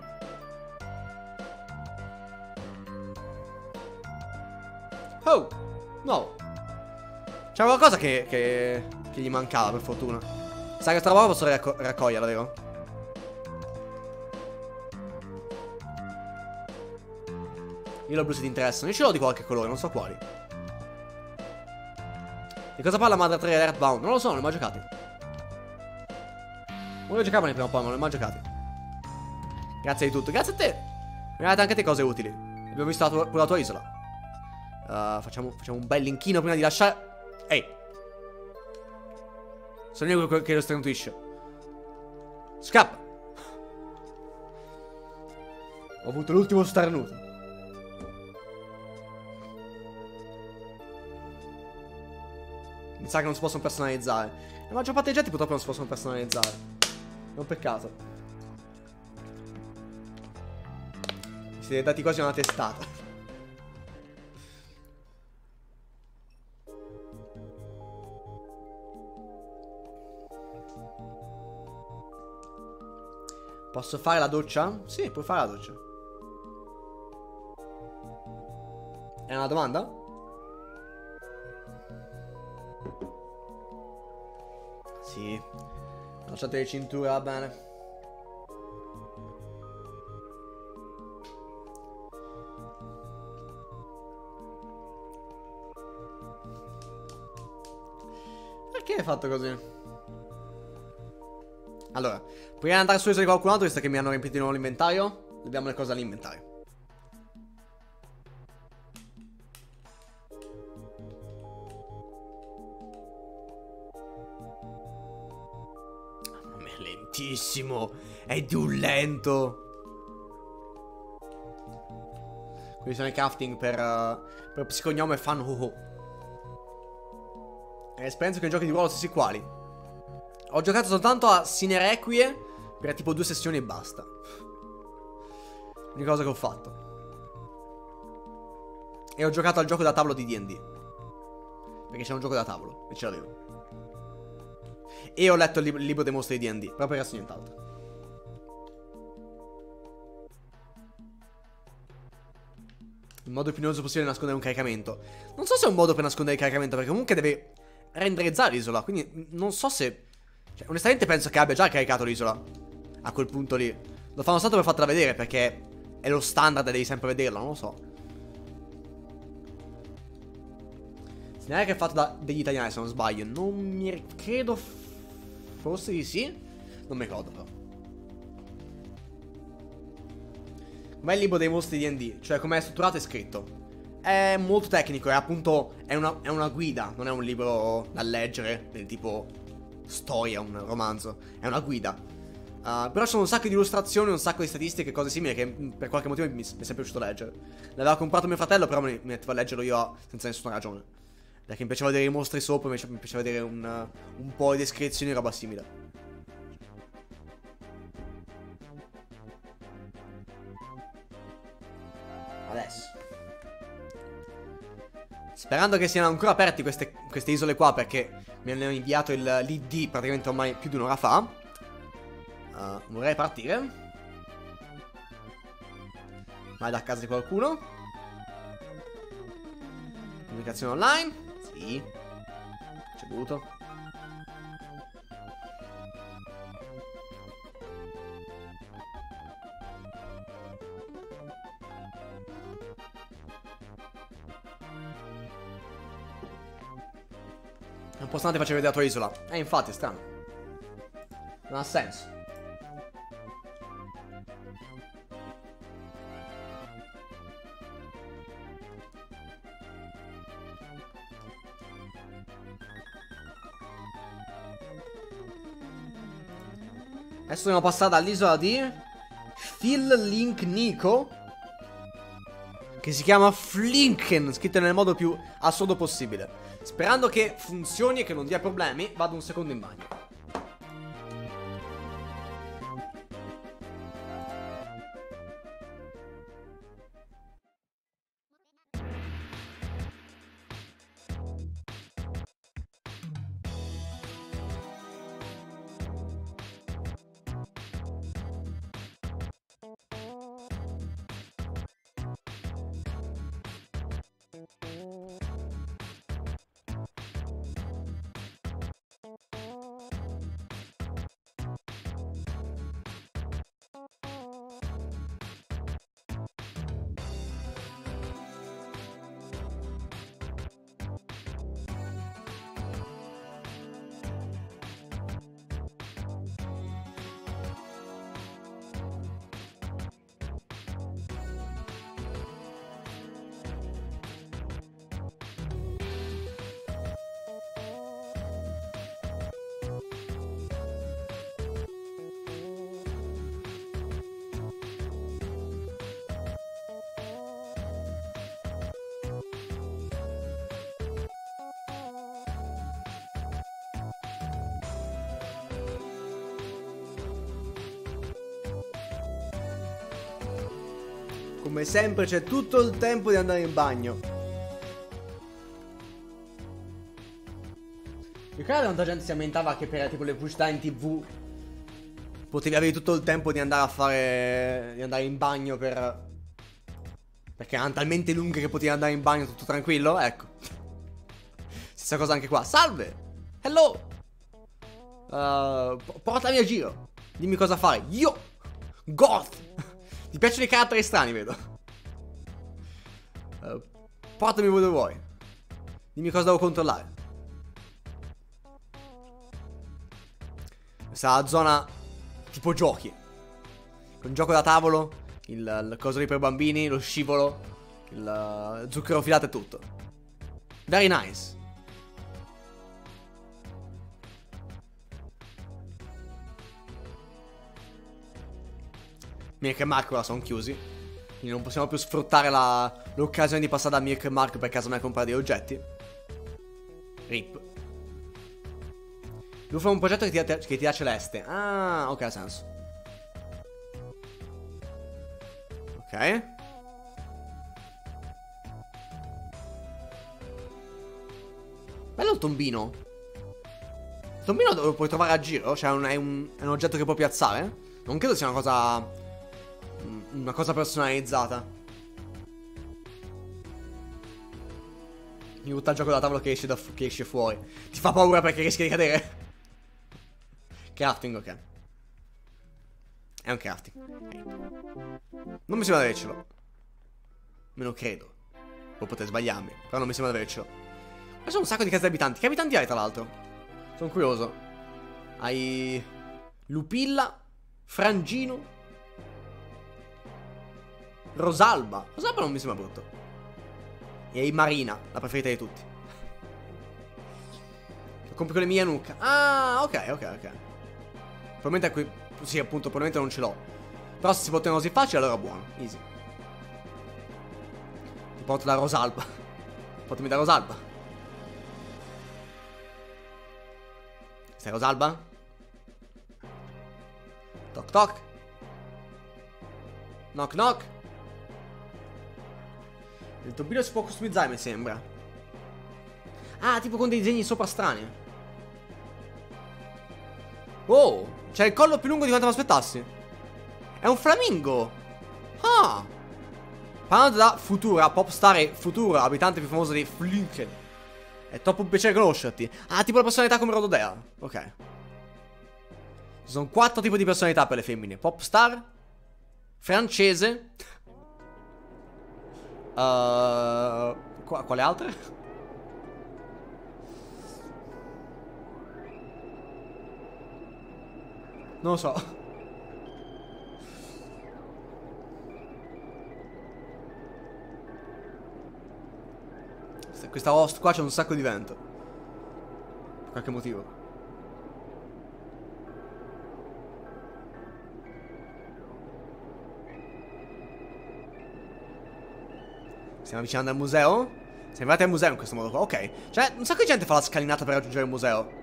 A: Oh! No! C'è qualcosa che, che, che gli mancava per fortuna. Sai che sta roba posso racco raccoglierla, vero? Io lo blu se ti interessano. Io ce l'ho di qualche colore, non so quali. Di cosa parla Madre tre Earthbound? Non lo so, non li ho mai giocati. Volevo giocare prima o poi, ma non li ho mai giocati. Grazie di tutto, grazie a te. Mi hai dato anche te cose utili. Abbiamo visto la tua, pure la tua isola. uh, facciamo, facciamo un bel linkino prima di lasciare. Ehi, sono io che lo starnutisce. Scappa. Ho avuto l'ultimo starnuto. Mi sa che non si possono personalizzare. La maggior parte dei oggetti purtroppo non si possono personalizzare. È un peccato. Mi siete dati quasi una testata. Posso fare la doccia? Sì, puoi fare la doccia. È una domanda? Sì. Lasciate le cinture, va bene. Perché hai fatto così? Allora, prima di andare su di qualcun altro, visto che mi hanno riempito di nuovo l'inventario, dobbiamo le cose all'inventario. Lentissimo. È di un lento. Questi sono i crafting per, uh, per psicognome e fan ho ho. È esperienza con i giochi di ruolo stessi quali. Ho giocato soltanto a Sine Requie per tipo due sessioni e basta. L'unica cosa che ho fatto. E ho giocato al gioco da tavolo di D and D. Perché c'è un gioco da tavolo e ce l'avevo. E ho letto il, lib il libro dei mostri di D and D. Proprio per nient'altro. Il modo più noioso possibile di nascondere un caricamento. Non so se è un modo per nascondere il caricamento, perché comunque deve renderizzare l'isola. Quindi non so se... Cioè, onestamente penso che abbia già caricato l'isola. A quel punto lì. Lo fanno stato per fartela vedere, perché è lo standard e devi sempre vederla, non lo so. Non è che è fatto da degli italiani, se non sbaglio. Non mi credo. Forse di sì. Non mi ricordo però. Com'è il libro dei mostri di D and D? Cioè com'è strutturato e scritto? è molto tecnico, è appunto, è una, è una guida, non è un libro da leggere, del tipo storia, un romanzo, è una guida. Uh, però ci sono un sacco di illustrazioni, un sacco di statistiche, cose simili che per qualche motivo mi, mi è sempre piaciuto leggere. L'aveva comprato mio fratello, però mi, mi mettevo a leggerlo io senza nessuna ragione. Perché mi piaceva vedere i mostri sopra, mi piaceva vedere un, uh, un po' di descrizioni e roba simile. Adesso, sperando che siano ancora aperti queste, queste isole qua, perché mi hanno inviato l'I D praticamente ormai più di un'ora fa. Uh, vorrei partire. Vai da casa di qualcuno. Comunicazione online. Sì. Ricevuto. È un po' strano che faccia vedere la tua isola. Eh, infatti, è strano. Non ha senso. Adesso dobbiamo passare dall'isola di Phil Link Nico, che si chiama Flinken, scritto nel modo più assurdo possibile. Sperando che funzioni e che non dia problemi, vado un secondo in bagno. Come sempre c'è tutto il tempo di andare in bagno. Ricordo quanta gente si lamentava che per tipo le pubblicità in tv potevi avere tutto il tempo di andare a fare, di andare in bagno per, perché erano talmente lunghe che potevi andare in bagno tutto tranquillo. Ecco. Stessa cosa anche qua. Salve. Hello. uh, Portami a giro. Dimmi cosa fare. Io Goth. Ti piacciono i caratteri strani, vedo. uh, Portami dove vuoi. Dimmi cosa devo controllare. Questa è la zona tipo giochi. Con gioco da tavolo, il, il coso lì per bambini, lo scivolo, il uh, zucchero filato e tutto. Very nice. Milk e Mark ora sono chiusi, quindi non possiamo più sfruttare l'occasione di passare da Milk e Mark per casomai comprare degli oggetti. Rip. Lui fa un progetto che ti, dà, che ti dà celeste. Ah, ok, ha senso. Ok. Bello il tombino. Il tombino lo puoi trovare a giro? Cioè è un, è un oggetto che puoi piazzare? Non credo sia una cosa... Una cosa personalizzata. Mi butta il gioco da tavolo che esce, da che esce fuori. Ti fa paura perché rischi di cadere. Crafting, ok. È un crafting, okay. Non mi sembra di avercelo. Me lo credo. Può poter sbagliarmi, però non mi sembra di avercelo. Ma sono un sacco di case di abitanti. Che abitanti hai tra l'altro? Sono curioso. Hai Lupilla, Frangino, Rosalba. Rosalba non mi sembra brutto. E Marina, la preferita di tutti. Compri con le mie Nuka. Ah, ok, ok, ok. Probabilmente qui. Sì, appunto, probabilmente non ce l'ho. Però se si può ottenere così facile, allora buono. Easy. Ti porto da Rosalba. Portami da Rosalba. Sei Rosalba? Toc toc. Knock knock. Il tombino si può customizzare, mi sembra. Ah, tipo con dei disegni sopra strani. Oh, c'è il collo più lungo di quanto mi aspettassi. È un flamingo. Ah. Parlando da Futura, popstar e Futura, abitante più famoso di Flinken. È troppo un piacere conoscerti. Ah, tipo la personalità come Rododea. Ok. Ci sono quattro tipi di personalità per le femmine. Popstar, francese. Uh, qua, quale altre? Non lo so. Questa host qua c'è un sacco di vento. Per qualche motivo. Stiamo avvicinando al museo? Siamo arrivati al museo in questo modo qua. Ok. Cioè, un sacco di gente fa la scalinata per raggiungere il museo.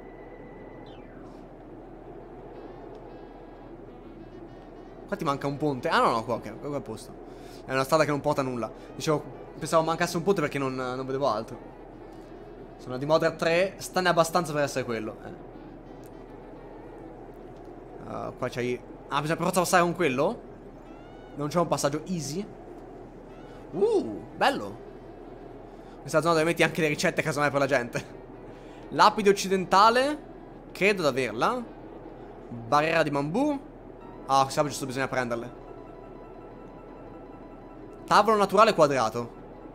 A: Qua ti manca un ponte. Ah no no, qua ok, qua è a posto. È una strada che non porta a nulla. Dicevo, pensavo mancasse un ponte perché non, non vedevo altro. Sono di Modern tre. Stanne abbastanza per essere quello eh. uh, Qua c'hai. Ah, bisogna per forza passare con quello? Non c'è un passaggio easy? Uh, bello. Questa zona dove metti anche le ricette casomai per la gente. Lapide occidentale. Credo di averla. Barriera di bambù. Ah, sapevo giusto, bisogna prenderle. Tavolo naturale quadrato.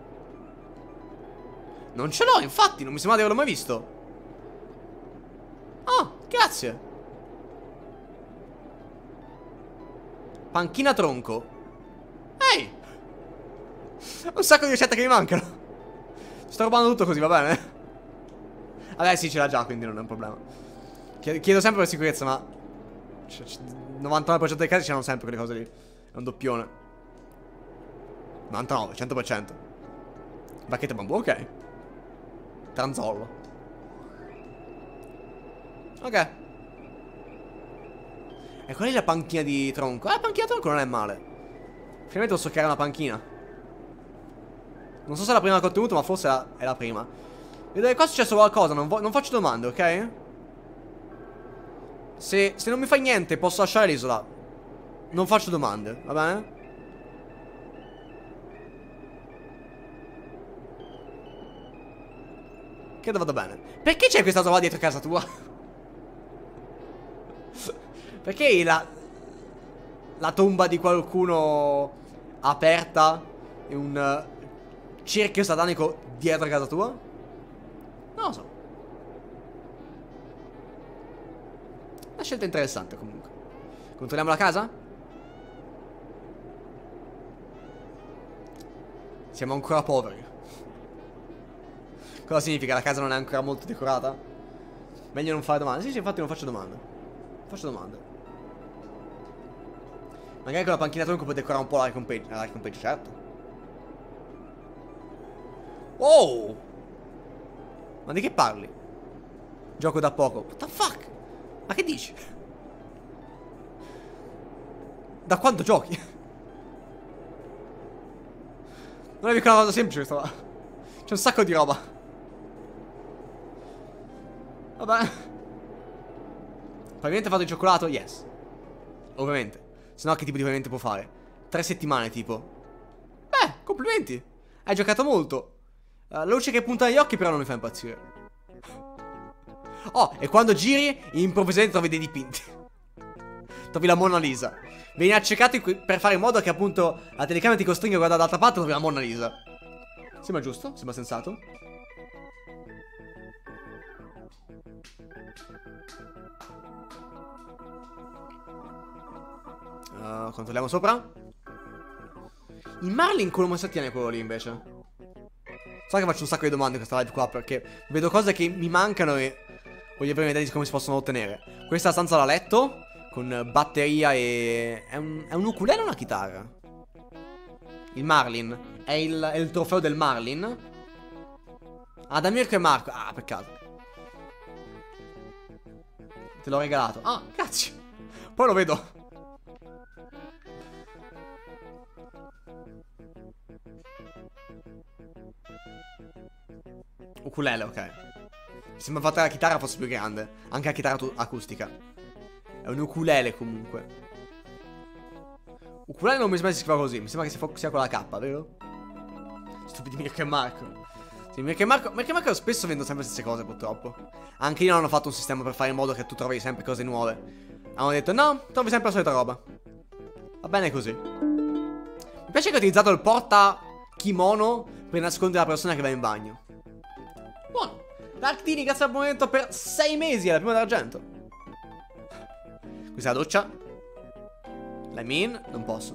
A: Non ce l'ho, infatti, non mi sembra di averlo mai visto. Ah, grazie. Panchina tronco. Ehi. Un sacco di ricette che mi mancano. Sto rubando tutto così, va bene? Vabbè, sì, ce l'ha già, quindi non è un problema. Chiedo sempre per sicurezza, ma novantanove per cento dei casi c'hanno sempre quelle cose lì. È un doppione. novantanove, cento per cento. Bacchetta bambù, ok. Tranzollo. Ok. E qual è la panchina di tronco? Eh, la panchina di tronco non è male. Finalmente posso creare una panchina. Non so se è la prima che ho ottenuto, ma forse è la, è la prima. Vedo che qua è successo qualcosa, non, non faccio domande, ok? Se, se non mi fai niente posso lasciare l'isola. Non faccio domande, va bene? Credo vada bene. Perché c'è questa trova dietro casa tua? Perché la La tomba di qualcuno aperta in un cerchio satanico dietro casa tua? Non lo so. Una scelta interessante comunque. Controlliamo la casa? Siamo ancora poveri. Cosa significa? La casa non è ancora molto decorata? Meglio non fare domande. Sì, sì, infatti non faccio domande. Non faccio domande. Magari con la panchina tronco puoi decorare un po' l'area campeggio. L'area campeggio, certo. Oh! Ma di che parli? Gioco da poco. What the fuck? Ma che dici? Da quanto giochi? Non è mica una cosa semplice questa qua. C'è un sacco di roba. Vabbè. Pavimento fatto di cioccolato? Yes. Ovviamente. Se no che tipo di pavimento può fare? Tre settimane tipo. Beh, complimenti. Hai giocato molto. uh, La luce che punta negli occhi però non mi fa impazzire. Oh, e quando giri improvvisamente trovi dei dipinti. Trovi la Mona Lisa. Vieni accecato per fare in modo che appunto la telecamera ti costringa a guardare dall'altra parte e trovi la Mona Lisa. Sembra giusto? Sembra sensato? Uh, controlliamo sopra. Il Marlin come mossa tiene quello lì invece? So che faccio un sacco di domande in questa live qua, perché vedo cose che mi mancano e voglio avere un'idea di come si possono ottenere. Questa è la stanza da letto, con batteria e... È un, è un ukulele o una chitarra? Il Marlin. È il, è il trofeo del Marlin. Ah, da Mirko e Marco. Ah, peccato. Te l'ho regalato. Ah, grazie. Poi lo vedo. Ukulele, ok. Mi sembra fatta la chitarra fosse più grande. Anche la chitarra acustica. È un ukulele comunque. Ukulele non mi sembra che si scriva così. Mi sembra che sia con la K, vero? Stupidi Mirko e Marco. Sì, Mirko e Marco, Mirko e Marco spesso vendono sempre le stesse cose, purtroppo. Anche io non hanno fatto un sistema per fare in modo che tu trovi sempre cose nuove. Hanno detto no, trovi sempre la solita roba. Va bene così. Mi piace che ho utilizzato il porta kimono per nascondere la persona che va in bagno. Buono. Darktini, grazie al momento per sei mesi alla prima d'argento. Questa è la doccia. La min, non posso.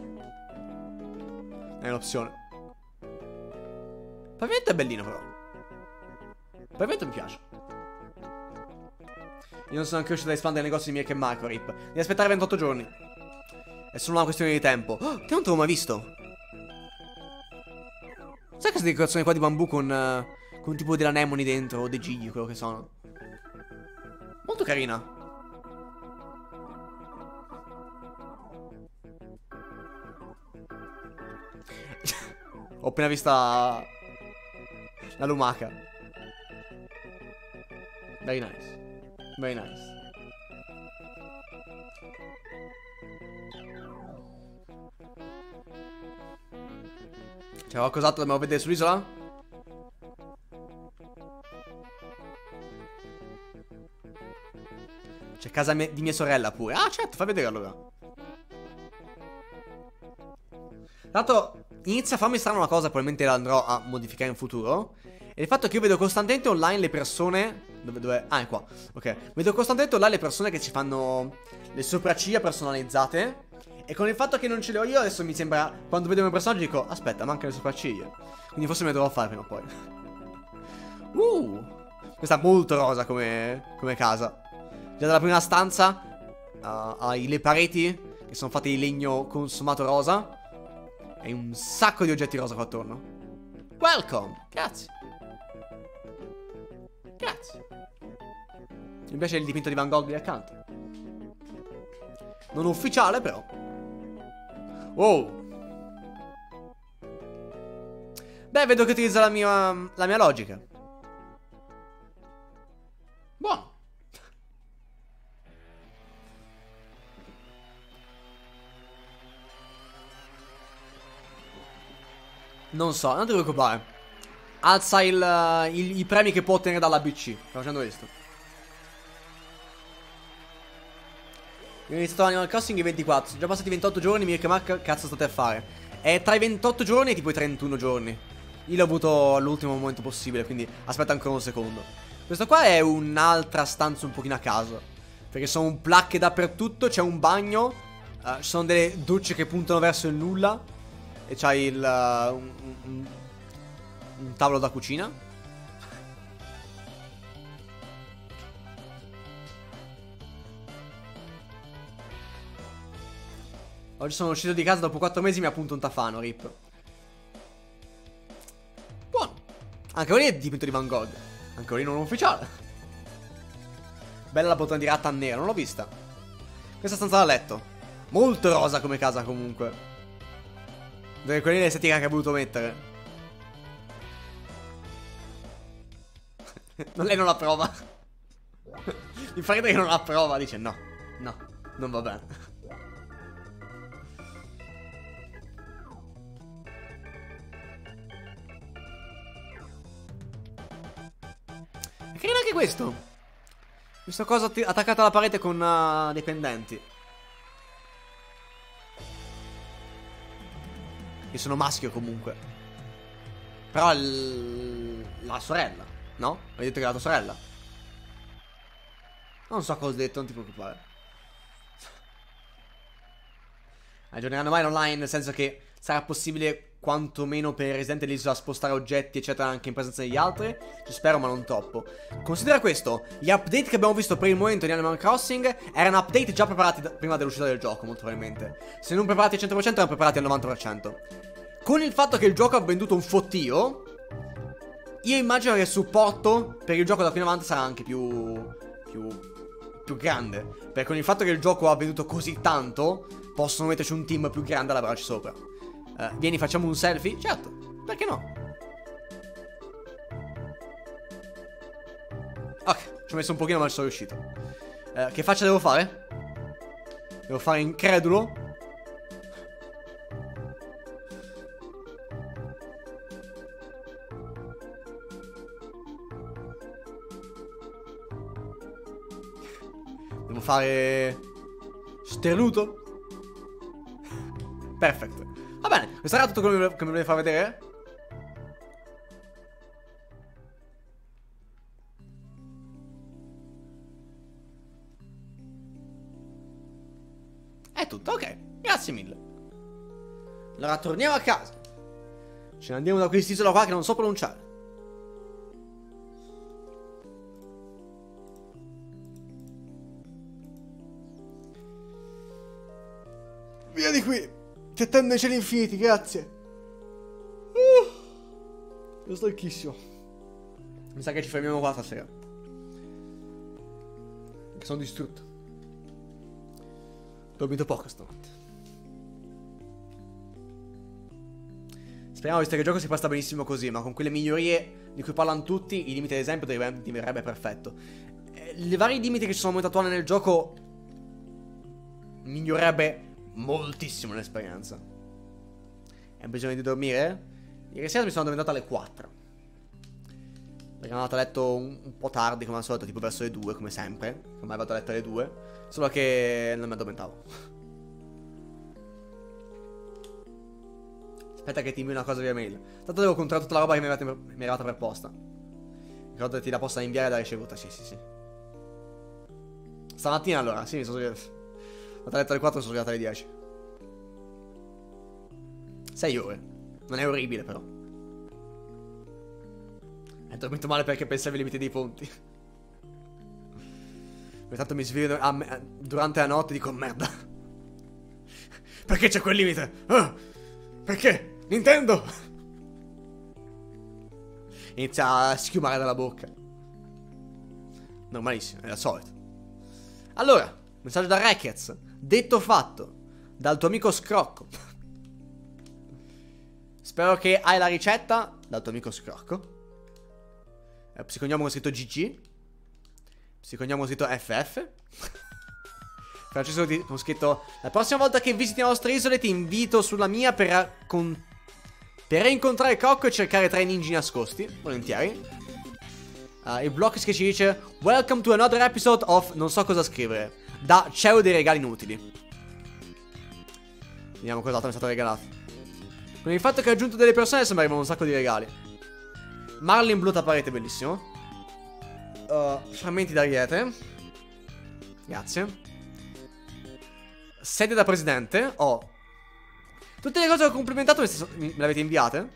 A: È un'opzione. Il pavimento è bellino però. Il pavimento mi piace. Io non sono anche riuscito ad espandere il negozio di Mirko e Marco, Rip. Devi aspettare ventotto giorni. È solo una questione di tempo. Oh, te non te l'ho mai visto. Sai queste decorazioni qua di bambù con... Uh, con tipo della Nemoni dentro, o dei gigli, quello che sono. Molto carina. Ho appena visto la... la lumaca. Very nice. Very nice. C'è qualcos'altro dobbiamo vedere sull'isola? C'è casa mia, di mia sorella pure. Ah, certo, fai vedere allora. Tanto inizia a farmi strano una cosa, probabilmente la andrò a modificare in futuro. E il fatto che io vedo costantemente online le persone... Dove, dove? Ah, è qua. Ok. Vedo costantemente online le persone che ci fanno le sopracciglia personalizzate. E con il fatto che non ce le ho io, adesso mi sembra... Quando vedo un personaggio dico, aspetta, mancano le sopracciglia. Quindi forse me le dovrò fare prima o poi. Uh, questa è molto rosa come, come casa. Già dalla prima stanza uh, hai le pareti che sono fatte di legno consumato rosa. E un sacco di oggetti rosa qua attorno. Welcome. Grazie. Grazie. Mi piace il dipinto di Van Gogh lì accanto. Non ufficiale però. Oh. Beh, vedo che utilizza la mia, la mia logica. Buono. Non so, non ti preoccupare. Alza il, il, i premi che può ottenere dalla B C. Stiamo facendo questo. Io ho iniziato Animal Crossing i ventiquattro. Sono già passati ventotto giorni. Mirko e Marco, cazzo state a fare? È tra i ventotto giorni e tipo i trentuno giorni. Io l'ho avuto all'ultimo momento possibile, quindi aspetta ancora un secondo. Questo qua è un'altra stanza un pochino a caso, perché sono placche dappertutto. C'è un bagno. uh, Ci sono delle docce che puntano verso il nulla. E c'hai il uh, un, un, un tavolo da cucina. Oggi sono uscito di casa dopo quattro mesi. Mi ha appunto un tafano, rip. Buono. Anche lì è dipinto di Van Gogh. Anche lì non ufficiale. Bella la bottona di ratta nera, non l'ho vista. Questa stanza da letto. Molto rosa come casa comunque. Dove quella è l'estetica che ha voluto mettere. Non, lei non la prova. Mi fa ridere che non la prova. Dice no, no, non va bene. È carino anche questo. Questa cosa attaccata alla parete con uh, dei pendenti. Che sono maschio comunque. Però la sorella, no? Hai detto che è la tua sorella. Non so cosa ho detto, non ti preoccupare. Aggiorneranno mai online, nel senso che sarà possibile quantomeno per Resident Evil a spostare oggetti eccetera anche in presenza degli altri. Ci spero, ma non troppo. Considera questo: gli update che abbiamo visto per il momento in Animal Crossing erano update già preparati da, prima dell'uscita del gioco, molto probabilmente. Se non preparati al cento per cento, erano preparati al novanta per cento. Con il fatto che il gioco ha venduto un fottio, io immagino che il supporto per il gioco da qui in avanti sarà anche più più, più grande. Perché con il fatto che il gioco ha venduto così tanto, possono metterci un team più grande a lavorarci sopra. Uh, vieni, facciamo un selfie? Certo, perché no? Ok, ci ho messo un pochino ma ci sono riuscito. uh, Che faccia devo fare? Devo fare incredulo? Devo fare sternuto? Perfetto. Va bene, questo era tutto quello che mi volevi far vedere? È tutto, ok. Grazie mille. Allora torniamo a casa. Ce ne andiamo da quest'isola qua che non so pronunciare. Via di qui. Ti attendo i cieli infiniti, grazie. Uh, io sto stanchissimo. Mi sa che ci fermiamo qua stasera. Che sono distrutto. Ho dormito poco stanotte. Speriamo, visto che il gioco si presta benissimo così, ma con quelle migliorie di cui parlano tutti, i limiti ad esempio diverrebbe perfetto. Le vari limiti che ci sono molto attuali nel gioco migliorerebbe moltissimo l'esperienza. Hai bisogno di dormire? Ieri sera mi sono addormentato alle quattro. Perché sono andato a letto un, un po' tardi come al solito, tipo verso le due, come sempre. Ormai vado a letto alle due. Solo che non mi addormentavo. Aspetta che ti invio una cosa via mail. Tanto devo controllare tutta la roba che mi è arrivata, mi è arrivata per posta. Ricordati la posta da inviare e da ricevuta. Sì, sì, sì. Stamattina allora, sì, mi sono svegliato. Ho letto alle quattro e sono svegliato alle dieci. sei ore. Non è orribile però. Hai dormito male perché pensavi ai limiti dei ponti. Ogni tanto mi sveglio a me, durante la notte e dico merda. Perché c'è quel limite? Oh, perché? Nintendo! Inizia a schiumare dalla bocca. Normalissimo, è al solito. Allora, messaggio da Rekez. Detto fatto. Dal tuo amico Scrocco. Spero che hai la ricetta. Dal tuo amico Scrocco. eh, Psicognomo con scritto G G. Psicognomo con scritto F F. Francesco con scritto: la prossima volta che visiti le nostre isole ti invito sulla mia per, con, per incontrare Cocco e cercare tre ninja nascosti. Volentieri. uh, Il Block che ci dice: welcome to another episode of non so cosa scrivere. Da cielo dei regali inutili. Vediamo cos'altro mi è stato regalato. Con il fatto che ha aggiunto delle persone adesso mi arrivano un sacco di regali. Marlin blu tapparete, bellissimo. uh, Frammenti d'ariete. Grazie. Sedia da presidente. Oh, tutte le cose che ho complimentato me, me le avete inviate.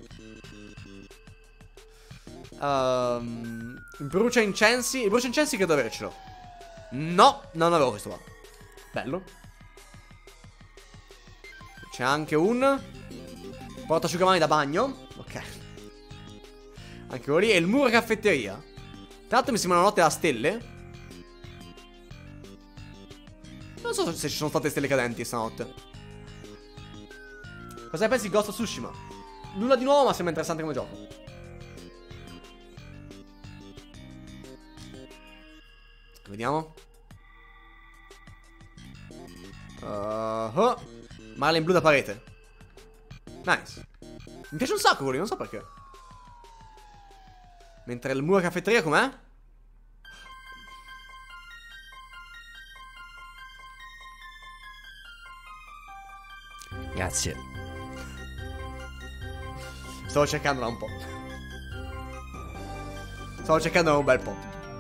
A: um, Brucia incensi. Il brucia incensi credo avercelo. No, non avevo questo qua. Bello. C'è anche un portasciugamani da bagno. Ok. Anche quello lì. E il muro caffetteria. Tra l'altro mi sembra una notte a stelle. Non so se ci sono state stelle cadenti stanotte. Cosa ne pensi di Ghost of Tsushima? Nulla di nuovo, ma sembra interessante come gioco. Vediamo. uh-huh. Marlin blu da parete. Nice. Mi piace un sacco quello, non so perché. Mentre il muro caffetteria com'è? Grazie. Stavo cercandola un po'. Stavo cercandola un bel po'.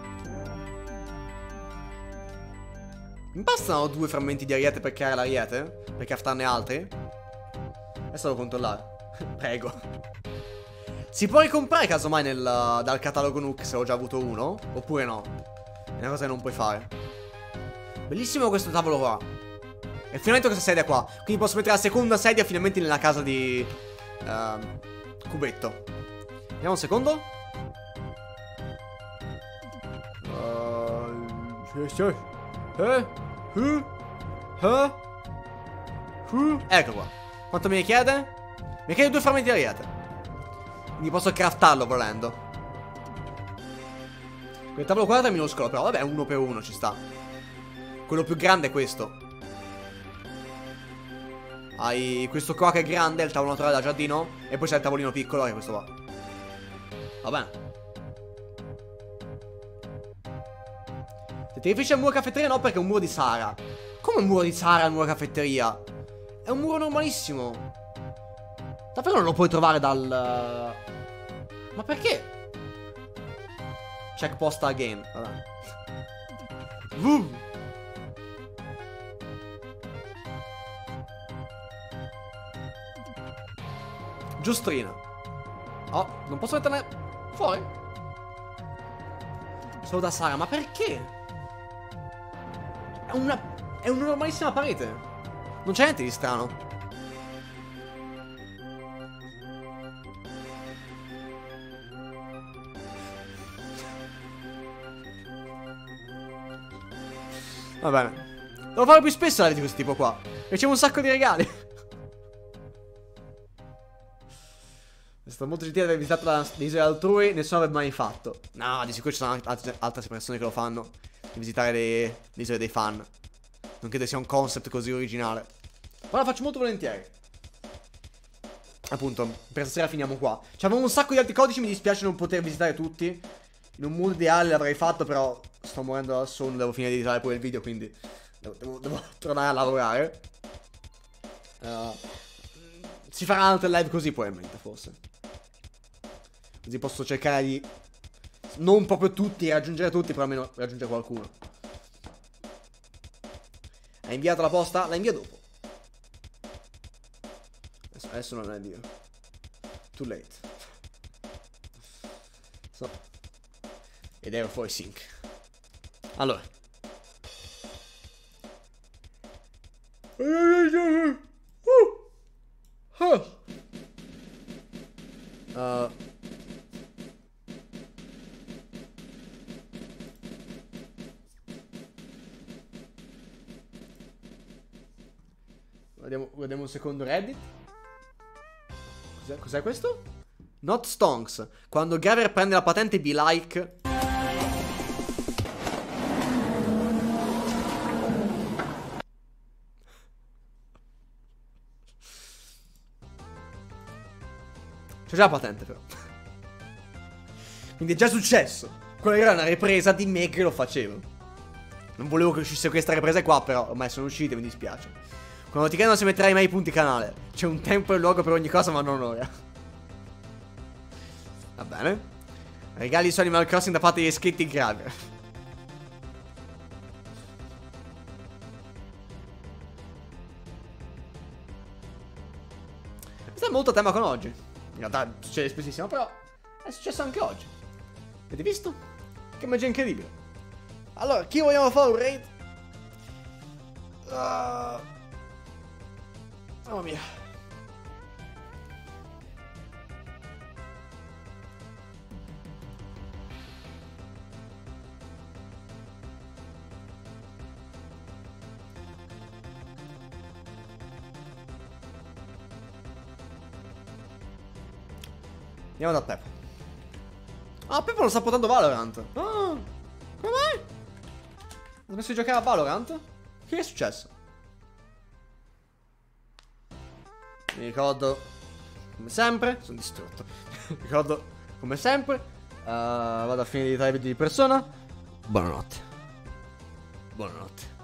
A: Mi bastano due frammenti di ariete per creare l'ariete? Per craftarne altri? Adesso devo controllare. Prego. Si può ricomprare casomai nel, dal catalogo Nook se ho già avuto uno? Oppure no? È una cosa che non puoi fare. Bellissimo questo tavolo qua. E finalmente questa sedia qua. Quindi posso mettere la seconda sedia finalmente nella casa di uh, Cubetto. Vediamo un secondo. Uh, eh? Uh? Uh? Uh? Ecco qua. Quanto mi chiede? Mi chiede due frammenti di ariete. Quindi posso craftarlo volendo. Quel tavolo qua è minuscolo, però vabbè, uno per uno ci sta. Quello più grande è questo. Hai questo qua che è grande, il tavolo naturale da giardino. E poi c'è il tavolino piccolo che è questo qua. Va bene. Se ti riferisci al muro caffetteria no, perché è un muro di Sara. Come un muro di Sara il muro caffetteria? È un muro normalissimo. Davvero non lo puoi trovare dal... Ma perché? Check posta again. Vabbè. uh. Giostrina. Oh, non posso metterne fuori. Solo da Sara, ma perché? È una... È una normalissima parete. Non c'è niente di strano. Va bene. Devo fare più spesso la live di questo tipo qua. Ricevo un sacco di regali. È stato molto gentile di aver visitato le isole altrui. Nessuno avrebbe mai fatto. No, di sicuro ci sono altre, altre persone che lo fanno. Di visitare le, le isole dei fan. Non credo sia un concept così originale. Ma la faccio molto volentieri. Appunto, per stasera finiamo qua. C'avevo un sacco di altri codici, mi dispiace non poter visitare tutti. In un mood ideale l'avrei fatto, però sto morendo dal sonno, devo finire di editare pure il video, quindi devo, devo, devo tornare a lavorare. uh, Si faranno altre live così probabilmente, forse. Così posso cercare di non proprio tutti, raggiungere tutti, però almeno raggiungere qualcuno. Hai inviato la posta? La invia dopo. Adesso, adesso non la invio. Too late. So. Ed ero fuori sync. Allora. Uh. Guardiamo, guardiamo un secondo Reddit. Cos'è, cos'è questo? Not Stonks. Quando Gaver prende la patente be like. C'è già la patente però. Quindi è già successo. Quella era una ripresa di me che lo facevo. Non volevo che uscisse questa ripresa qua, però ormai sono uscite, mi dispiace. Quando ti chiedono se metterai mai i punti canale. C'è un tempo e un luogo per ogni cosa, ma non ora. Va bene. Regali su Animal Crossing da parte degli iscritti in Graver. Questo è molto a tema con oggi. In realtà succede spessissimo, però è successo anche oggi. Avete visto? Che magia incredibile. Allora, chi vogliamo fare un raid? Uh... Oh mia. Andiamo da Peppo. Ah, Peppo lo sta portando Valorant. Ah, come mai? Ha smesso di giocare a Valorant? Che è successo? Mi ricordo, come sempre, sono distrutto. Mi ricordo, come sempre, uh, vado a finire di editare video di persona. Buonanotte. Buonanotte.